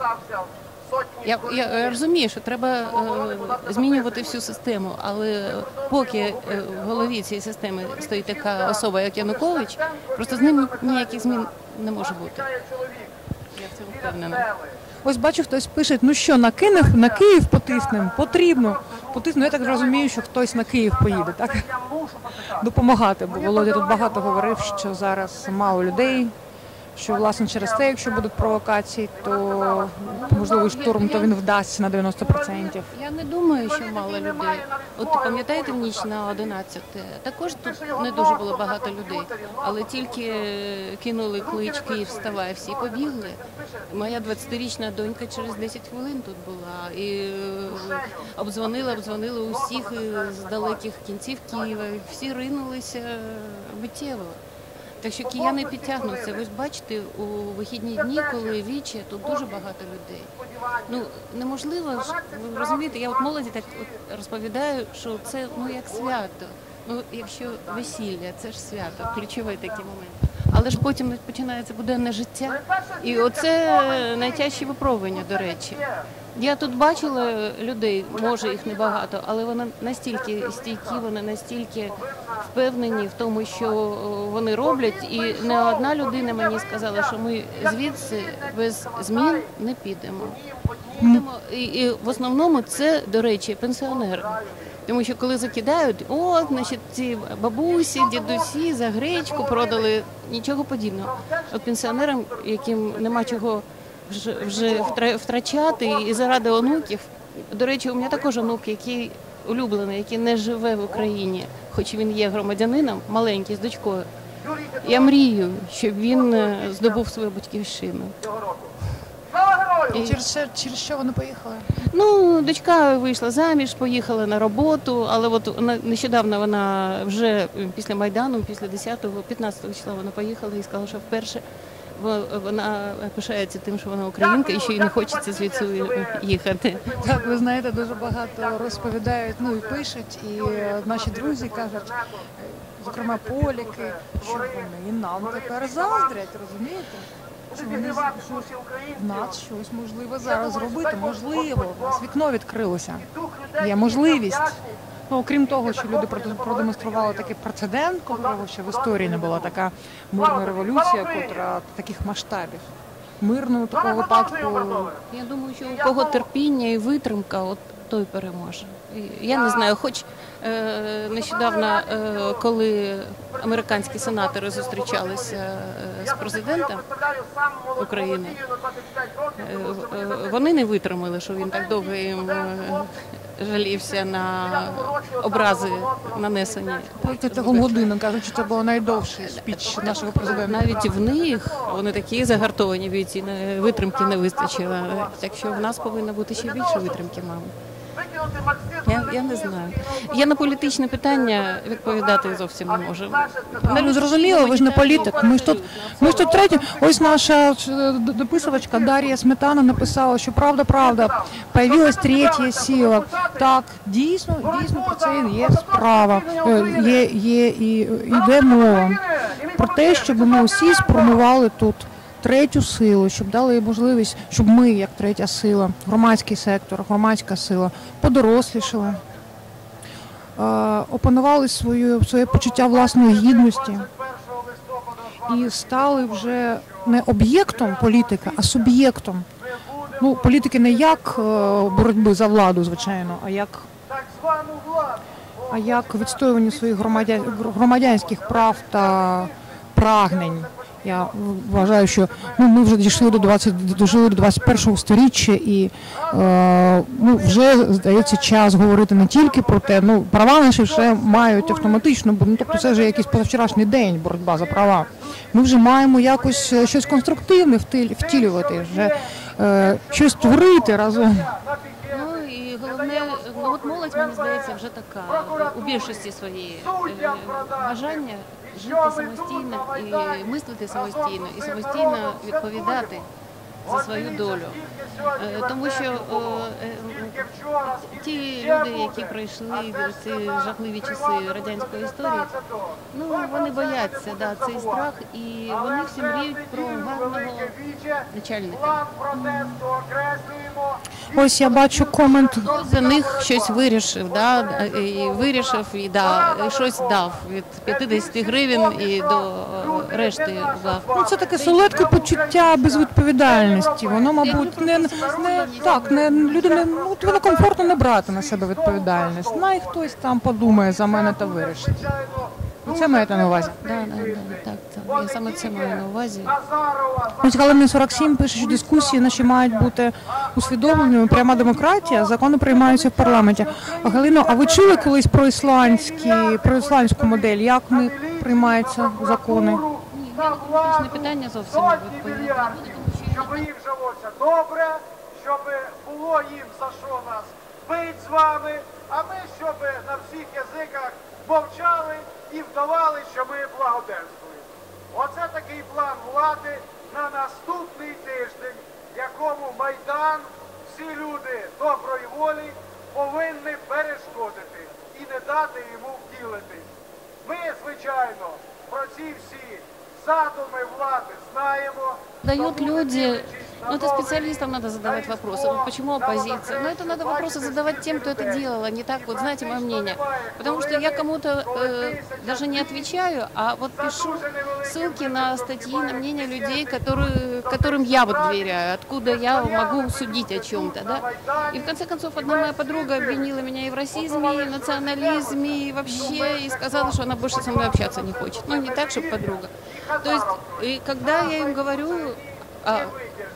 Я, я розумію, що треба е, змінювати всю систему, але поки е, в голові цієї системи стоїть така особа, як Янукович, просто з ним ніяких змін не може бути. Я в цьому впевнена. Ось бачу, хтось пише, ну що, на Київ, на Київ потиснемо? Потрібно. Потиснемо. Я так розумію, що хтось на Київ поїде, так? Допомагати, бо Володя тут багато говорив, що зараз мало людей, що, власне, через те, якщо будуть провокації, то, можливо, штурм, то він вдасться на дев'яносто відсотків. Я не думаю, що мало людей. От пам'ятаєте, в ніч на одинадцяте? Також тут не дуже було багато людей, але тільки кинули клич «Київ, вставай», всі побігли. Моя двадцятирічна донька через десять хвилин тут була і обдзвонила, обдзвонила усіх з далеких кінців Києва, всі ринулися миттєво. Так що кияни підтягнуться. Ви ж бачите, у вихідні дні, коли віче, тут дуже багато людей. Ну, неможливо ж, ви розумієте, я от молоді так от розповідаю, що це, ну, як свято. Ну, якщо весілля, це ж свято, ключовий такий момент. Але ж потім починається буденне життя. І оце найтяжчі випробування, до речі. Я тут бачила людей, може їх небагато, але вони настільки стійкі, вони настільки впевнені в тому, що вони роблять. І не одна людина мені сказала, що ми звідси без змін не підемо. підемо. І, і в основному це, до речі, пенсіонери. Тому що коли закидають, о, значить, ці бабусі, дідусі за гречку продали, нічого подібного. От пенсіонерам, яким нема чого в вже, вже втра- втрачати і заради онуків. До речі, у мене також онук, який улюблений, який не живе в Україні, хоч він є громадянином, маленький, з дочкою. Я мрію, щоб він е, здобув свою батьківщину. І через, що- через що вони поїхали? Ну, дочка вийшла заміж, поїхала на роботу, але от вона- нещодавно вона вже після Майдану, після десятого, п'ятнадцятого числа вона поїхала і сказала, що вперше во- вона пишається тим, що вона українка і що їй не хочеться звідси їхати. Так, ви знаєте, дуже багато розповідають, ну і пишуть, і е, наші друзі кажуть, е, зокрема поліки, що вони і нам тепер заздрять, розумієте? Що вони з- що в нас щось можливо зараз зробити, можливо, у нас вікно відкрилося, є можливість. Ну, окрім того, що люди проде- продемонстрували такий прецедент, котрого ще в історії не була така мирна революція, котра таких масштабів. Мирного такого випадку. Я думаю, що у кого терпіння і витримка, от той переможе. І Я не знаю, хоч е, нещодавно, е, коли американські сенатори зустрічалися е, з президентом України, е, е, вони не витримали, що він так довго їм е, жалівся на образи нанесені. Протягом години, кажуть, що це був найдовший спіч нашого президента. Навіть в них вони такі загартовані бійці, не- витримки не вистачило. Так що в нас повинно бути ще більше витримки, мабуть. Я, я не знаю. Я на політичне питання відповідати зовсім не можу. Ну, зрозуміло, ви ж не політик. Ми ж тут, ми ж тут треті. Ось наша е, д- дописувачка Дар'я Сметана написала, що правда, правда, появилась третя сила. Так, дійсно, дійсно про це є справа. Е, Є, є і йде мова про те, щоб ми усі сформували тут третю силу, щоб дали можливість, щоб ми, як третя сила, громадський сектор, громадська сила, подорослішали, е, опанували свою, своє почуття власної гідності і стали вже не об'єктом політики, а суб'єктом. Ну, політики не як е, боротьби за владу, звичайно, а як, а як відстоювання своїх громадян, громадянських прав та прагнень. Я вважаю, що ну, ми вже дійшли до двадцять, дожили до двадцять першого сторіччя і е, ну, вже, здається, час говорити не тільки про те, ну, права наші вже мають автоматично, бо ну, тобто це вже якийсь позавчорашній день боротьба за права. Ми вже маємо якось е, щось конструктивне втиль- втілювати, вже е, щось творити разом. Ну і головне, ну от молодь, мені здається, вже така у більшості своєї е, бажання жити самостійно і мислити самостійно, і самостійно відповідати за свою долю. Е, Тому що о, е, ті люди, які пройшли ці жахливі часи радянської історії, ну вони бояться, да, цей страх, і вони всі мріють про гарного начальника. Ось я бачу комент. Хтось за них щось вирішив, да, і вирішив і да, і щось дав від п'ятдесят гривень і до решти дав. Ну, це таке солодке почуття безвідповідальності. Воно, мабуть, не, не так, не люди не ну, от воно комфортно не брати на себе відповідальність. Най хтось там подумає за мене та вирішить. Це маєте на увазі? Да, да, да, так, так. Я саме це маю на увазі. Ось Галина сорок сім пише, що дискусії наші мають бути усвідомленими. Пряма демократія, закони приймаються в парламенті. А, Галино, а ви чули колись про ісландські, про ісландську модель? Як в них приймаються закони? Ні, я на політичне питання зовсім не відповідаю. Щоб їм жилося добре, щоб було їм за що нас бить з вами, а ми щоб на всіх язиках мовчали і вдавали, що ми благоденствуємо. Оце такий план влади на наступний тиждень, якому Майдан, всі люди доброї волі повинні перешкодити і не дати йому втілитись. Ми, звичайно, про ці всі задумы влады знаемо. Дают люди, ну это специалистам надо задавать вопросы. Вот почему оппозиция? Ну это надо вопросы задавать тем, кто это делал, а не так вот, знаете, мое мнение. Потому что я кому-то э, даже не отвечаю, а вот пишу ссылки на статьи, на мнения людей, которые, которым я вот доверяю, откуда я могу судить о чем-то, да. И в конце концов одна моя подруга обвинила меня и в расизме, и в национализме, и вообще, и сказала, что она больше со мной общаться не хочет. Ну не так, чтобы подруга. То есть, и когда я им говорю, а,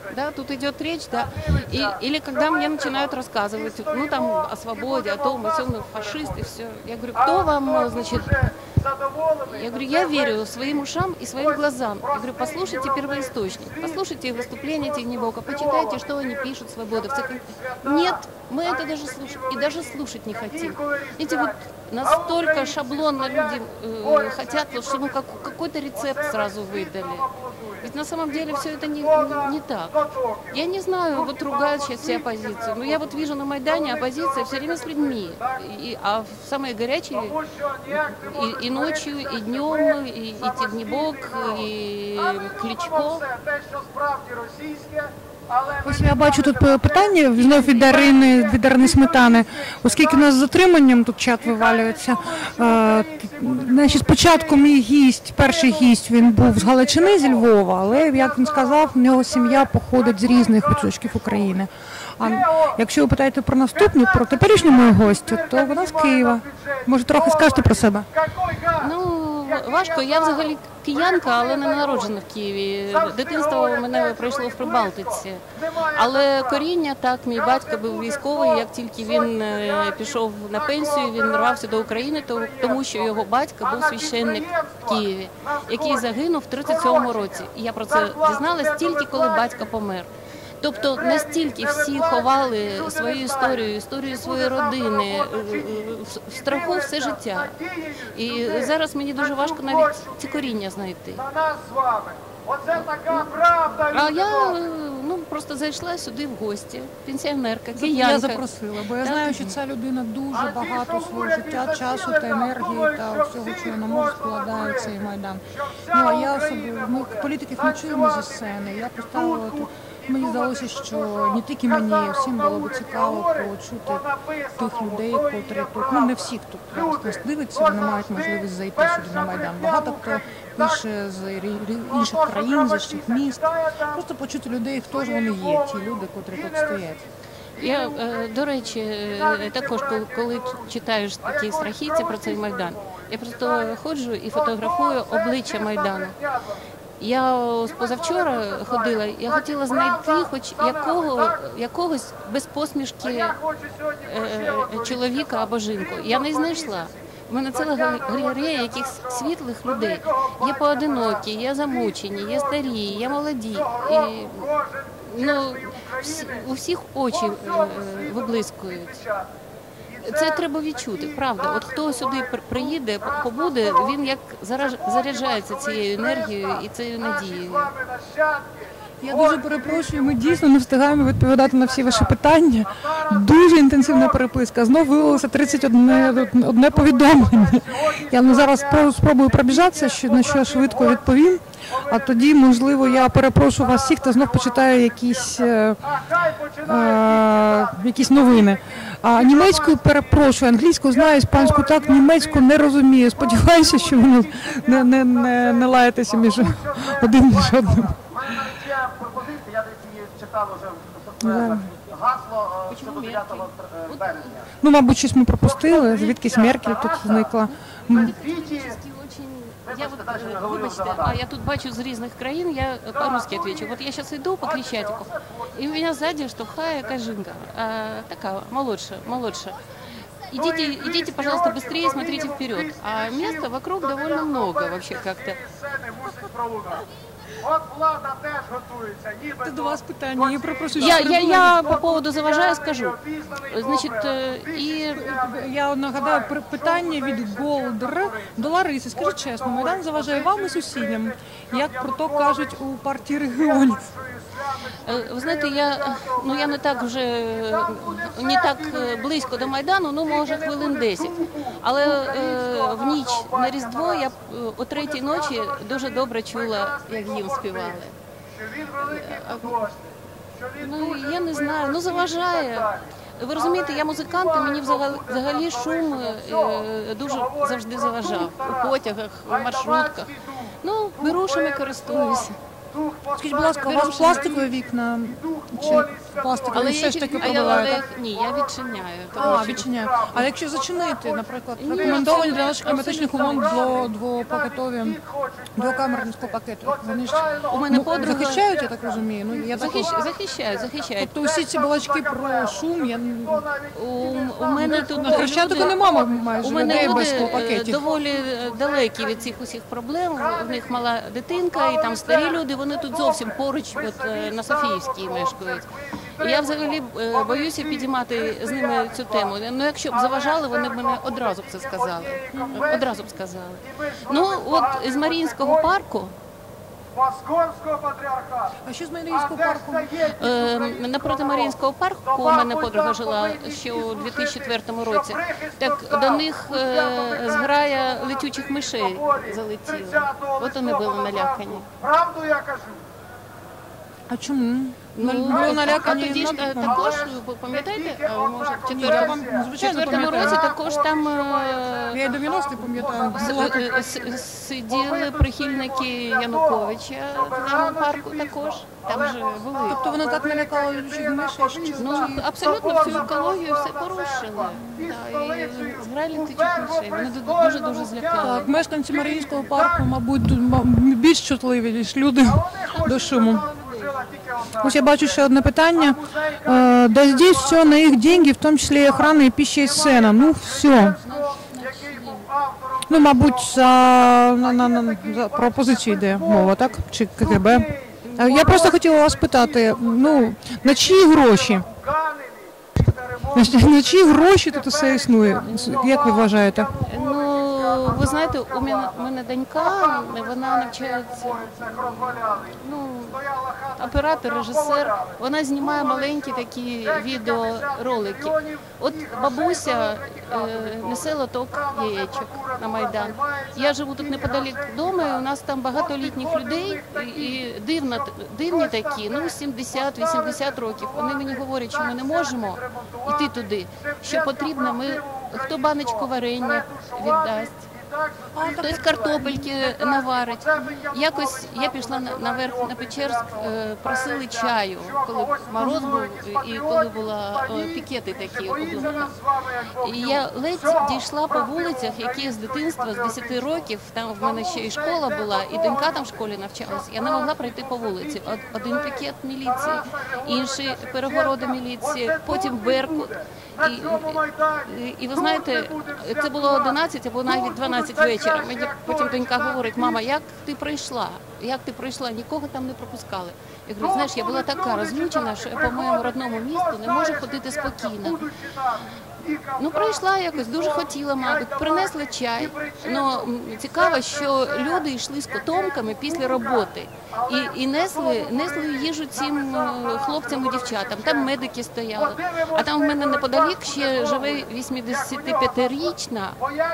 Да, тут идет речь, да. И, или когда мне начинают рассказывать, ну там о свободе, о том, о сём, фашист и все. Я говорю, кто вам, значит, я говорю, я верю своим ушам и своим глазам. Я говорю, послушайте первоисточник, послушайте выступления Тягнебока, почитайте, что они пишут, свободовцы. Нет, мы это даже слушать, и даже слушать не хотим. Эти вот настолько шаблонно люди э, хотят, вот, чтобы как, какой-то рецепт сразу выдали. Ведь на самом деле все это не, не, не так. Я не знаю, вот ругают сейчас все оппозицию, но я вот вижу на Майдане оппозиция все время с людьми. И, а в самые горячие и, и ночью, и днем, и, и Тягнебок, и Кличко. Ось я бачу тут питання знов від Дарини, від Дарини Сметани. Оскільки у нас з затриманням тут чат вивалюється. Е, значить, спочатку мій гість, перший гість, він був з Галичини, зі Львова, але, як він сказав, в нього сім'я походить з різних куточків України. А якщо ви питаєте про наступну, про теперішню мою гостю, то вона з Києва. Може, трохи скажете про себе? Ну, важко. Я взагалі киянка, але не народжена в Києві. Дитинство у мене пройшло в Прибалтиці. Але коріння, так, мій батько був військовий, як тільки він пішов на пенсію, він рвався до України, тому що його батько був священник в Києві, який загинув в тридцять сьомому році. І я про це дізналась тільки, коли батько помер. Тобто настільки всі ховали свою історію, історію своєї родини, в страху все життя. І зараз мені дуже важко навіть ці коріння знайти. А я ну, просто зайшла сюди в гості, пенсіонерка, киянка. Я запросила, бо я знаю, що ця людина дуже багато свого життя, часу та енергії та всього, чого на може складає цей Майдан. Ну, а я особливо, ми політиків не чуємо зі сцени, я поставила тут. Мені здалося, що не тільки мені, всім було б цікаво почути тих людей, котрі тут, ну не всі, хто нас дивиться, вони мають можливість зайти сюди на Майдан. Багато хто пише з інших країн, з інших міст. Просто почути людей, хто ж вони є, ті люди, котрі тут стоять. Я, до речі, також, коли читаєш такі страхіття про цей Майдан, я просто ходжу і фотографую обличчя Майдану. Я позавчора ходила, я хотіла знайти хоч якого, якогось без посмішки е, чоловіка або жінку. Я не знайшла. У мене ціла галерея якихось світлих людей. Є поодинокі, є замучені, є старі, є молоді. І, ну, всі, у всіх очі е, виблискують. Це треба відчути, правда. От хто сюди приїде, побуде, він як заряджається цією енергією і цією надією. Я дуже перепрошую, ми дійсно не встигаємо відповідати на всі ваші питання. Дуже інтенсивна переписка. Знов виявилося тридцять одне повідомлення. Я зараз спробую пробіжатися, на що швидко відповім. А тоді, можливо, я перепрошую вас всіх, хто знов почитає якісь, е, е, якісь новини. А німецькою перепрошую, англійську знаю, іспанську так, німецьку не розумію. Сподіваюся, що ви не, не, не, не, не лаєтеся між один між одним. Я десь її читав уже гасло щодо дев'ятого березня. Ну, мабуть, щось ми пропустили, звідкись Меркель тут зникла. Я вот, вибачте, а я тут бачу з різних країн, я по-русски отвечу. Вот я сейчас иду по Крещатику, и у меня сзади штовхає якась жінка, а, така, молодша, молодша. Идите, идите, пожалуйста, быстрее, смотрите вперед. А места вокруг довольно много вообще как-то. От влада теж готується, ніби це до вас питання. Я перепрошую. Я, я, я по поводу заважаю скажу. Значить, і я нагадаю питання від Голдер до Лариси. Скажіть чесно, Майдан заважає вам і сусідям, як про то кажуть у партії регіонів? Ви знаєте, я, ну, я не так вже, не так близько до Майдану, ну, може, хвилин десять. Але е, в ніч на Різдво я о третій ночі дуже добре чула, як гімн співали. Ну, я не знаю, ну, заважає. Ви розумієте, я музикант, і мені взагалі, взагалі шум е, дуже завжди заважав. У потягах, у маршрутках. Ну, берушами користуюся. Скажіть, будь ласка, у вас пластикові вікна? Чи пластикові Але все я, ж таки а я, пробивають? але, так? ні, я відчиняю. тому А, що- відчиняю. А якщо зачинити, наприклад, Ні, рекомендовані для абсолютно, наших кліматичних умов дво- двопакетові, двокамерні склопакети, вони ж У мене ну, подруга- захищають, я так розумію? Ну, я так... Захищ... Захищають, захищають. Тобто усі ці балачки про шум, я... У, у мене тут На Хрещатику люди- нема майже у мене людей люди без е, склопакетів. доволі е, далекі від цих усіх проблем. У них мала дитинка, і там старі люди. Вони тут зовсім поруч, от е, на Софіївській мешкають. І я взагалі е, боюся підіймати з ними цю тему. Ну, якщо б заважали, вони б мене одразу б це сказали. Одразу б сказали. Ну, от з Маріїнського парку. Московського патріархату. А що з Маріїнського парку? Е, Напроти Маріїнського парку у мене подруга жила ще у дві тисячі четвертому році. Так до них е, зграя летючих мишей залетіла. От вони були налякані. Правду я кажу. А чому? Ну, були а налякані тоді ж е, на- також, ви пам'ятаєте, а, може, в Ні, четвер- я вам, в звичайно, четвертому пам'ятаю. році також там е, Я й дев'яності пам'ятаю. с- Було е, с- сиділи прихильники Януковича в цьому парку також. Там же були. Тобто вони так налякали летючих мишей, що... Ну, абсолютно всю екологію все порушили. Да, і зграли летючих мишей. Вони дуже-дуже злякали. Так, мешканці Маріїнського парку, мабуть, тут ма- більш чутливі, ніж люди до шуму. Ось я бачу ще одне питання. Е, Да здесь все на их деньги, в тому числі і охрана, і пища, і сцена. Ну, все. Ну, мабуть, за, на, на, на, за про опозицію йде мова, так? Чи КГБ? Е, Я просто хотіла вас питати, ну, на чиї гроші? На, на чиї гроші тут усе існує? Як ви вважаєте? Ну, ви знаєте, у мене, у мене донька, вона навчається, ну, оператор, режисер, вона знімає маленькі такі відеоролики. От бабуся е, несе лоток яєчок на Майдан. Я живу тут неподалік вдома, і у нас там багато літніх людей, і, і дивно, дивні такі, ну, сімдесят-вісімдесят років. Вони мені говорять, що ми не можемо йти туди, що потрібно, ми, хто баночку варення віддасть, хтось картопельки наварить. Якось я пішла на- наверх на Печерськ, е, просили чаю, коли мороз був і коли була е, пікети такі. облака. І я ледь дійшла по вулицях, які з дитинства, з десяти років, там в мене ще і школа була, і донька там в школі навчалася. Я не могла пройти по вулиці. Од- Один пікет міліції, інший перегороди міліції, потім Беркут. І, і, і ви знаєте, це було одинадцять або навіть дванадцять вечора. Мені потім донька говорить: мама, як ти прийшла? Як ти прийшла? Нікого там не пропускали. Я говорю, знаєш, я була така розлючена, що я по моєму родному місту не можу ходити спокійно. Ну, прийшла якось, дуже хотіла, мабуть, принесли чай. Ну, м, цікаво, що люди йшли з котомками після роботи і, і несли, несли їжу цим е, хлопцям і дівчатам. Там медики стояли. А там в мене неподалік ще живе вісімдесятип'ятирічна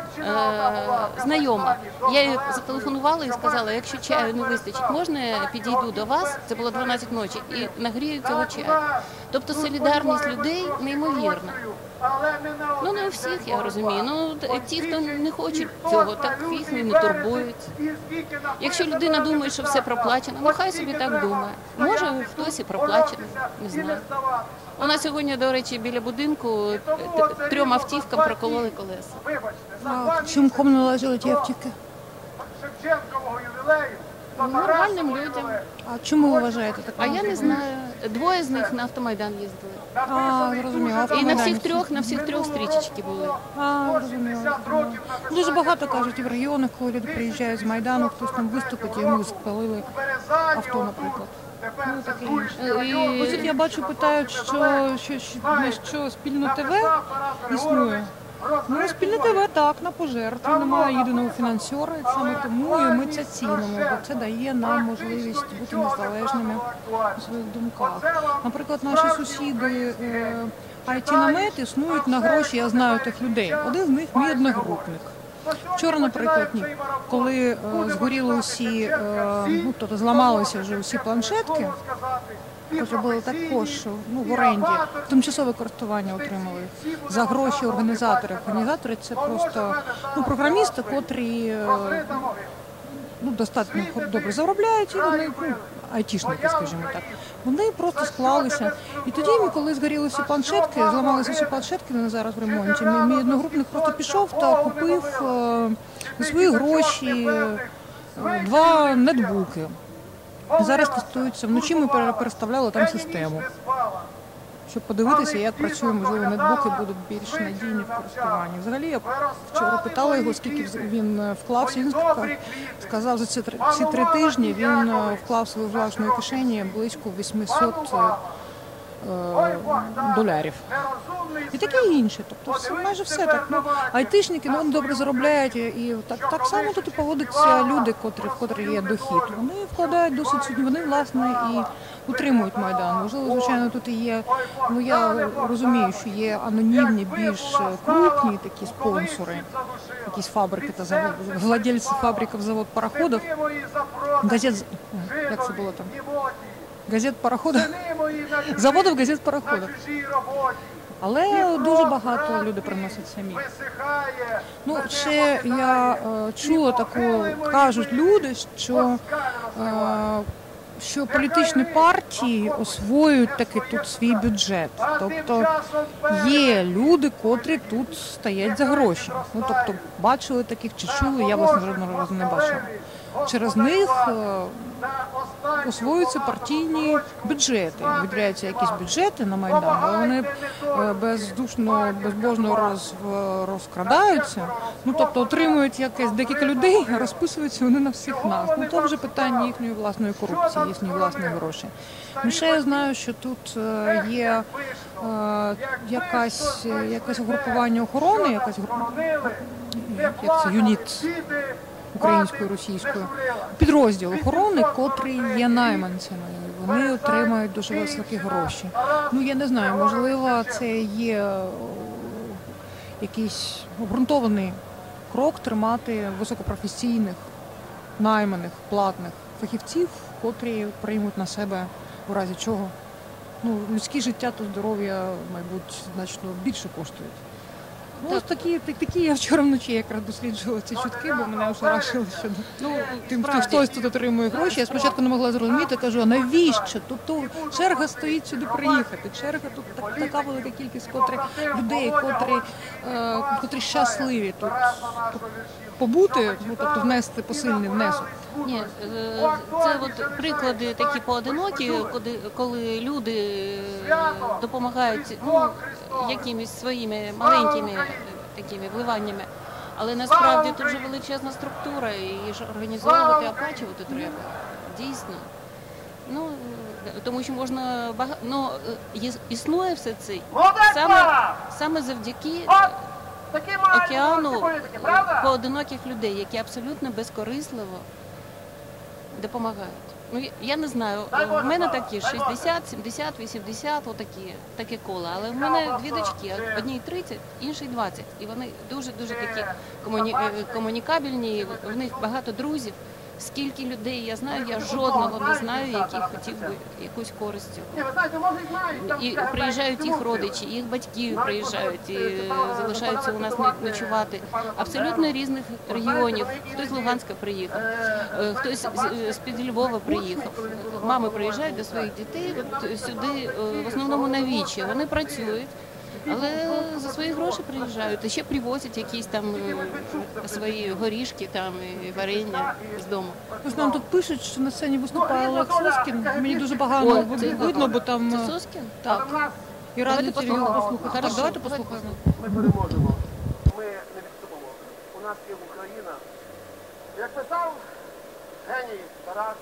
е, знайома. Я їй зателефонувала і сказала, якщо чаю не вистачить, можна я підійду до вас, це було дванадцять ночі, і нагрію цього чаю. Тобто солідарність людей неймовірна. Ну, не у всіх, я розумію. Ну, т- ті, хто не хочуть цього, так їх не турбують. Якщо людина думає, що все проплачено, ну хай собі так думає. Може, хтось і проплачений, не знаю. У нас сьогодні, до речі, біля будинку т- трьом автівкам прокололи колеса. А чим кому належали ті автівки? Шевченкового ювілею. Ну, нормальним людям. А чому ви вважаєте так? А я не знаю. Двоє з них на автомайдан їздили. А, зрозуміло. І на всіх трьох, на всіх трьох стрічечки були. А, зрозуміло. Дуже багато кажуть і в регіонах, коли люди приїжджають з Майдану, хтось там виступить, і йому спалили авто, наприклад. Ну, таке інше. І- Ось тут я бачу, питають, що, що, що, що спільно ТВ існує. Ну, спільне ТВ так, на пожертви, немає єдиного фінансера, і саме тому і ми це цінимо, бо це дає нам можливість бути незалежними у своїх думках. Наприклад, наші сусіди ай ті-намет існують на гроші, я знаю тих людей. Один з них мій одногрупник. Вчора, наприклад, ні. Коли е, згоріли усі, е, ну, тобто зламалися вже усі планшетки, котрі були також ну, в оренді, тимчасове користування отримали за гроші організаторів. Організатори – це просто ну, програмісти, котрі е, ну, достатньо добре заробляють, і вони, ну, айтішники, скажімо так, вони просто склалися. І тоді, коли згоріли всі планшетки, зламалися всі планшетки, вони зараз в ремонті, мій, мій одногрупник просто пішов та купив е, за свої гроші е, два нетбуки. І зараз тестуються. Вночі ми пере- переставляли там систему, щоб подивитися, як працює, можливо, нетбуки будуть більш надійні в користуванні. Взагалі, я вчора питала його, скільки вз- він е, вклався. Він сказав, сказав, за ці три, ці три тижні він е, вклав свою власної кишені близько вісімсот е, долярів. І таке інше. Тобто все, майже все так. Ну, айтишники, ну, вони добре заробляють, і так, так само тут і поводяться люди, котрі, в котрі є дохід. Вони вкладають досить сьогодні, вони, власне, і утримують Майдан. Можливо, звичайно, тут і є, ну, я розумію, що є анонімні, більш крупні такі спонсори, якісь фабрики та заводи, владельці фабриків, завод, пароходів, газет, як це було там? Газет, пароходів, заводів, газет, пароходів. Але дуже багато люди приносять самі. Ну, ще я е, чула таку, кажуть люди, що, е, що політичні партії освоюють таки тут свій бюджет. Тобто є люди, котрі тут стоять за гроші. Ну, тобто бачили таких чи чули, я власне жодного разу не бачила. Через них е, освоюються партійні бюджети. Виділяються якісь бюджети на Майдан, але вони е, бездушно, безбожно роз, розкрадаються. Ну, тобто отримують якесь декілька людей, а розписуються вони на всіх нас. Ну, то вже питання їхньої власної корупції, їхньої власної гроші. Ну, ще я знаю, що тут е, є е, якась, якесь угрупування охорони, якась група, як це, юніт українською, російською, підрозділ охорони, котрий є найманцями. Вони отримають дуже високі гроші. Ну, я не знаю, можливо, це є е, якийсь обґрунтований крок тримати високопрофесійних, найманих, платних фахівців, котрі приймуть на себе у разі чого. Ну, людське життя та здоров'я, мабуть, значно більше коштують. Ну, ось такі, так- такі я вчора вночі якраз досліджувала ці чутки, бо мене ошарашили щодо ну, тим, хто хтось тут отримує гроші. Я спочатку не могла зрозуміти, кажу, а навіщо? Тут то черга стоїть сюди приїхати. Черга тут так, така велика кількість котрі, людей, котрі, е, котрі щасливі тут, тут побути, ну, тобто внести посильний внесок. Ні, е, це от приклади такі поодинокі, коли, коли люди е, допомагають ну, якимись своїми маленькими е, такими вливаннями. Але насправді тут же величезна структура, і ж організовувати, оплачувати треба. Дійсно. Ну, е, тому що можна багато. Ну, е, є- існує все це саме, саме завдяки океану поодиноких людей, які абсолютно безкорисливо допомагають. Ну, я- я не знаю, в мене такі шістдесят, сімдесят, вісімдесят, отакі, таке коло. Але в мене дві дочки, одній тридцять, іншій двадцять. І вони дуже-дуже такі комуні... е, комунікабельні, в них багато друзів. Скільки людей я знаю, я жодного не знаю, який хотів би якусь користь цього. І приїжджають їх родичі, їх батьки приїжджають і залишаються у нас ночувати. Абсолютно різних регіонів. Хтось з Луганська приїхав, е, хтось з- з-під Львова приїхав. Мами приїжджають до своїх дітей от сюди, е, в основному на вічі. Вони працюють. Але за свої гроші приїжджають і ще привозять якісь там е, свої горішки там і варення з дому. Ось нам тут пишуть, що на сцені виступає Олег Соскін. Мені дуже погано О, це- видно, бо там Це е, Соскін? так. І Давайте радити його послухаємо. послухати. Так, Хорошо. давайте послухаємо. Ми переможемо. Ми не відступимо. У нас є Україна. Як писав геній Тарас,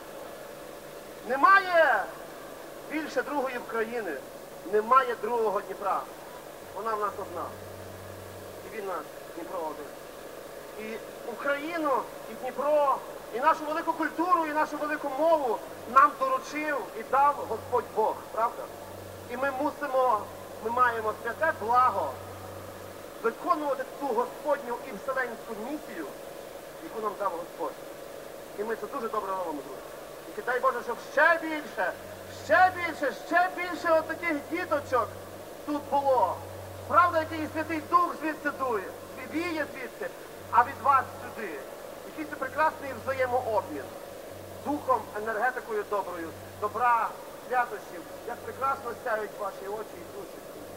немає більше другої України, немає другого Дніпра. Вона в нас одна. І він наш Дніпро один. І Україну, і Дніпро, і нашу велику культуру, і нашу велику мову нам доручив і дав Господь Бог, правда? І ми мусимо, ми маємо святе благо виконувати ту Господню і вселенську місію, яку нам дав Господь. І ми це дуже добре робимо, друзі. І дай Боже, щоб ще більше, ще більше, ще більше от таких діточок тут було. Правда, який Святий Дух звідси дує, віє звідси, а від вас сюди. Який це прекрасний взаємообмін. Духом, енергетикою доброю, добра, святощів, як прекрасно сяють ваші очі і душі.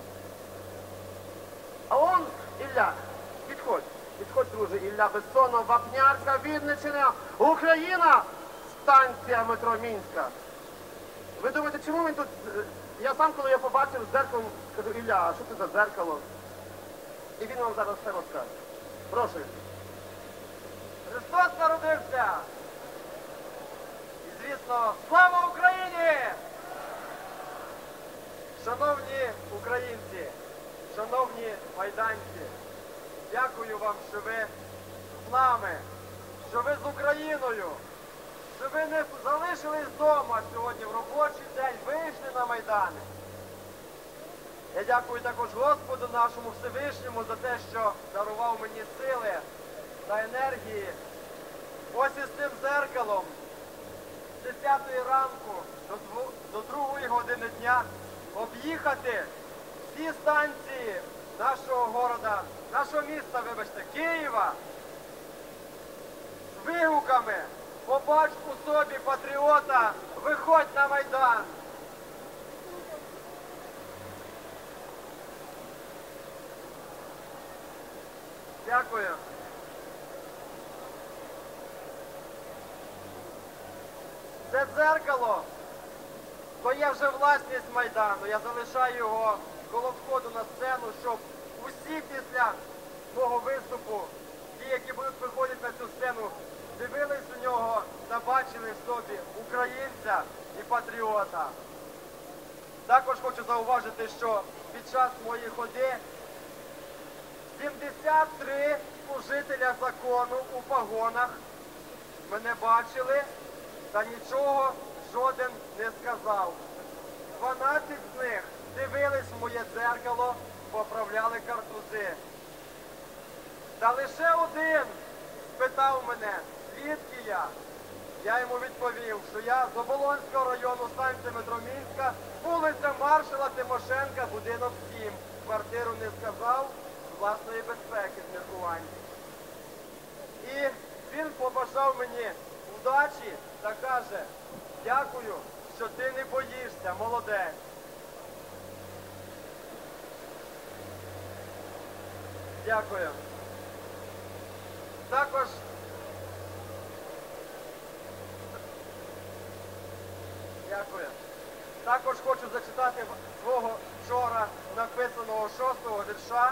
А он Ілля, підходь, підходь, друже, Ілля Бессонов, Вапнярка, Вінниччина, Україна, станція метро Мінська. Ви думаєте, чому він тут? Я сам, коли я побачив дзеркало, кажу, Ілля, а що це за дзеркало? І він вам зараз все розкаже. Прошу. Христос народився! І, звісно, слава Україні! Шановні українці, шановні майданці, дякую вам, що ви з нами, що ви з Україною, що ви не залишились вдома сьогодні в робочий день, вийшли на Майдани. Я дякую також Господу нашому Всевишньому за те, що дарував мені сили та енергії. Ось із цим зеркалом з десятої ранку до другої години дня об'їхати всі станції нашого города, нашого міста, вибачте, Києва, з вигуками «Побач у собі патріота, виходь на Майдан!». Дякую. Це дзеркало, то є вже власність Майдану. Я залишаю його коло входу на сцену, щоб усі після мого виступу, ті, які будуть виходити на цю сцену, дивились у нього та бачили в собі українця і патріота. Також хочу зауважити, що під час моєї ходи сімдесят три служителя закону у погонах мене бачили та нічого жоден не сказав. дванадцять з них дивились в моє дзеркало, поправляли картузи. Та лише один спитав мене, звідки я. Я йому відповів, що я з Оболонського району, станція метро Мінська, вулиця Маршала Тимошенка, будинок сім. Квартиру не сказав, з власної безпеки, з міркувань. І він побажав мені удачі та каже, дякую, що ти не боїшся, молодець. Дякую. Також Дякую. Також хочу зачитати свого вчора написаного шостого вірша.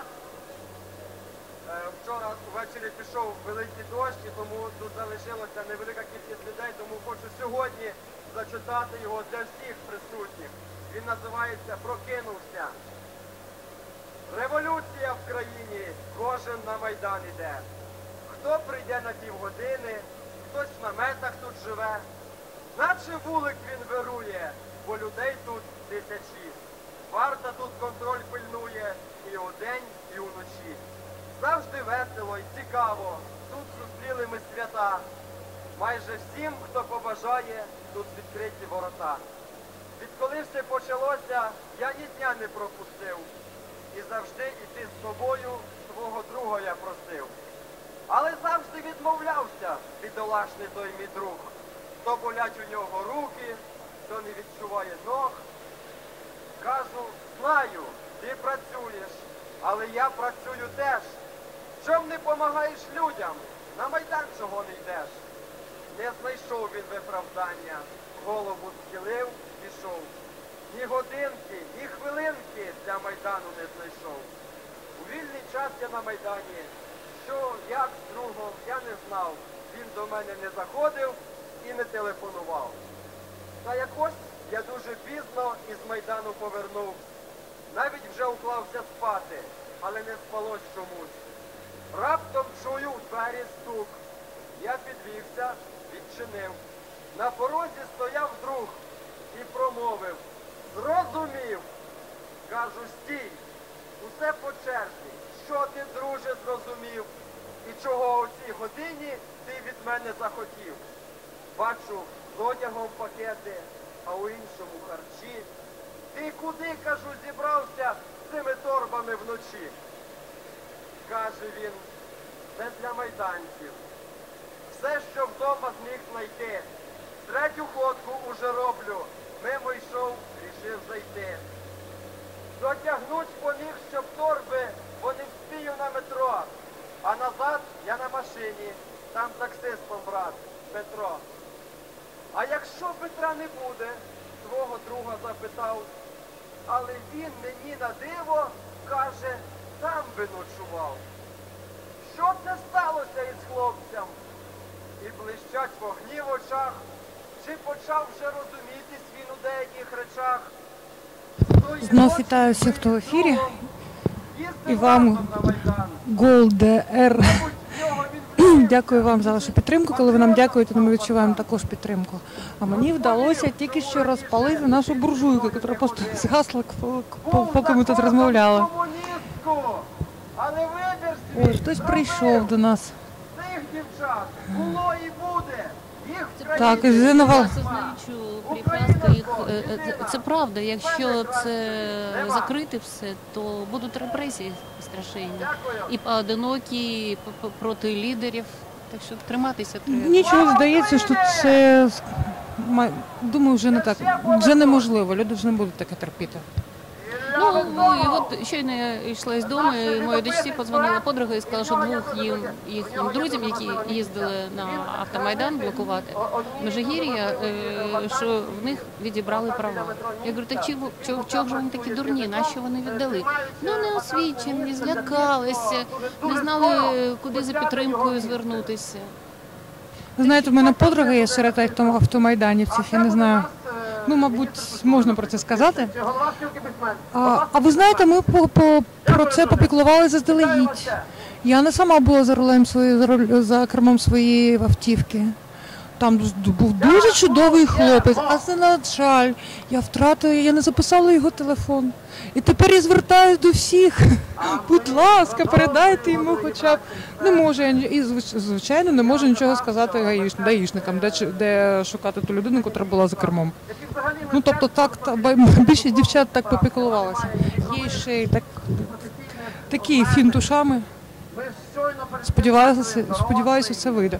Вчора ввечері пішов великий дощ, і тому тут залишилася невелика кількість людей, тому хочу сьогодні зачитати його для всіх присутніх. Він називається «Прокинувся». Революція в країні, кожен на Майдан іде. Хто прийде на півгодини, хтось в наметах тут живе. Наче вулик він вирує, бо людей тут тисячі. Варта тут контроль пильнує і удень, і уночі. Завжди весело і цікаво, тут зустріли ми свята. Майже всім, хто побажає, тут відкриті ворота. Відколи все почалося, я ні дня не пропустив. І завжди іти з тобою свого друга я просив. Але завжди відмовлявся, бідолашний той мій друг. То болять у нього руки, то не відчуває ног. Кажу, знаю, ти працюєш, але я працюю теж. Чом не помагаєш людям, на Майдан чого не йдеш? Не знайшов він виправдання, голову схилив, пішов. Ні годинки, ні хвилинки для Майдану не знайшов. У вільний час я на Майдані, що, як з другом, я не знав. Він до мене не заходив і не телефонував. Та якось я дуже пізно із Майдану повернувся. Навіть вже уклався спати, але не спалось чомусь. Раптом чую у двері стук. Я підвівся, відчинив. На порозі стояв друг і промовив: зрозумів. Кажу, стій, усе по черзі. Що ти, друже, зрозумів? І чого у цій годині ти від мене захотів? Бачу, з одягом пакети, а у іншому харчі. Ти куди, кажу, зібрався з цими торбами вночі? Каже він, це для майданців. все, що вдома зміг знайти. Третю ходку уже роблю, мимо йшов, рішив зайти. Дотягнуть поміг, щоб торби, бо не вспію на метро. А назад я на машині, там таксистом брат Петро. А якщо Петра не буде, свого друга запитав, але він мені на диво каже, там би ночував. Що це сталося із хлопцем? І блищать вогні в очах, чи почав вже розумітись він у деяких речах? Знов вітаю всіх, хто в ефірі. І вам, Голдер. Дякую вам за вашу підтримку. Коли ви нам дякуєте, ми відчуваємо також підтримку. А мені вдалося тільки що розпалити нашу буржуйку, яка просто згасла, поки ми тут розмовляли. Ой, хтось прийшов до нас. Цих дівчат було і буде. Їх в Так, країні і зинував. Припаска їх, е, е, це правда, якщо це закрити все, то будуть репресії страшенні. І поодинокі, і п- п- проти лідерів. Так що триматися треба. Нічого, здається, що це, ма- думаю, вже не так, вже неможливо, люди вже не будуть таке терпіти. Ну, і от щойно я йшла з дому, і моїй дочці подзвонила подруга і сказала, що двох їм, їхнім друзям, які їздили на автомайдан блокувати Межигір'я, е, що в них відібрали права. Я говорю, так чого, чого, чого ж вони такі дурні, нащо вони віддали? Ну, не освічені, злякалися, не знали, куди за підтримкою звернутися. Ви знаєте, в мене подруга є серед авто- автомайданівців, я не знаю. Ну, мабуть, можна про це сказати. А, а ви знаєте, ми по, по, про це попіклували заздалегідь. Я не сама була за рулем своєї, за, руль- за кермом своєї автівки. Там ду- був дуже чудовий хлопець, а це, на жаль, я втратила, я не записала його телефон. І тепер я звертаюсь до всіх. Будь ласка, передайте йому хоча б. Не можу, я ні- і звич- звичайно, не можу нічого сказати гаїш- даїшникам, де, чи- де шукати ту людину, яка була за кермом. Ну, тобто так, та- ба- більшість дівчат так попіклувалася. Є ще й так, такі фінт ушами. Сподіваюся, сподіваюся, це вийде.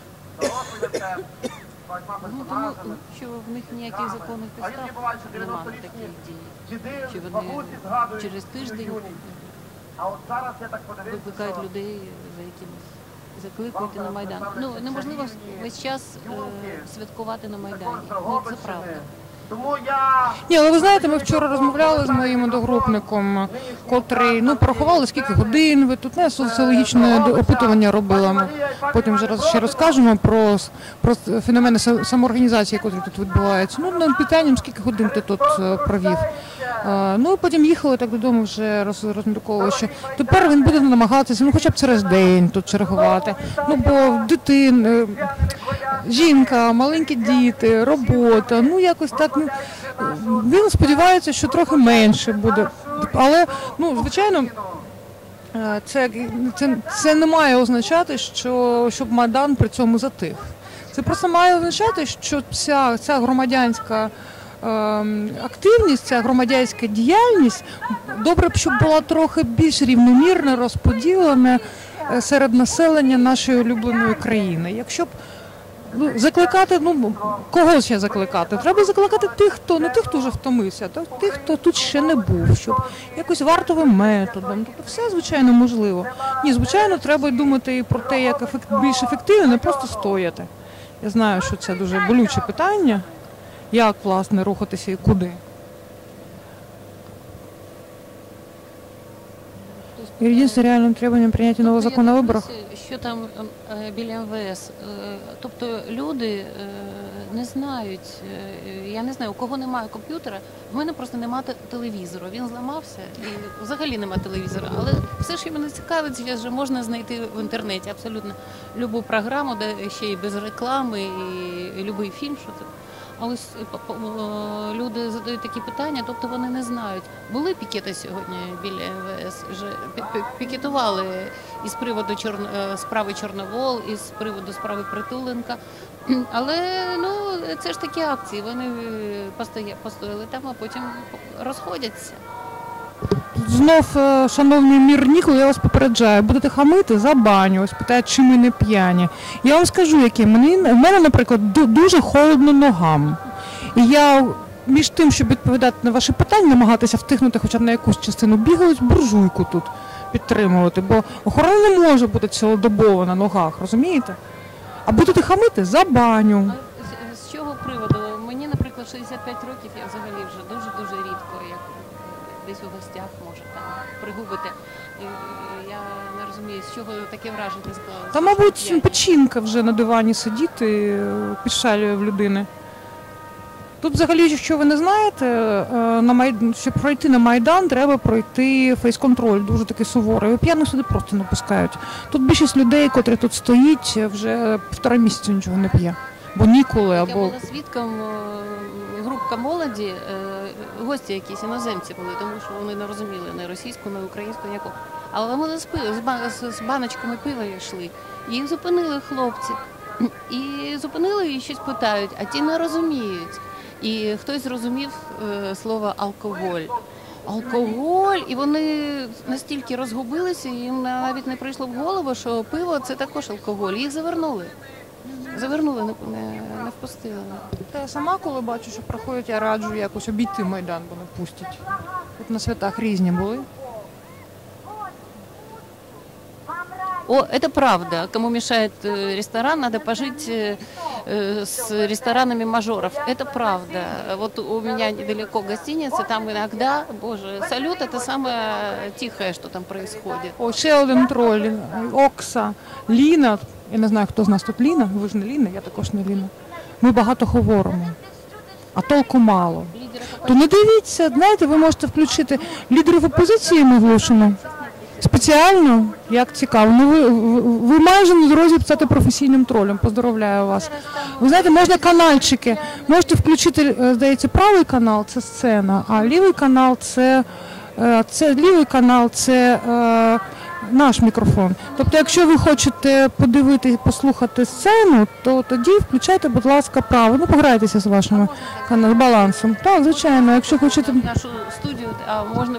Ну, тому що в них ніяких законних підстав немає на таких дій. Що вони через тиждень викликають людей за якимось, закликають на Майдан. Ну, неможливо весь час е, святкувати на Майдані. Ну, це правда. Тому я... Ні, але ви знаєте, ми вчора розмовляли з моїм одногрупником, котрий, ну, порахували, скільки годин ви тут, не соціологічне опитування робили. Ми потім вже роз- ще розкажемо про, с- про с- феномени са- самоорганізації, які тут відбуваються. Ну, над питанням, скільки годин ти тут е, провів. Е, Ну, і потім їхали так додому, вже роз- розмірковували, що тепер він буде намагатися, ну, хоча б через день тут чергувати. Ну, бо дитина, жінка, маленькі діти, робота, ну, якось так. Ну, він сподівається, що трохи менше буде. Але, ну, звичайно, е, це, це, це не має означати, що, щоб Майдан при цьому затих. Це просто має означати, що ця, ця громадянська е, активність, ця громадянська діяльність, добре б, щоб була трохи більш рівномірно розподілена е, серед населення нашої улюбленої країни. Якщо б Ну, закликати, ну, кого ще закликати? Треба закликати тих, хто, не тих, хто вже втомився, а тих, хто тут ще не був, щоб якось вартовим методом. Тобто все, звичайно, можливо. Ні, звичайно, треба думати і про те, як ефект, більш ефективно, не просто стояти. Я знаю, що це дуже болюче питання, як, власне, рухатися і куди. Единственным реальным требованием принятия нового закона о выборах. Що там е, біля ем ве ес? Е, Тобто люди е, не знають, е, я не знаю, у кого немає комп'ютера, в мене просто немає те- телевізору. Він зламався і взагалі немає телевізора. Але все, що мене цікавить, зараз вже можна знайти в інтернеті абсолютно любу програму, де ще й без реклами, і будь-який фільм, що це. А ось е, по- по- е, люди задають такі питання, тобто вони не знають. Були пікети сьогодні біля ем ве ес, вже пі- пі- пікетували із приводу чорно, е, справи Чорновол, із приводу справи Притуленка. Але ну, це ж такі акції, вони е, постоя- постояли там, а потім розходяться. знов, е, шановний мір Нікол, я вас попереджаю, будете хамити, забаню. Ось питають, чи ми не п'яні. Я вам скажу, які. Мені, в мене, наприклад, ду- дуже холодно ногам. І я між тим, щоб відповідати на ваші питання, намагатися втихнути хоча б на якусь частину, бігаю буржуйку тут підтримувати, бо охорона не може бути цілодобово на ногах, розумієте? А будете хамити, забаню. З, з чого приводу? Мені, наприклад, шістдесят п'ять років, я взагалі вже дуже-дуже рідко, як десь у гостях, може, там, пригубити. І я не розумію, з чого таке враження склалося. Та, мабуть, печінка вже на дивані сидіти е, підшалює в людини. Тут взагалі, якщо ви не знаєте, е, на Майдан, щоб пройти на Майдан, треба пройти фейс-контроль, дуже такий суворий. І п'яних сюди просто не пускають. Тут більшість людей, котрі тут стоїть, вже півтора місяця нічого не п'є. Бо ніколи, Я або... була свідком, е, групка молоді, е, гості якісь іноземці були, тому що вони не розуміли ні російську, ні українську, ніяку. Але вони з, пи- з, ба- з- з баночками пива йшли. Їх зупинили хлопці. І зупинили і щось питають, а ті не розуміють. І хтось зрозумів е, слово алкоголь. Алкоголь, і вони настільки розгубилися, їм навіть не прийшло в голову, що пиво це також алкоголь. Їх завернули. Завернули, не, не, не впустили. Та я сама, коли бачу, що проходять, я раджу якось обійти Майдан, бо не пустять. Тут на святах різні були. О, это правда. Кому мешает э, ресторан, надо пожить э, э, с ресторанами мажоров. Это правда. Вот у меня недалеко гостиница, там иногда, боже, салют — это самое тихое, что там происходит. О, ще один троль. Окса, Ліна. Я не знаю, хто з нас тут Ліна. Ви ж не Ліна, я також не Ліна. Ми багато говоримо, а толку мало. То не дивіться, знаєте, ви можете включити лідерів опозиції, ми глушимо. Спеціально? Як цікаво. Ну, ви, ви, ви майже на дорозі стати професійним тролем. Поздоровляю вас. Ви знаєте, можна канальчики. Можете включити, е, здається, правий канал – це сцена, а лівий канал – це, е, це, лівий канал – це е, наш мікрофон. Тобто, якщо ви хочете подивитися, послухати сцену, то тоді включайте, будь ласка, правий. Ну, пограйтеся з вашим каналом, з балансом. Так, звичайно, якщо хочете... Нашу студию, а можно...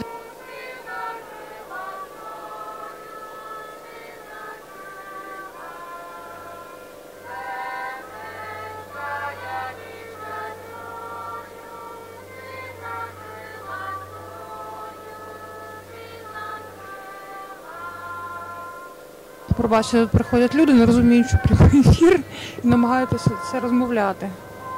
Пробачте, тут приходять люди, не розуміють, що прямий ефір, і намагаються це розмовляти.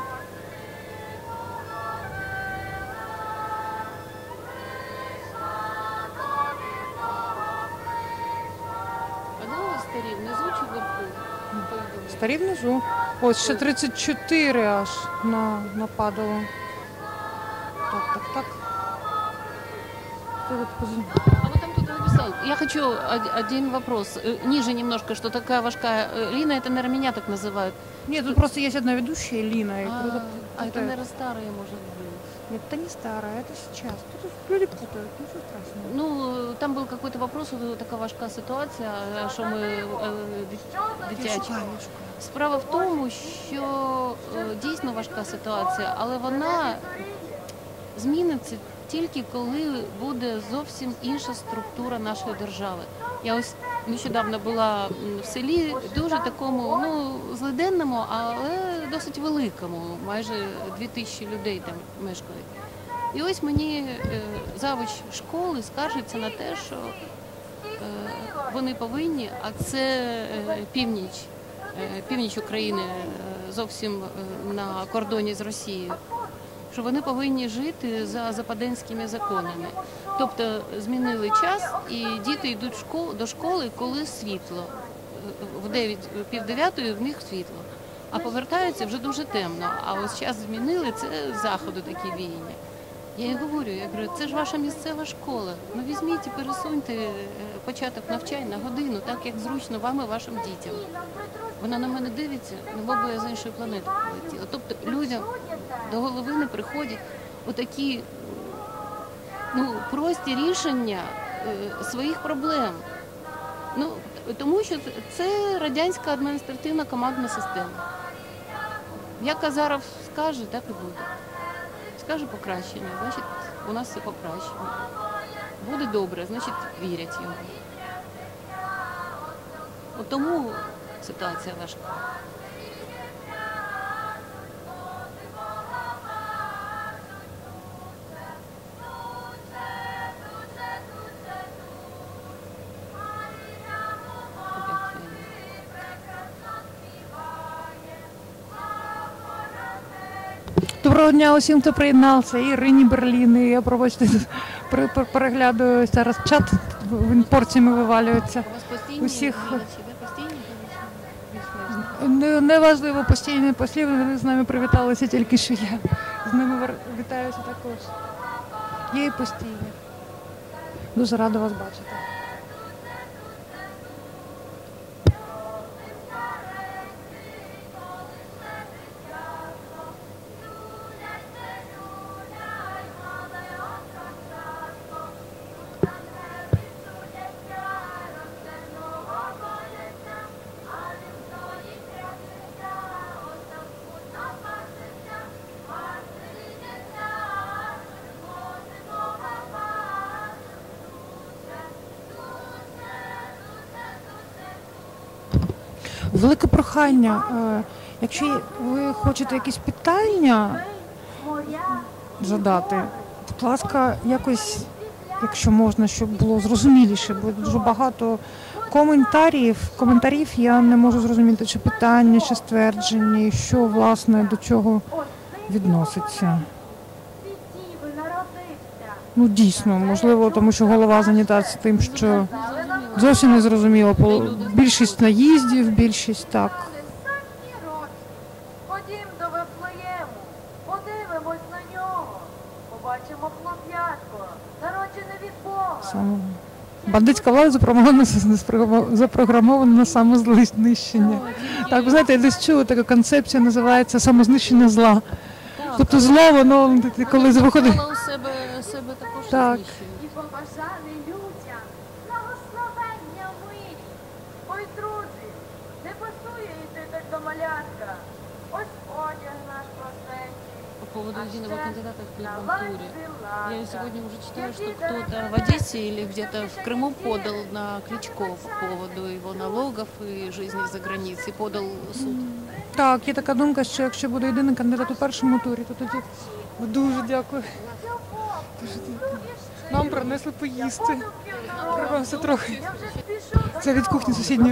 А де у вас старі? Внизу чи вверху? Старі внизу. Ось ще тридцять чотири аж на, нападало. Так, так, так. Ти от пози- А вы там кто-то написал. Я хочу од- один вопрос. Э, Ниже немножко, что такая важкая э, Лина, это, наверное, меня так называют. Нет, тут просто есть одна ведущая, Лина. И А, кто-то а это, путает. наверное, старые, может быть. Нет, это не старая, это сейчас. Тут люди путают, ничего страшного. Ну, там был какой-то вопрос, вот така важка ситуація, а що ми е, ди- дитячі. Справа в тому, що е, дійсно важка ситуація, але вона зміниться тільки коли буде зовсім інша структура нашої держави. Я ось нещодавно була м, в селі, дуже такому, ну, злиденному, але досить великому, майже дві тисячі людей там мешкають. І ось мені е, завуч школи скаржиться на те, що е, вони повинні, а це е, північ, е, північ України, е, зовсім е, на кордоні з Росією, що вони повинні жити за западенськими законами. Тобто змінили час, і діти йдуть в школу, до школи, коли світло. В дев'ять, пів дев'ятої в них світло. А повертаються вже дуже темно. А ось час змінили, це з заходу такі віяння. Я їй говорю, я говорю, це ж ваша місцева школа. Ну візьміть і пересуньте е, початок навчань на годину, так як зручно вам і вашим дітям. Вона на мене дивиться, ну бо я з іншої планети полетіла. Тобто людям до голови не приходять отакі ну, прості рішення е, своїх проблем. Ну, т- тому що це радянська адміністративна командна система. Як Азаров скаже, так і буде. Скаже покращення, значить у нас все покращення. буде добре, значить вірять йому. От тому ситуація важка. Доброго дня усім, хто приєднався. І Ірині Берлін, і я, пробачте, при- при- переглядаю зараз чат, він порціями вивалюється. У вас постійні Усіх глядачі, да? Постійні глядачі? не, не важливо, постійні, послів, вони з нами привіталися, тільки що я з ними вер- вітаюся також. Є і постійні. Дуже рада вас бачити. Велике прохання, е, якщо ви хочете якісь питання задати, будь ласка, якось, якщо можна, щоб було зрозуміліше, бо дуже багато коментарів, коментарів я не можу зрозуміти, чи питання, чи ствердження, і що, власне, до чого відноситься. Ну, дійсно, можливо, тому що голова зайнята з тим, що зовсім не зрозуміло. По- Більшість наїздів, більшість так. Ходім до Вифлеєму, подивимось на нього, побачимо хлоп'ятко, народжене від Бога. Саме. Бандитська влада запрограмована, запрограмована на самознищення. Так, ви знаєте, я десь чула, така концепція називається самознищення зла. Тобто зло, воно, коли виходить... Вона у себе, себе також Так. знищує. І побажали людям благословення в мирі. Ой, друзі, не пасує йти так до малятка. Ось одяг наш простенький. По поводу А единого ще кандидата в на Клипмантуре. ланці Я лата. сегодня уже читаю, что Які кто-то в дорогі Одессе или где-то в Крыму подал на Кличко по поводу его налогов и жизни за границей. Подал в суд. Так, є така думка, що якщо буде єдиний кандидат у першому турі, то тоді дуже дякую. Дуже дякую. Нам принесли поїсти. Прирвався трохи. Це від кухні сусідньої.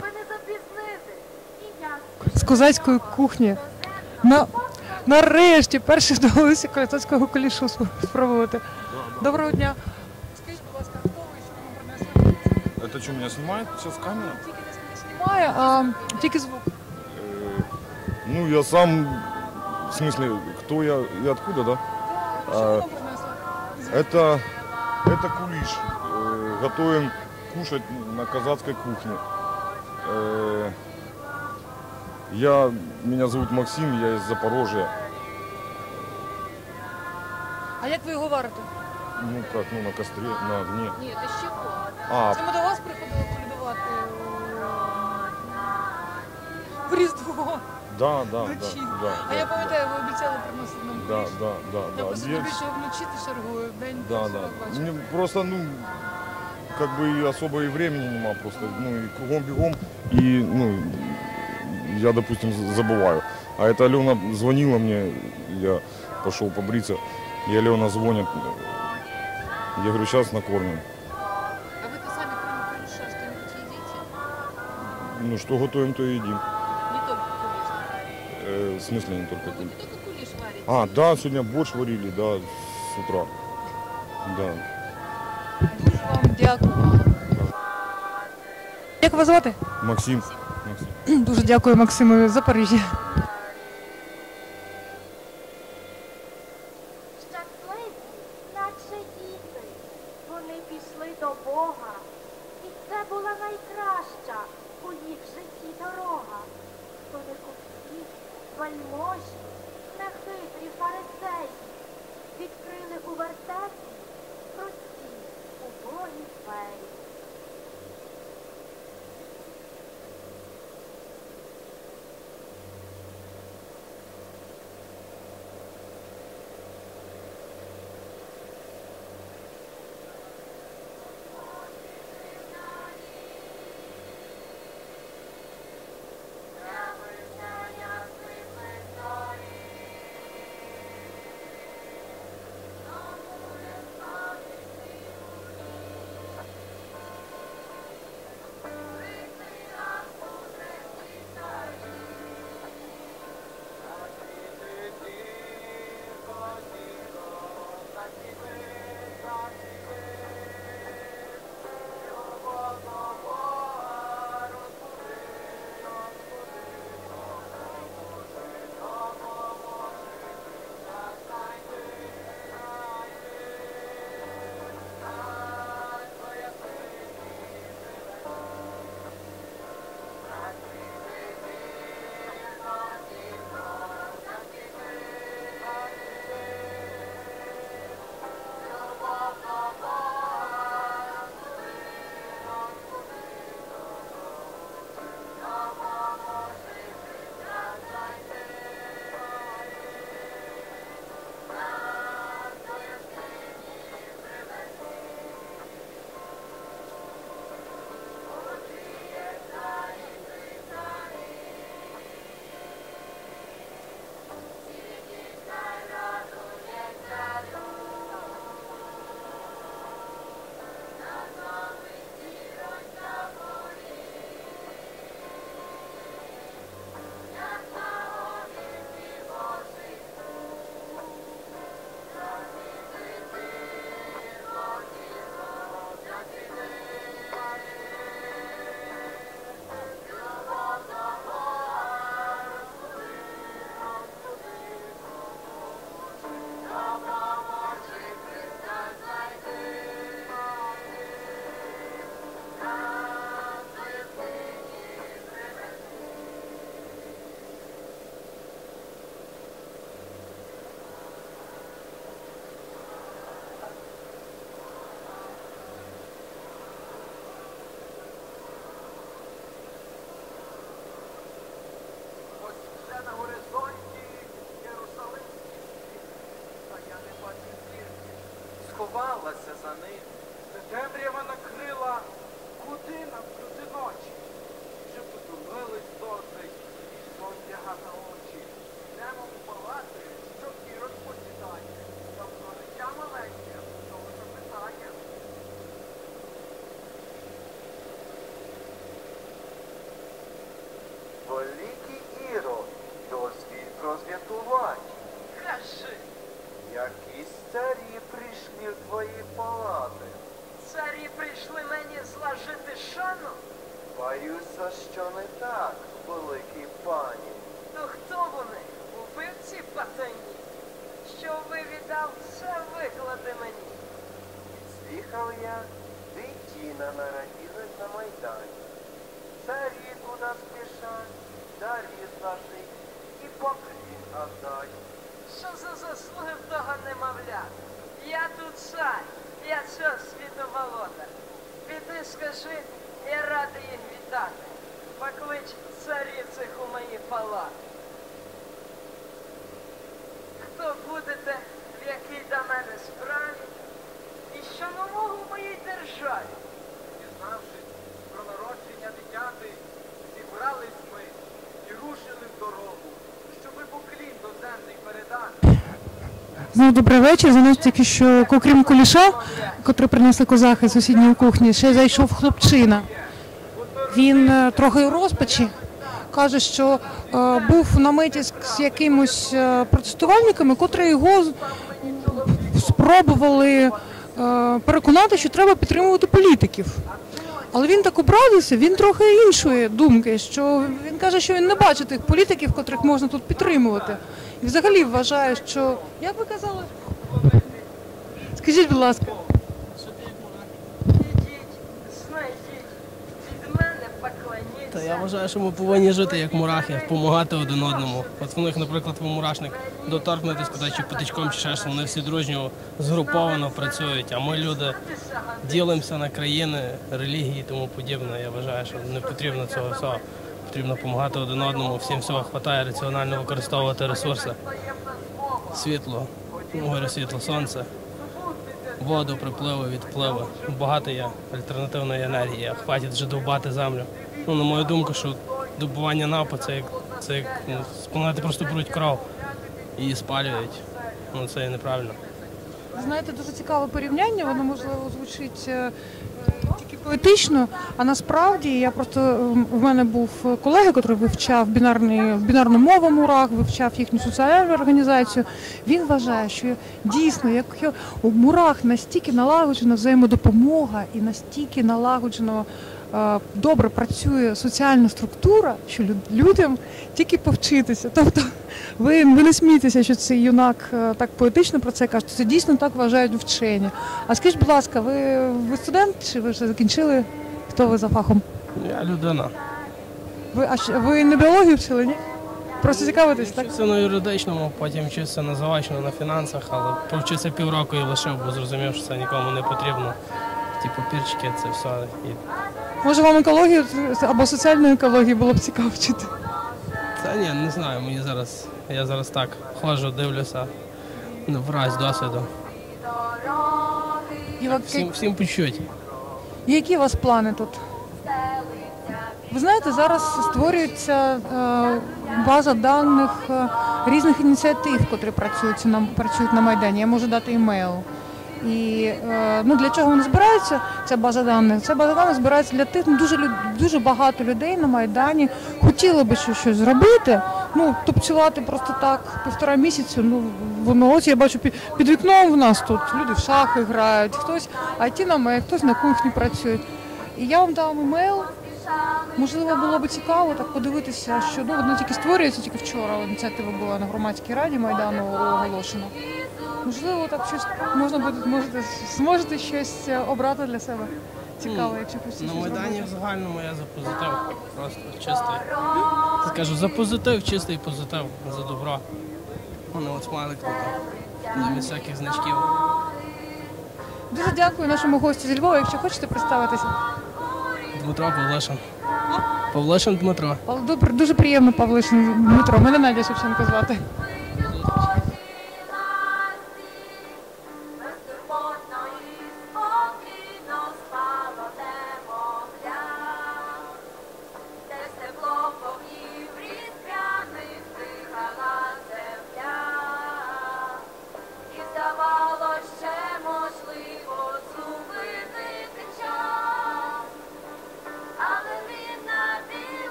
З козацької кухні. На, нарешті перші вдалося козацького кулішу спробувати. Доброго дня. Скажіть, будь ласка, хто ви, що вам принесли? Это что, меня снимает сейчас камера? Немає, а тільки звук. Ну, я сам, в смысле, кто я и откуда, да? А, это, это кулиш. Э, готовим кушать на казацкой кухне. Э, я, меня зовут Максим, я из Запорожья. А як ви його варите? Ну, как, ну, на костре, на огне. Ні, це щепо. А, Це ми до вас приходили колядувати в Різдво. да, да, да, Вночі. да. А я пам'ятаю, ви обіцяли приносити нам Да, куліш. да, да, Я да. просто Я- тобі, що вночі ти чергую, вдень Да, просто да. бачу. Мне просто, ну, как бы и особо и времени нема просто, ну, и кругом бегом, и, ну, я, допустим, з- забываю. А это Алена звонила мне, я пошел побриться, и Алена звонит, я говорю, сейчас накормим. А вы-то сами кроме кулиша что-нибудь едите? Ну, что готовим, то и едим. Не только кулиш. Э, в смысле не только Вы кулиш? не только кулиш варите? А, да, сегодня борщ варили, да, с утра. Да. Вам дякую. Як вас звати? Максим. Максим. Дуже дякую Максимові з Запоріжжя. Щасливі, наче діти, вони пішли до Бога, і це була найкраща у їх житті дорога. То не купці, вельможі, нехитрі фарисеї, відкрили у вертепі прості, убогі двері. ганялася за ним. Темрява накрила, куди нам проти ночі? Вже потомились досить, і сон лягати очі. Йдемо в палати, що ірод посідає. Давно життя маленьке, того запитає. Великий Ірод, дозвіль розв'ятувати. Кажи, Якісь царі прийшли в твої палати. царі прийшли мені зложити шану? Боюся, що не так, великий пані. То хто вони? Убивці патані? Що ви віддав, все виклади мені. Слыхал я, дитина народилась на Майдані. Цари туда спешат, дари сложить и поклін отдать. Що за заслуги в того немовля? Я тут цар, я цього світу володар. Піди скажи, я радий їх вітати. Поклич царів цих у мої палати. Хто будете, в якій до мене справі, і що нового в моїй державі? Дізнавшись про народження дитяти, зібрались ми і рушили в дорогу, щоби поклін доземний передати. Ну, добрий вечір. За нас тільки що, окрім куліша, котрий принесли козахи з сусідньої кухні, ще зайшов хлопчина. Він е, трохи у розпачі. Каже, що е, був на меті з, з якимось е, протестувальниками, котрі його з- спробували е, переконати, що треба підтримувати політиків. Але він так образився, він трохи іншої думки, що він каже, що він не бачить тих політиків, котрих можна тут підтримувати. І взагалі вважає, що... Як ви казали? Скажіть, будь ласка. Знайдіть, від мене поклоніться. Та я вважаю, що ми повинні жити як мурахи, допомагати один одному. От в них, наприклад, в мурашник доторкнутися куди чи патичком, чи ще щось, вони всі дружньо, згруповано працюють, а ми люди ділимося на країни, релігії і тому подібне. Я вважаю, що не потрібно цього всього. Потрібно допомагати один одному, всім всього вистачає, раціонально використовувати ресурси. Світло, море, світло, сонце, воду, припливи, відпливи. Багато є альтернативної енергії, хватить вже довбати землю. Ну, на мою думку, що добування нафти – це як, це як ну, з планети просто беруть кров і її спалюють. Ну, це є неправильно. Знаєте, дуже цікаве порівняння, воно, можливо, звучить е, тільки поетично, а насправді я просто, е, в мене був колега, який вивчав бінарний, бінарну мову мурах, вивчав їхню соціальну організацію. Він вважає, що дійсно, якщо у мурах настільки налагоджена взаємодопомога і настільки налагоджено е, добре працює соціальна структура, що люд- людям тільки повчитися. Тобто ви, ви не смійтеся, що цей юнак е, так поетично про це каже, це дійсно так вважають вчені. А скажіть, будь ласка, ви, ви студент чи ви вже закінчили? Хто ви за фахом? Я людина. Ви, а що, ви не біологію вчили, ні? Просто цікавитесь, так? Вчився на юридичному, потім вчився на заочно, на фінансах, але повчився півроку і лишив, бо зрозумів, що це нікому не потрібно. Ті папірчики, це все. І... Може вам екологію або соціальну екологію було б цікаво вчити? Та ні, не знаю, мені зараз, я зараз так ходжу, дивлюся, ну, враз досвіду. І от Всім, всім почуть. які у вас плани тут? Ви знаєте, зараз створюється е, база даних е, різних ініціатив, котрі працюють на, працюють на Майдані. Я можу дати імейл. І е, ну, для чого вони збираються, ця база даних? Ця база даних збирається для тих, ну, дуже, лю- дуже багато людей на Майдані хотіли би щось, щось зробити, ну, тупцювати просто так півтора місяцю, ну, воно, ось я бачу під, під вікном в нас тут, люди в шахи грають, хтось ай ті намет, хтось на кухні працюють. І я вам дам імейл. Можливо, було б цікаво так подивитися, що ну, воно тільки створюється, тільки вчора ініціатива була на громадській раді Майдану оголошена. Можливо, так щось можна буде, можете, зможете щось обрати для себе цікаве, якщо хочете На щось Майдані зробити. в загальному я за позитив, просто чистий. Скажу, за позитив, чистий позитив, за добро. Вони от смайлик такий, замість всяких значків. Дуже дякую нашому гостю зі Львова, якщо хочете представитися. Дмитро Павлишин. Павлишин Дмитро. Пав- Добре, дуже приємно, Павлишин Дмитро. Мене Надя Шевченко звати. Безтурботної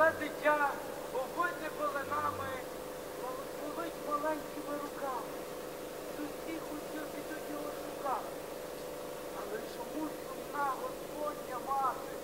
мале дитя, побите поленами, благословить маленькими руками. З усіх усіх ідуть його шукати. Але чому сумна Господня мати?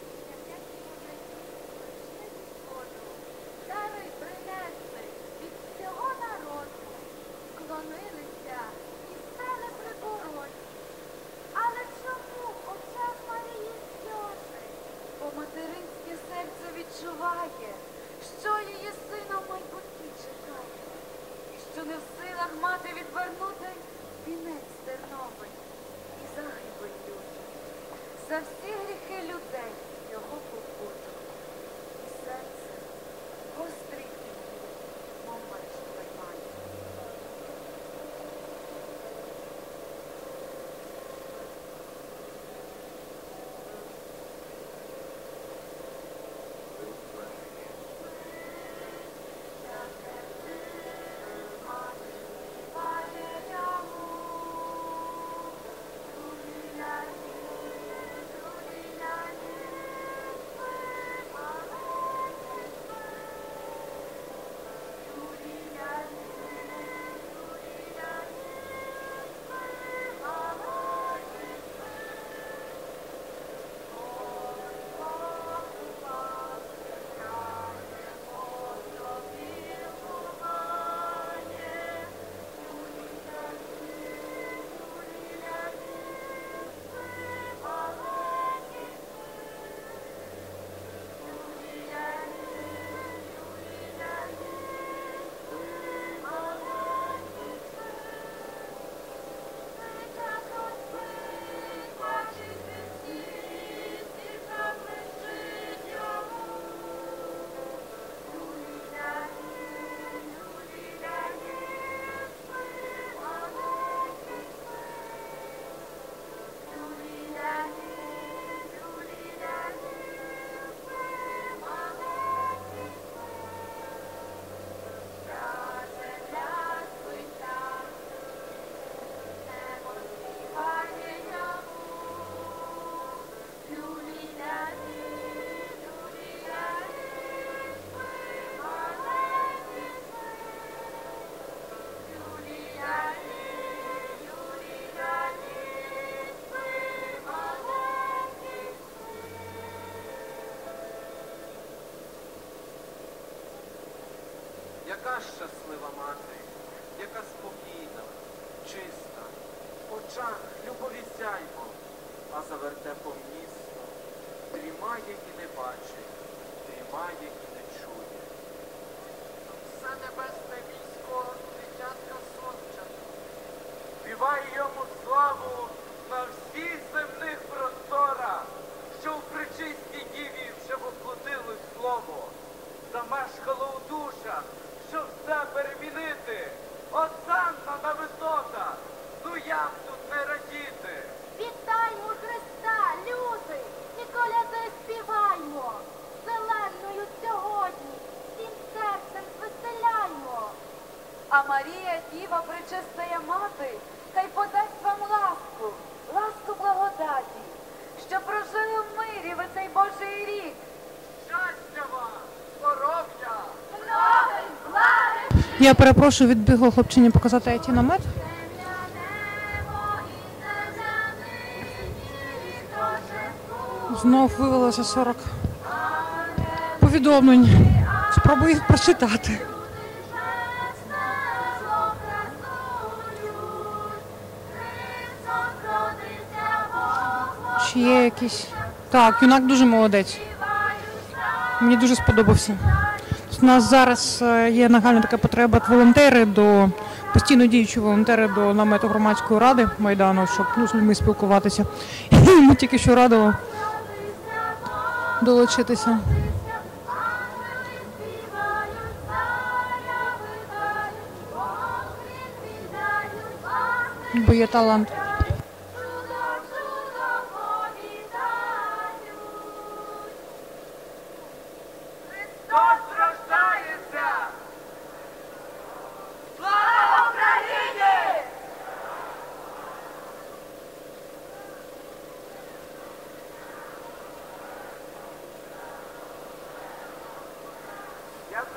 Дари принесли від всього народу, склонилися і стали при породі. Але чому в очах Марії сльози? Бо материнське серце відчуває, що її сина в майбутнє чекає, і що не в силах мати відвернути вінець терновий і загибель люди. За всі гріхи людей його покуту. І серце гострий біль, мов меч тримає. Яка щаслива мати, яка спокійна, чиста, в очах любові сяйво, а за вертепом місто дрімає і не бачить, дрімає і не чує. Все небесне військо, дитятка сончата. Співай йому славу на всіх земних просторах, що в пречистій діві вже воплотилось слово, замешкало у душах, щоб все перемінити. Осанна на висотах, ну як тут не радіти? Вітаймо Христа, люди, і коляди співаймо. Зеленою сьогодні всім серцем звеселяймо. А Марія, Діва, пречистая мати, хай подасть вам ласку, ласку благодаті, що прожили в мирі ви цей Божий рік. Щастя вам, здоров'я! Слави, слави! Я перепрошую, відбігло хлопчині показати ай ті намет. Знов вивелося сорок повідомлень. Спробую їх прочитати. Чи є якісь... Так, юнак дуже молодець. Мені дуже сподобався. У нас зараз е, є нагальна така потреба волонтери до постійно діючі волонтери до намету громадської ради Майдану, щоб ну, з людьми спілкуватися. І ми тільки що радили долучитися. Бо є талант. Христос рождається! Слава Україні!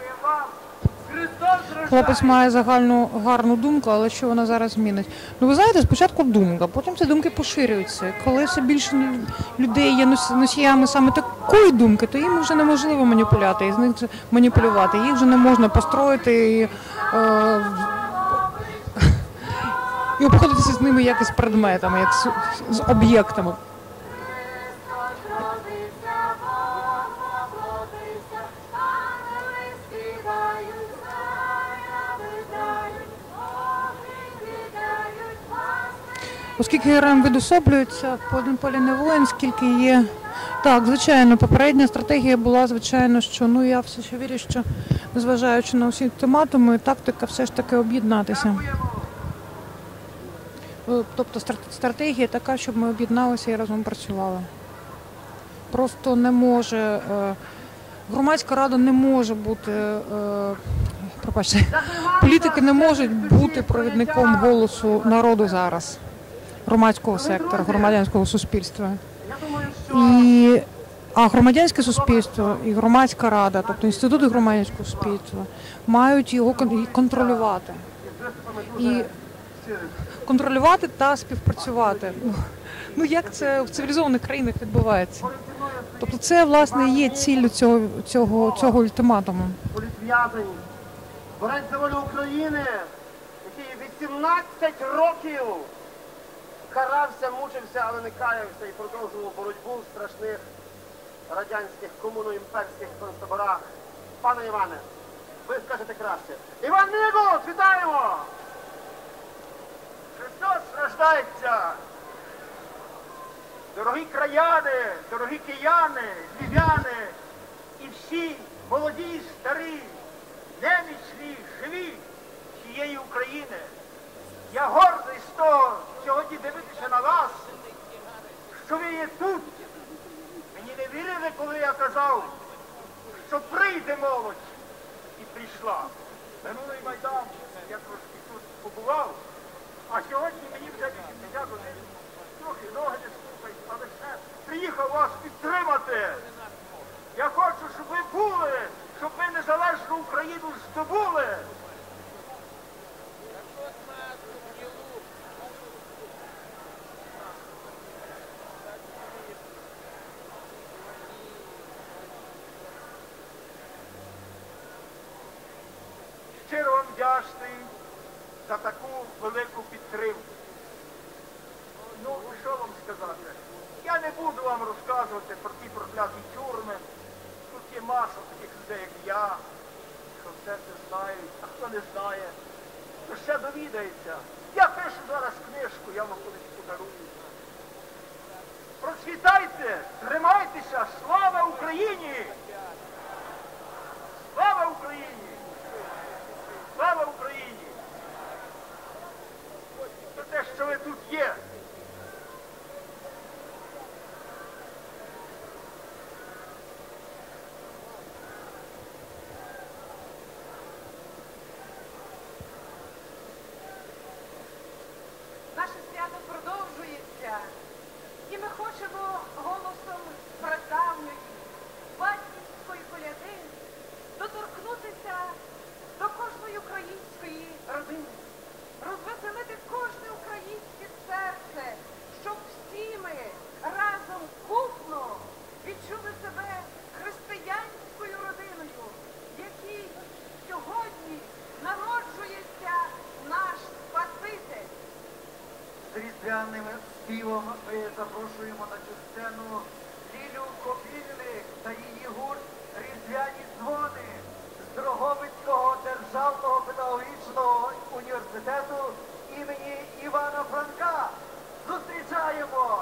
Хлопець має загальну гарну думку, але що вона зараз змінить? Ну ви знаєте, спочатку думка, потім ці думки поширюються. Коли все більше людей є носіями саме такої думки, то їм вже неможливо маніпуляти, і з них маніпулювати. Їх вже не можна построїти і, е, і обходитися з ними як із предметами, як з, з об'єктами. Оскільки ГРМ відособлюється, по один полі не воїн, скільки є. Так, звичайно, попередня стратегія була, звичайно, що, ну я все ще вірю, що, незважаючи на усі ультиматуми, тактика все ж таки об'єднатися. Тобто стратегія така, щоб ми об'єдналися і разом працювали. Просто не може, громадська рада не може бути, пробачте, політики не можуть бути провідником голосу народу зараз. Громадського сектора, громадянського суспільства. І, а громадянське суспільство і громадська рада, тобто інститути громадянського суспільства, мають його контролювати. І контролювати та співпрацювати. Ну як це в цивілізованих країнах відбувається? Тобто це, власне, є ціллю цього, цього, цього ультиматуму. Політв'язані. Борець за волю України, який вісімнадцять років карався, мучився, але не каявся і продовжував боротьбу в страшних радянських комуно-імперських концтаборах. Пане Іване, ви скажете краще. Іван Мігус, вітаємо! Христос рождається! Дорогі краяни, дорогі кияни, львів'яни і всі молоді й старі, немічні, живі цієї України. Я гордий з того, сьогодні дивитися на вас, що ви є тут. Мені не вірили, коли я казав, що прийде молодь. І прийшла. Минулий Майдан, я трошки тут побував, а сьогодні мені вже вісімдесят один, трохи ноги не слухають, але ще приїхав вас підтримати. Я хочу, щоб ви були, щоб ви незалежну Україну здобули. Щиро вам вдячний за таку велику підтримку. Ну, що вам сказати? Я не буду вам розказувати про ті прокляті тюрми. Тут є маса таких людей, як я, що все це знають, а хто не знає, то ще довідається. Я пишу зараз книжку, я вам колись подарую. Процвітайте, тримайтеся, слава Україні! Слава Україні! Слава Україні! За те, що ви тут є. Наше свято продовжується, і ми хочемо голосом прадавньої батьківської коляди доторкнутися до кожної української родини, розвеселити кожне українське серце, щоб всі ми разом купно відчули себе християнською родиною, в якій сьогодні народжується наш Спаситель. З різдвяним співом ми запрошуємо на цю сцену Лілю Копільник та її гурт «Різдвяні дзвони» з Дрогобицького державного педагогічного університету імені Івана Франка. Зустрічаємо!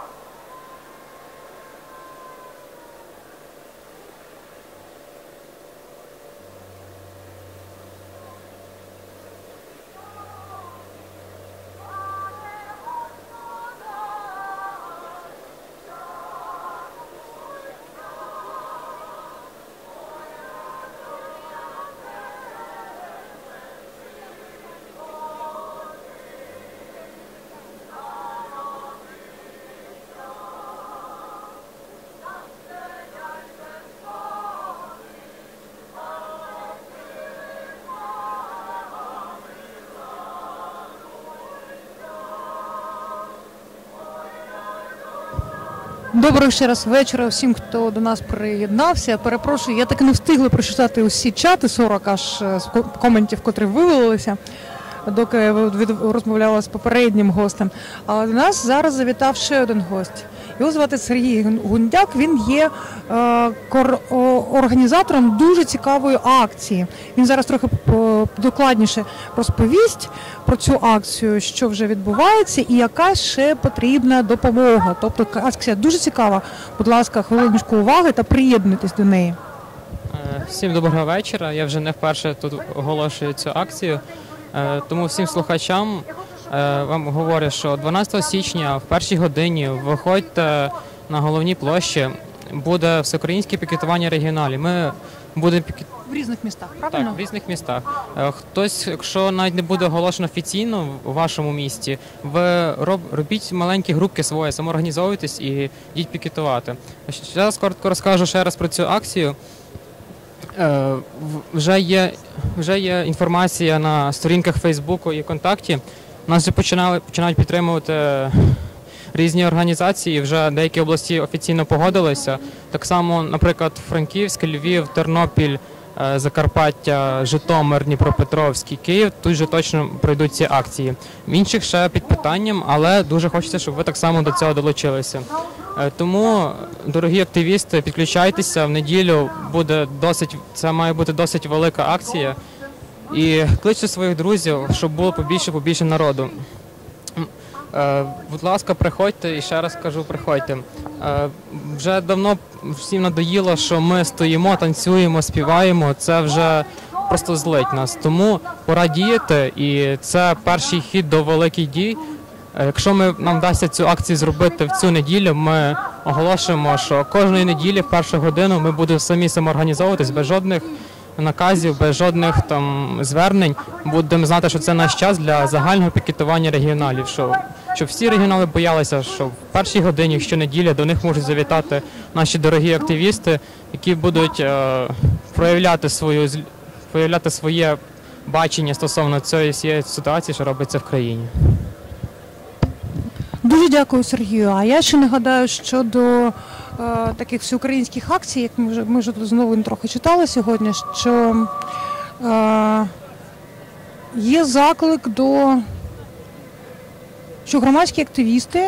Доброго ще раз вечора всім, хто до нас приєднався. Перепрошую, я таки не встигла прочитати усі чати, сорок аж з коментів, котрі вивалилися, доки я розмовляла з попереднім гостем. А до нас зараз завітав ще один гость. Його звати Сергій Гундяк, він є е, кор, о, організатором дуже цікавої акції. Він зараз трохи докладніше розповість про цю акцію, що вже відбувається і яка ще потрібна допомога. Тобто акція дуже цікава. Будь ласка, хвилиночку уваги та приєднуйтесь до неї. Всім доброго вечора. Я вже не вперше тут оголошую цю акцію. Тому всім слухачам вам говорю, що дванадцятого січня в першій годині виходьте на головній площі, буде всеукраїнське пікетування регіоналів. Ми будемо пікет... В різних містах, правильно? Так, в різних містах. Хтось, якщо навіть не буде оголошено офіційно у вашому місті, ви роб... робіть маленькі групки свої, самоорганізовуйтесь і йдіть пікетувати. Зараз коротко розкажу ще раз про цю акцію. Вже є, вже є інформація на сторінках Фейсбуку і ВКонтакті. Нас вже починали, починають підтримувати різні організації, вже деякі області офіційно погодилися. Так само, наприклад, Франківськ, Львів, Тернопіль, Закарпаття, Житомир, Дніпропетровський, Київ, тут же точно пройдуть ці акції. В інших ще під питанням, але дуже хочеться, щоб ви так само до цього долучилися. Тому, дорогі активісти, підключайтеся, в неділю буде досить, це має бути досить велика акція. І кличте своїх друзів, щоб було побільше-побільше народу. Будь ласка, приходьте, і ще раз кажу, приходьте. Вже давно всім надоїло, що ми стоїмо, танцюємо, співаємо, це вже просто злить нас. Тому пора діяти, і це перший хід до великих дій. Якщо ми, нам вдасться цю акцію зробити в цю неділю, ми оголошуємо, що кожної неділі в першу годину ми будемо самі самоорганізовуватись без жодних наказів, без жодних там звернень. Будемо знати, що це наш час для загального пікетування регіоналів, що, щоб всі регіонали боялися, що в першій годині щонеділі до них можуть завітати наші дорогі активісти, які будуть е, проявляти свою проявляти своє бачення стосовно цієї всієї ситуації, що робиться в країні. Дуже дякую, Сергію. А я ще нагадаю, щодо е, таких всеукраїнських акцій, як ми вже, ми вже тут знову трохи читали сьогодні, що е, є заклик до, що громадські активісти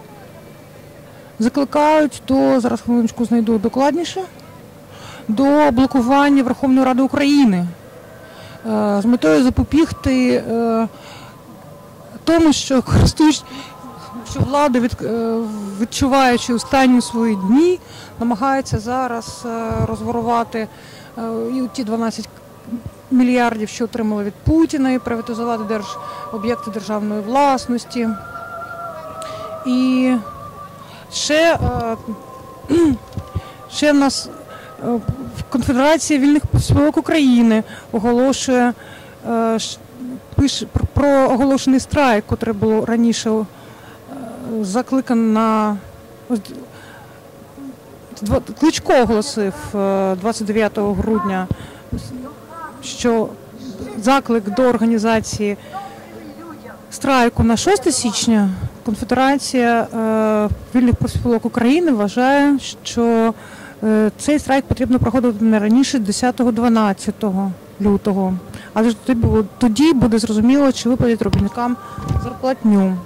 закликають до, зараз хвилиночку знайду докладніше, до блокування Верховної Ради України е, з метою запобігти е, тому, що користуючись що влада, від, відчуваючи останні свої дні, намагається зараз розворувати і ті дванадцять мільярдів, що отримали від Путіна, і приватизувати держ... об'єкти державної власності. І ще, ще в нас Конфедерація вільних профспілок України оголошує пише про оголошений страйк, який було раніше закликан на... Кличко оголосив двадцять дев'ятого грудня, що заклик до організації страйку на шосте січня. Конфедерація вільних профспілок України вважає, що цей страйк потрібно проходити не раніше десятого-дванадцятого лютого. Але тоді буде зрозуміло, чи виплатять робітникам зарплатню.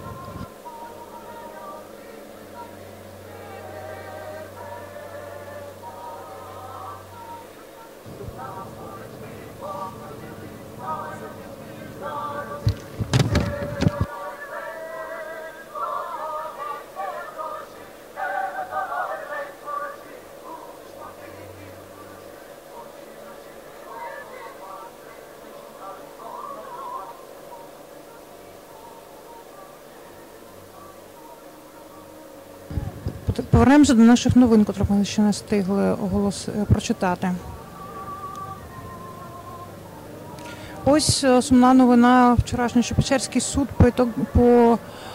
Повернемося до наших новин, які ми ще не встигли оголос... прочитати. Ось сумна новина вчорашня, що Печерський суд по, по,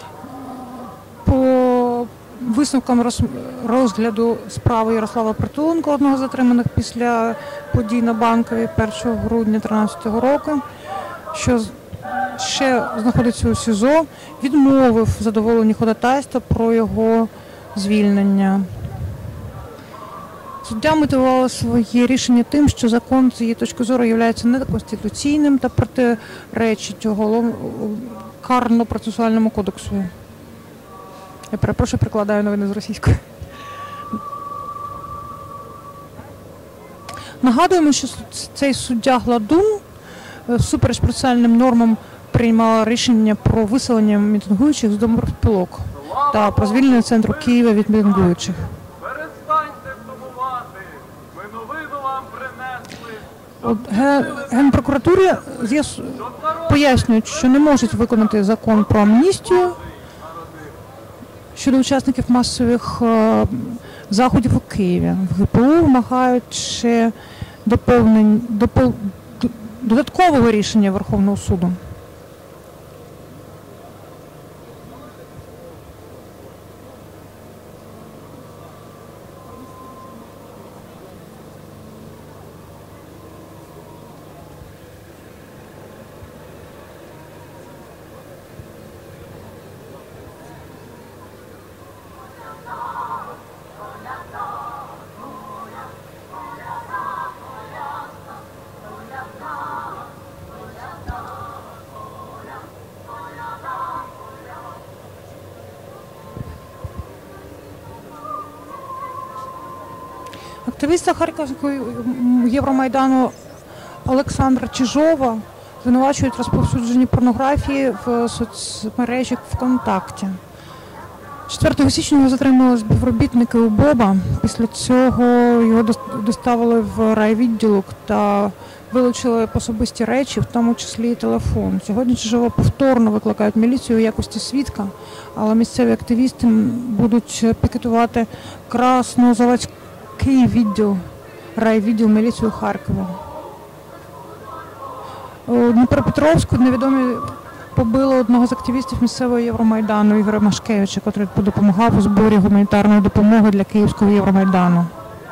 по висновкам роз... розгляду справи Ярослава Притуленка, одного з затриманих після подій на Банковій першого грудня дві тисячі тринадцятого року, що ще знаходиться у СІЗО, відмовив задоволені ходатайства про його звільнення. Суддя мотивувала своє рішення тим, що закон з її точки зору є неконституційним та протиречить голов... карно-процесуальному кодексу. Я перепрошую, перекладаю новини з російської. Нагадуємо, що цей суддя Гладун всупереч процесуальним нормам приймала рішення про виселення мітингуючих з дому профспілок та про звільнення центру Києва від мітингуючих. Перестаньте сумувати, ми новину вам принесли. От Ген- Генпрокуратурі з'яс- пояснюють, що не можуть виконати закон про амністію щодо учасників масових е, заходів у Києві. В ГПУ вимагають ще доповнень, допол, д- додаткового рішення Верховного суду. Активіста Харківського Євромайдану Олександра Чижова звинувачують в розповсюдженні порнографії в соцмережі ВКонтакті. четвертого січня його затримали співробітники УБОБа. Після цього його доставили в райвідділок та вилучили особисті речі, в тому числі і телефон. Сьогодні Чижова повторно викликають міліцію у якості свідка, але місцеві активісти будуть пікетувати Краснозаводський відділ, райвідділ міліції Харкова. У Дніпропетровську невідомі побили одного з активістів місцевого Євромайдану Ігоря Машкевича, який допомагав у зборі гуманітарної допомоги для Київського Євромайдану.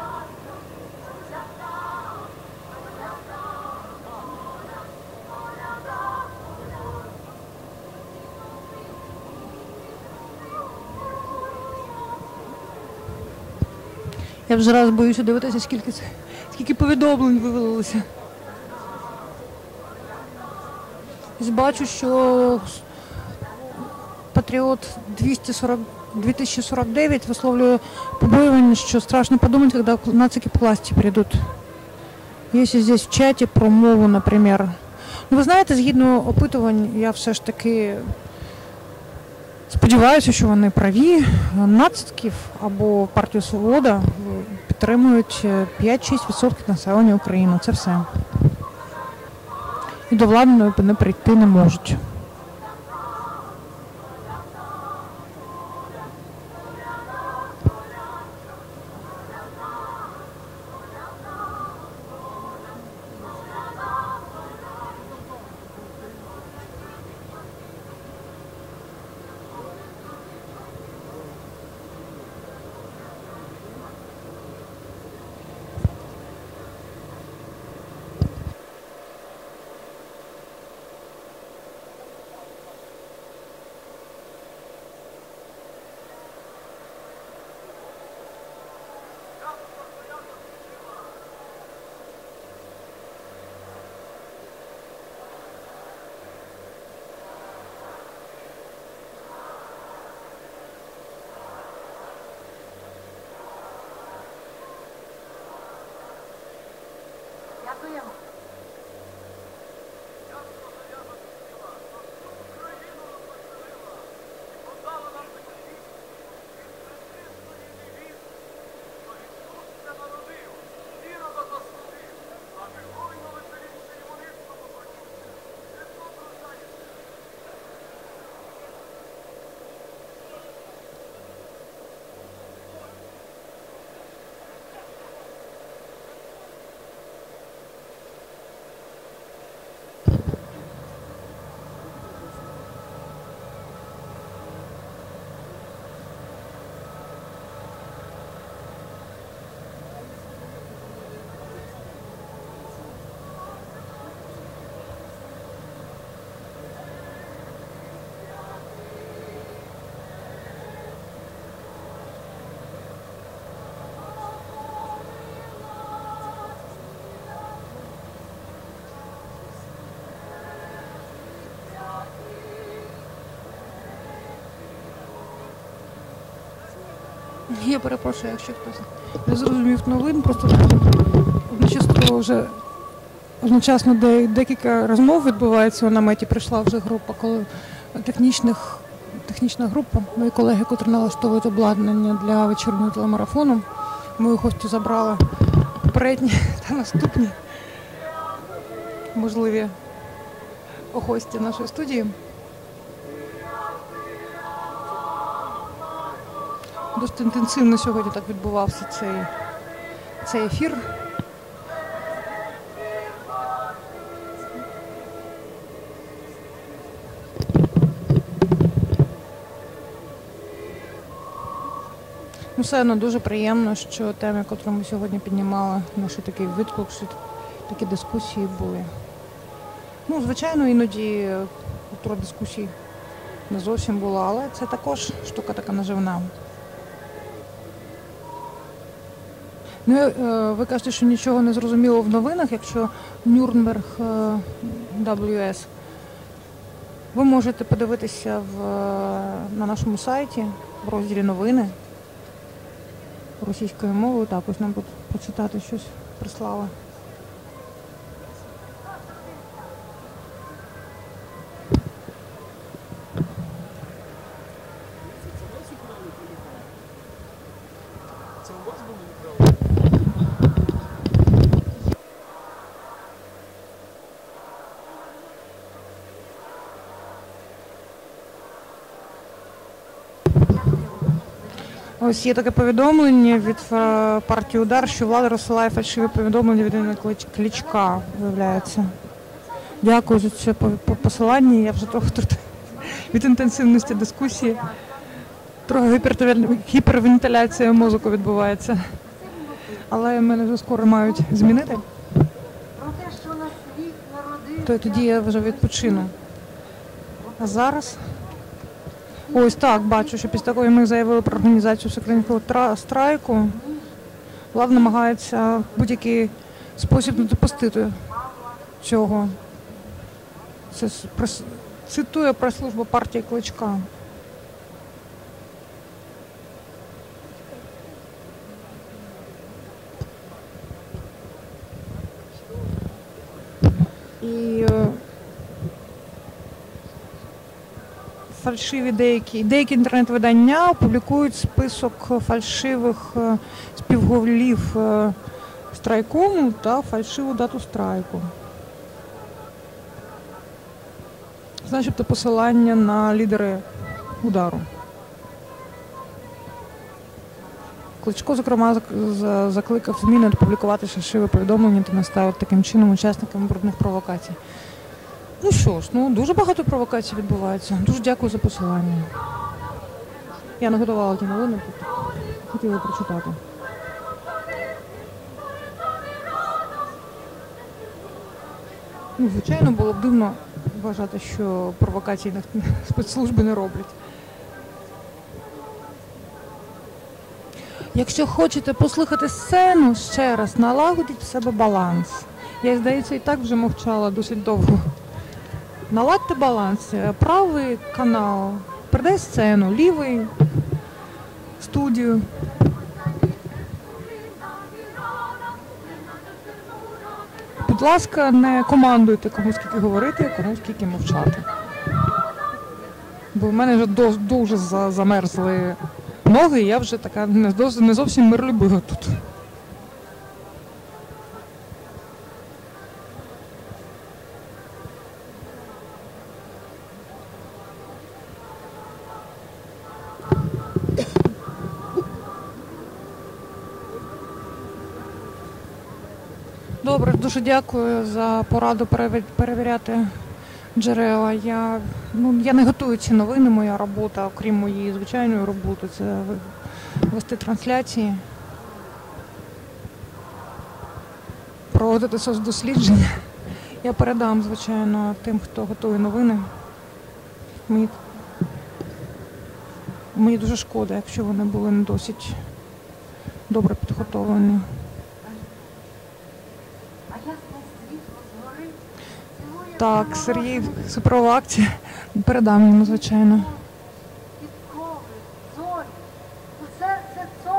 Я вже раз боюся дивитися, скільки, це, скільки повідомлень вивалилося. Бачу, що Патріот двісті сорок, дві тисячі сорок дев'ять висловлює побоювання, що страшно подумать, когда нацики к власти придут. Если здесь в чаті про мову, наприклад. Ну, ви знаєте, згідно опитувань, я все ж таки сподіваюся, що вони праві. Нациків або партію Свобода підтримують п'ять-шість відсотків населення України. Це все. І до влади вони прийти не можуть. Дякуємо. Я перепрошую, якщо хтось не зрозумів новин, просто одночасно вже одночасно де, декілька розмов відбувається у наметі. Прийшла вже група, коли технічних, технічна група, мої колеги, котрі налаштовують обладнання для вечірнього телемарафону. Мою гостю забрала попередні та наступні можливі гості нашої студії. Досить інтенсивно сьогодні так відбувався цей, цей ефір. Ну, все одно дуже приємно, що теми, яку ми сьогодні піднімали, наші такий відклик, що такі дискусії були. Ну, звичайно, іноді утро дискусій не зовсім було, але це також штука така наживна. Ну, ви кажете, що нічого не зрозуміло в новинах, якщо Нюрнберг дабл ю ес. Ви можете подивитися в, на нашому сайті в розділі новини російською мовою. Так, ось нам тут почитати щось прислали. Ось є таке повідомлення від е, партії «Удар», що влада розсилає фальшиві повідомлення від Ігоря Кличка, виявляється. Дякую за це посилання. Я вже трохи тут від інтенсивності дискусії. Трохи гіпервентиляція мозку відбувається. Але мене вже скоро мають змінити. То тоді я вже відпочину. А зараз... Ось так, бачу, що після того, як ми заявили про організацію всеукраїнського страйку, влада намагається в будь-який спосіб не допустити цього. Це цитує прес-служба партії Кличка. І фальшиві деякі, деякі інтернет-видання опублікують список фальшивих співголів страйкому та фальшиву дату страйку. Начебто посилання на лідери удару. Кличко, зокрема, закликав ЗМІ не опублікувати фальшиве повідомлення та наставити таким чином учасникам брудних провокацій. Ну що ж, ну дуже багато провокацій відбувається. Дуже дякую за посилання. Я не готувала ті новини, хотіла прочитати. Ну, звичайно, було б дивно вважати, що провокації спецслужби не роблять. Якщо хочете послухати сцену, ще раз налагодіть в себе баланс. Я, здається, і так вже мовчала досить довго. Наладьте баланс. Правий канал передай сцену, лівий студію. Будь ласка, не командуйте кому скільки говорити, а кому скільки мовчати. Бо в мене вже дуже замерзли ноги, і я вже така не зовсім миролюбива тут. Добре, дуже дякую за пораду перевіряти джерела. Я, ну, я не готую ці новини, моя робота, окрім моєї звичайної роботи, це вести трансляції, проводити соцдослідження. Я передам, звичайно, тим, хто готує новини. Мені, мені дуже шкода, якщо вони були не досить добре підготовлені. Так, Сергій, суперова акція. Передам йому, звичайно. Підкови, зорі, у серце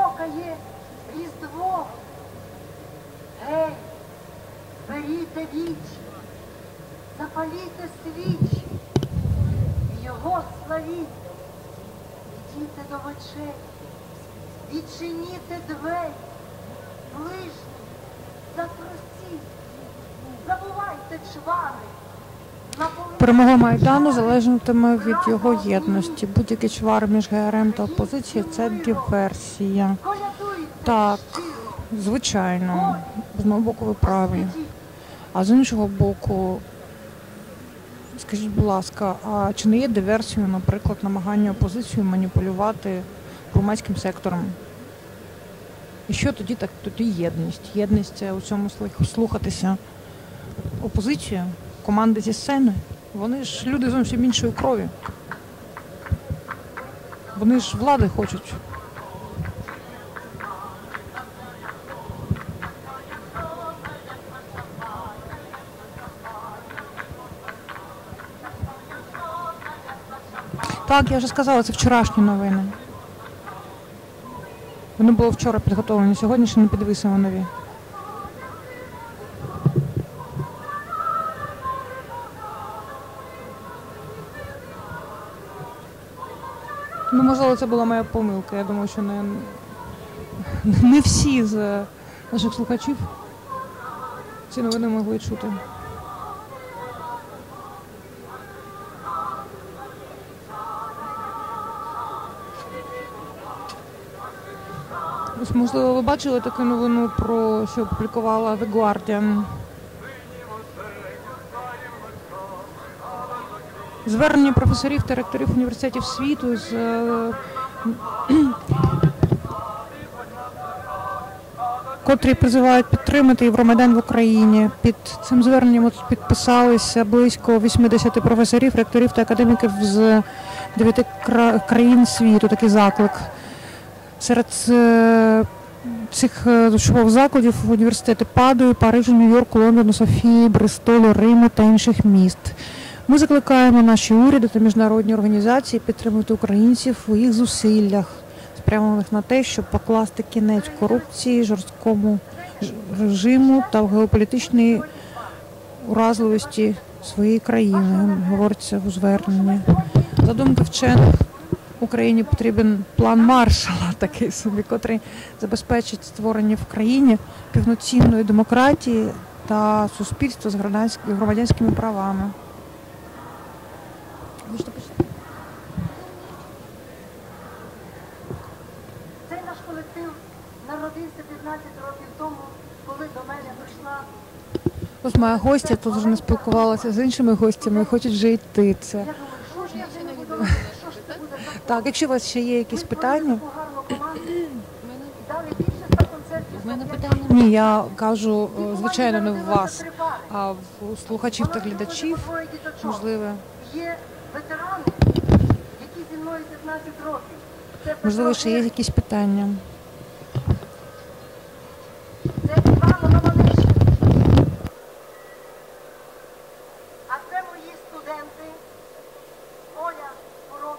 Зігрійте вічі, запаліте свічі, і його славіте, ідіть до вечері, відчиніте двері, ближні, запросіть, забувайте чвари. Перемога Майдану залежатиме від його єдності. Будь-який чвар між ГРМ та опозицією – це диверсія. Так, звичайно, з одного боку ви праві. А з іншого боку, скажіть, будь ласка, а чи не є диверсією, наприклад, намагання опозицією маніпулювати громадським сектором? І що тоді так? Тоді єдність. Єдність – це у цьому слухатися опозицію, команди зі сцени. Вони ж люди зовсім іншої крові. Вони ж влади хочуть. Так, я вже сказала, це вчорашні новини. Вони були вчора підготовлені, сьогодні ще не підвисимо нові. Ну, можливо, це була моя помилка. Я думаю, що не, не всі з наших слухачів ці новини могли чути. Ось, можливо, ви бачили таку новину, про що опублікувала The Guardian. Звернення професорів та ректорів університетів світу з котрі призивають підтримати Євромайдан в Україні. Під цим зверненням підписалися близько вісімдесят професорів, ректорів та академіків з дев'яти країн світу. Такий заклик. Серед цих учбових закладів університети Падуї, Парижу, Нью-Йорку, Лондону, Софії, Бристолу, Риму та інших міст. Ми закликаємо наші уряди та міжнародні організації підтримувати українців у їх зусиллях, спрямованих на те, щоб покласти кінець корупції, жорсткому режиму та геополітичній уразливості своєї країни, говориться у зверненні. За думки вчених, Україні потрібен план Маршалла, такий собі, котрий забезпечить створення в країні повноцінної демократії та суспільства з громадянськими правами. Ви що пишете? Цей наш колектив народився п'ятнадцять років тому, коли до мене прийшла. Ось моя гостя тут вже не спілкувалася з іншими гостями і хочуть вже йти. Це. Так, якщо у вас ще є якісь питання. В мене питання. Ні, я кажу, звичайно, не в вас, а в слухачів та глядачів, можливо. Є ветерани, які зі мною п'ятнадцять років. Це Можливо, ще є якісь питання. Це Іван Романишин. А це мої студенти Оля Бурок,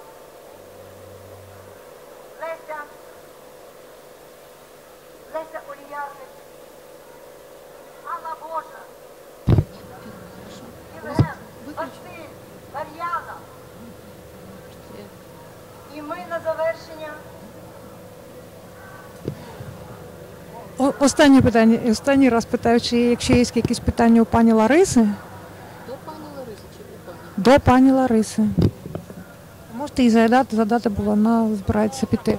Леся, Леся Оліярник, Алла Божа, Євген, Василь, Мар'яна. І ми на завершення. О, останнє питання. Останній раз питаю, чи є, якщо є якісь питання у пані Лариси? До пані Лариси чи до пані? До пані Лариси. Можете їй задати, задати, бо вона збирається піти.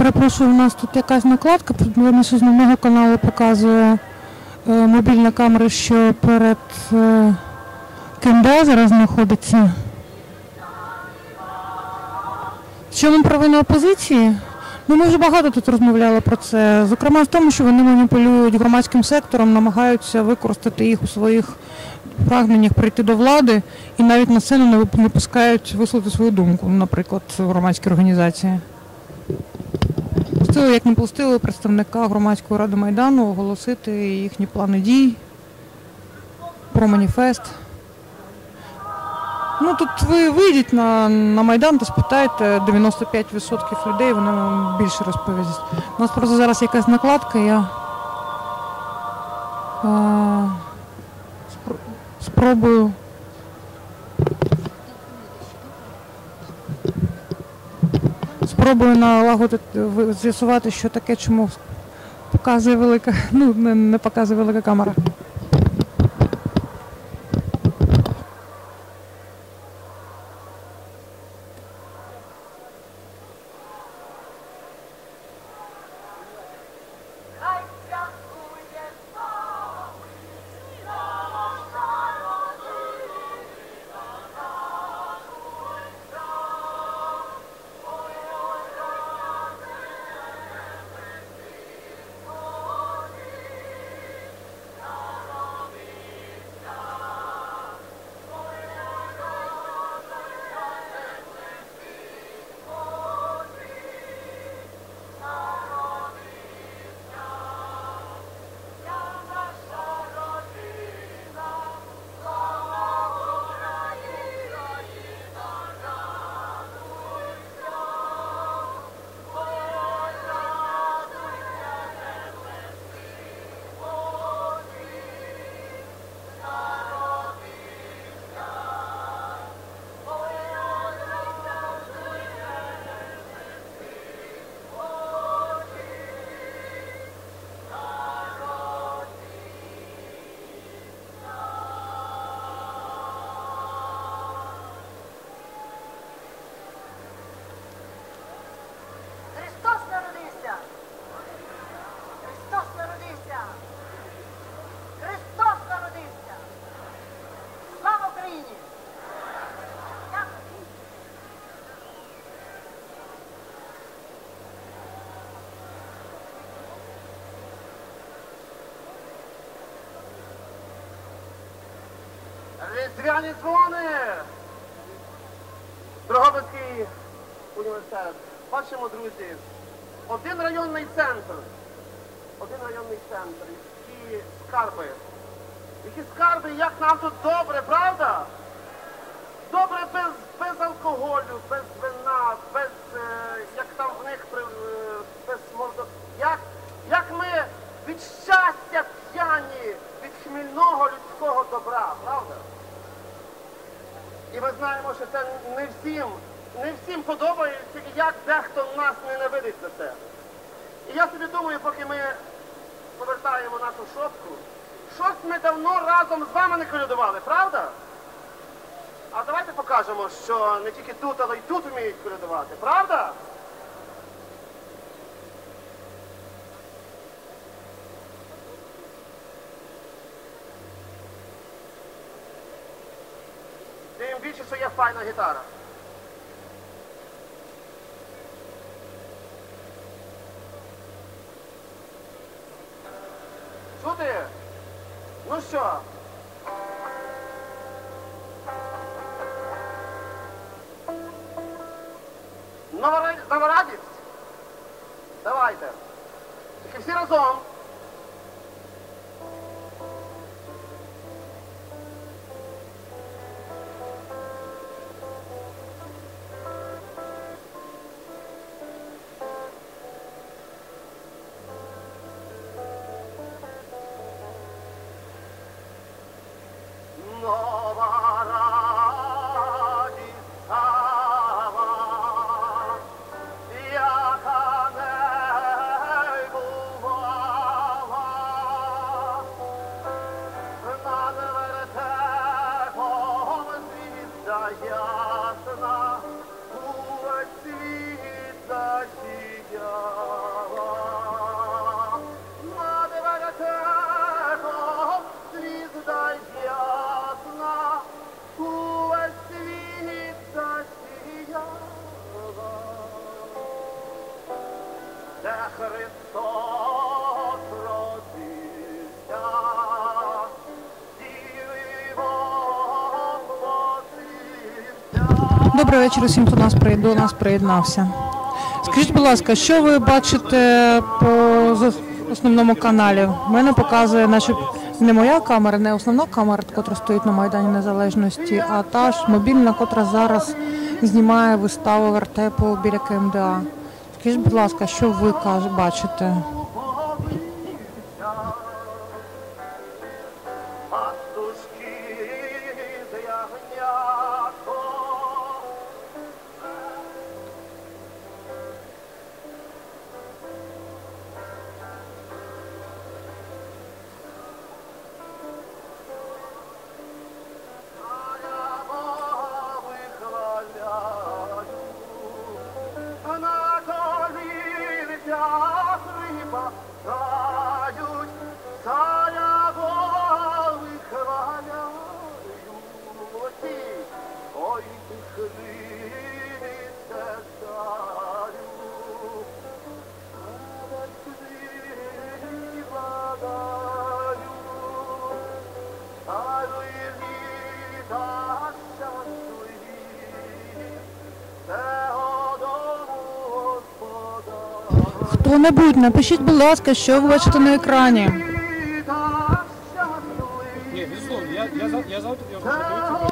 перепрошую, у нас тут якась накладка, верніше з нового каналу показує е, мобільна камера, що перед е, КМДА зараз знаходиться. В чому провина опозиції? Ну, ми вже багато тут розмовляли про це. Зокрема, в тому, що вони маніпулюють громадським сектором, намагаються використати їх у своїх прагненнях прийти до влади і навіть на сцену не випускають висловити свою думку, наприклад, громадські організації. Пустили, як не пустили представника громадської ради Майдану оголосити їхні плани дій про маніфест. Ну, тут ви вийдіть на, на Майдан та спитайте дев'яносто п'ять відсотків людей, вони вам більше розповість. У нас просто зараз якась накладка, я а, спро, спробую спробую налагодити, з'ясувати, що таке, чому показує велика, ну, не, не показує велика камера. Різдвяні дзвони! Дрогобицький університет. Бачимо, друзі, один районний центр. Один районний центр. І скарби. Які скарби, як нам тут добре, правда? Добре без, без алкоголю, без вина, без, е, як там в них, при- е, без мордо... Як, як ми від щастя п'яні, від хмільного людського добра, правда? І ми знаємо, що це не всім, не всім подобається, і як дехто нас ненавидить за це. І я собі думаю, поки ми повертаємо нашу шопку, щось ми давно разом з вами не колядували, правда? А давайте покажемо, що не тільки тут, але й тут вміють колядувати, правда? Тим більше, що є файна гітара. Чути? Ну що? Нова, ра- нова радість? Давайте. Тільки всі разом. Нова радість стала, яка не бувала, над вертепом звізда ясна, увесь світ засіяла. Добрий вечір усім, хто нас при- до нас приєднався. Скажіть, будь ласка, що ви бачите по з- основному каналі? У мене показує, наче не моя камера, не основна камера, котра стоїть на Майдані Незалежності, а та ж мобільна, котра зараз знімає виставу вертепу біля КМДА. Скажіть, будь ласка, що ви каж- бачите? Хто-небудь, напишіть, будь ласка, що ви бачите на екрані. Ні, безусловно, я, я, за- я завтра я готовий.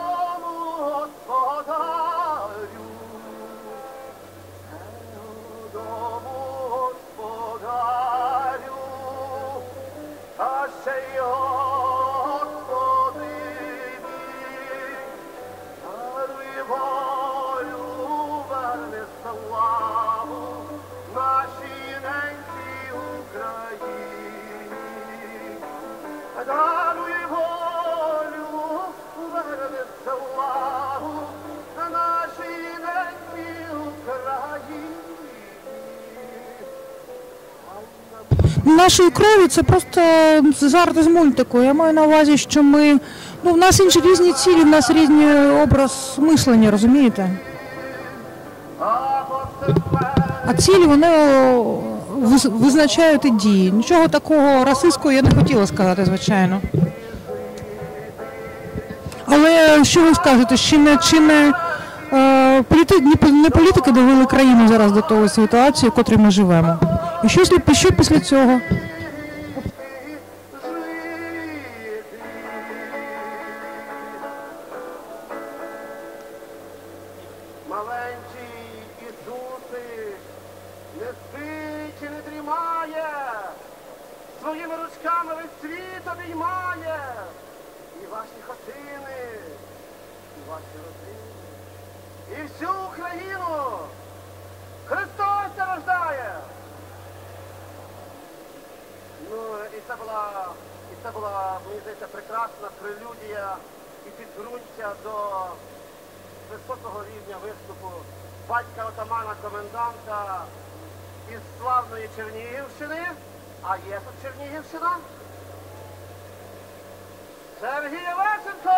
Нашої крові це просто жарт з мультику. Я маю на увазі, що ми. Ну, в нас інші різні цілі, в нас різний образ мислення, розумієте? А цілі вони о, виз- визначають і дії. Нічого такого расистського я не хотіла сказати, звичайно. Але що ви скажете, чи не, чи не, е, політи, не, пол- не політики довели країну зараз до того ситуації, в котрій ми живемо? І що, слід- що після цього? Маленький Ісусик, не спить і не дрімає, своїми ручками весь світ обіймає, і ваші хатини, і ваші родини, і всю Україну Христос се рождає! Ну, і це була, і це була, мені здається, прекрасна прелюдія і підґрунтя до високого рівня виступу батька отамана коменданта із славної Чернігівщини. А є тут Чернігівщина? Сергій Лещенко!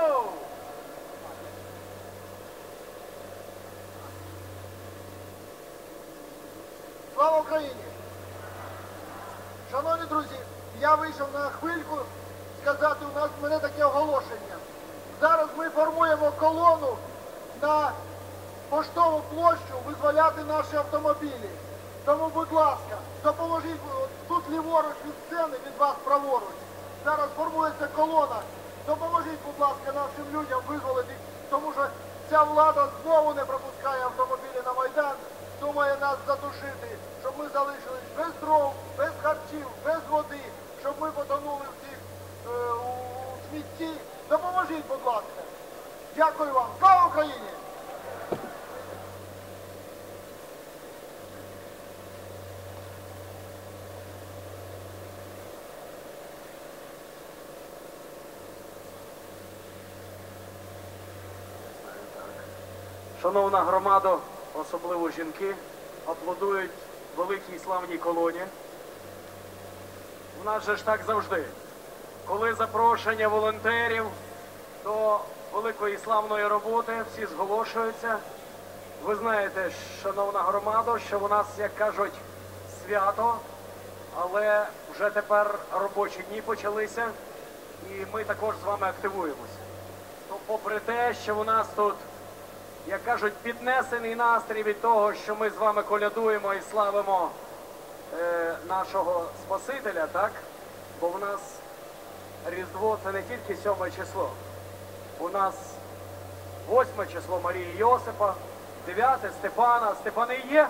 Слава Україні! Шановні друзі, я вийшов на хвильку сказати, у нас в мене таке оголошення. Зараз ми формуємо колону на Поштову площу визволяти наші автомобілі. Тому, будь ласка, допоможіть, тут ліворуч від сцени, від вас праворуч. Зараз формується колона. Допоможіть, будь ласка, нашим людям визволити, тому що ця влада знову не пропускає автомобілі на Майдан, думає нас задушити, щоб ми залишились без дров, без харчів, без води, щоб ми потонули в цих, е, у смітті. Допоможіть, будь ласка. Дякую вам. Слава Україні! Шановна громада, особливо жінки, аплодують великій славній колоні. У нас же ж так завжди. Коли запрошення волонтерів до великої славної роботи, всі зголошуються. Ви знаєте, шановна громада, що у нас, як кажуть, свято, але вже тепер робочі дні почалися, і ми також з вами активуємося. То попри те, що у нас тут як кажуть, піднесений настрій від того, що ми з вами колядуємо і славимо е, нашого Спасителя, так? Бо в нас Різдво це не тільки сьоме число. У нас восьме число Марії Йосипа, дев'яте Степана. Степани є?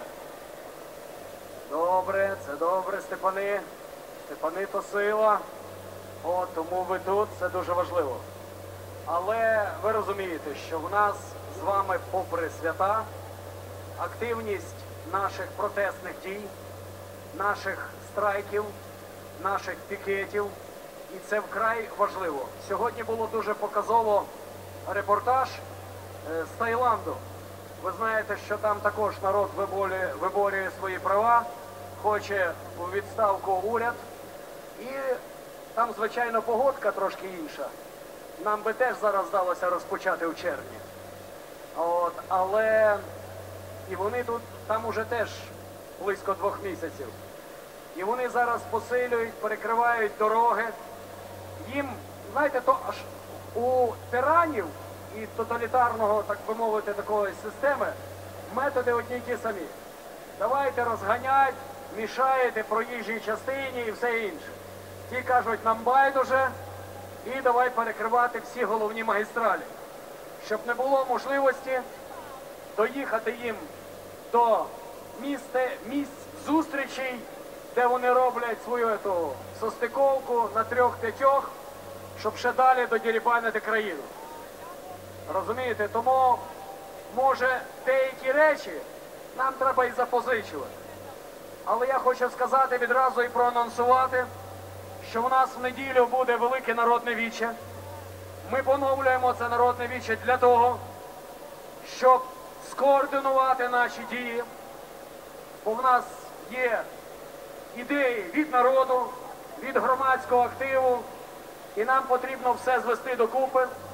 Добре, це добре, Степани. Степани то сила. О, тому ви тут, це дуже важливо. Але ви розумієте, що в нас з вами, попри свята, активність наших протестних дій, наших страйків, наших пікетів, і це вкрай важливо. Сьогодні було дуже показово репортаж з Таїланду. Ви знаєте, що там також народ виборює, виборює свої права, хоче у відставку уряд. І там, звичайно, погодка трошки інша. Нам би теж зараз здалося розпочати в червні. От, але і вони тут, там уже теж близько двох місяців. І вони зараз посилюють, перекривають дороги. Їм, знаєте, то аж у тиранів і тоталітарного, так би мовити, такої системи методи одні й ті самі. Давайте розганять, мішаєте проїжджій частині і все інше. Ті кажуть, нам байдуже, і давай перекривати всі головні магістралі, щоб не було можливості доїхати їм до місця, місць зустрічей, де вони роблять свою ету, состиковку на трьох-п'ятьох, щоб ще далі додірібанити країну. Розумієте? Тому, може, деякі речі нам треба і запозичувати. Але я хочу сказати відразу і проанонсувати, що в нас в неділю буде велике народне віче. Ми поновлюємо це народне віче для того, щоб скоординувати наші дії, бо в нас є ідеї від народу, від громадського активу, і нам потрібно все звести докупи.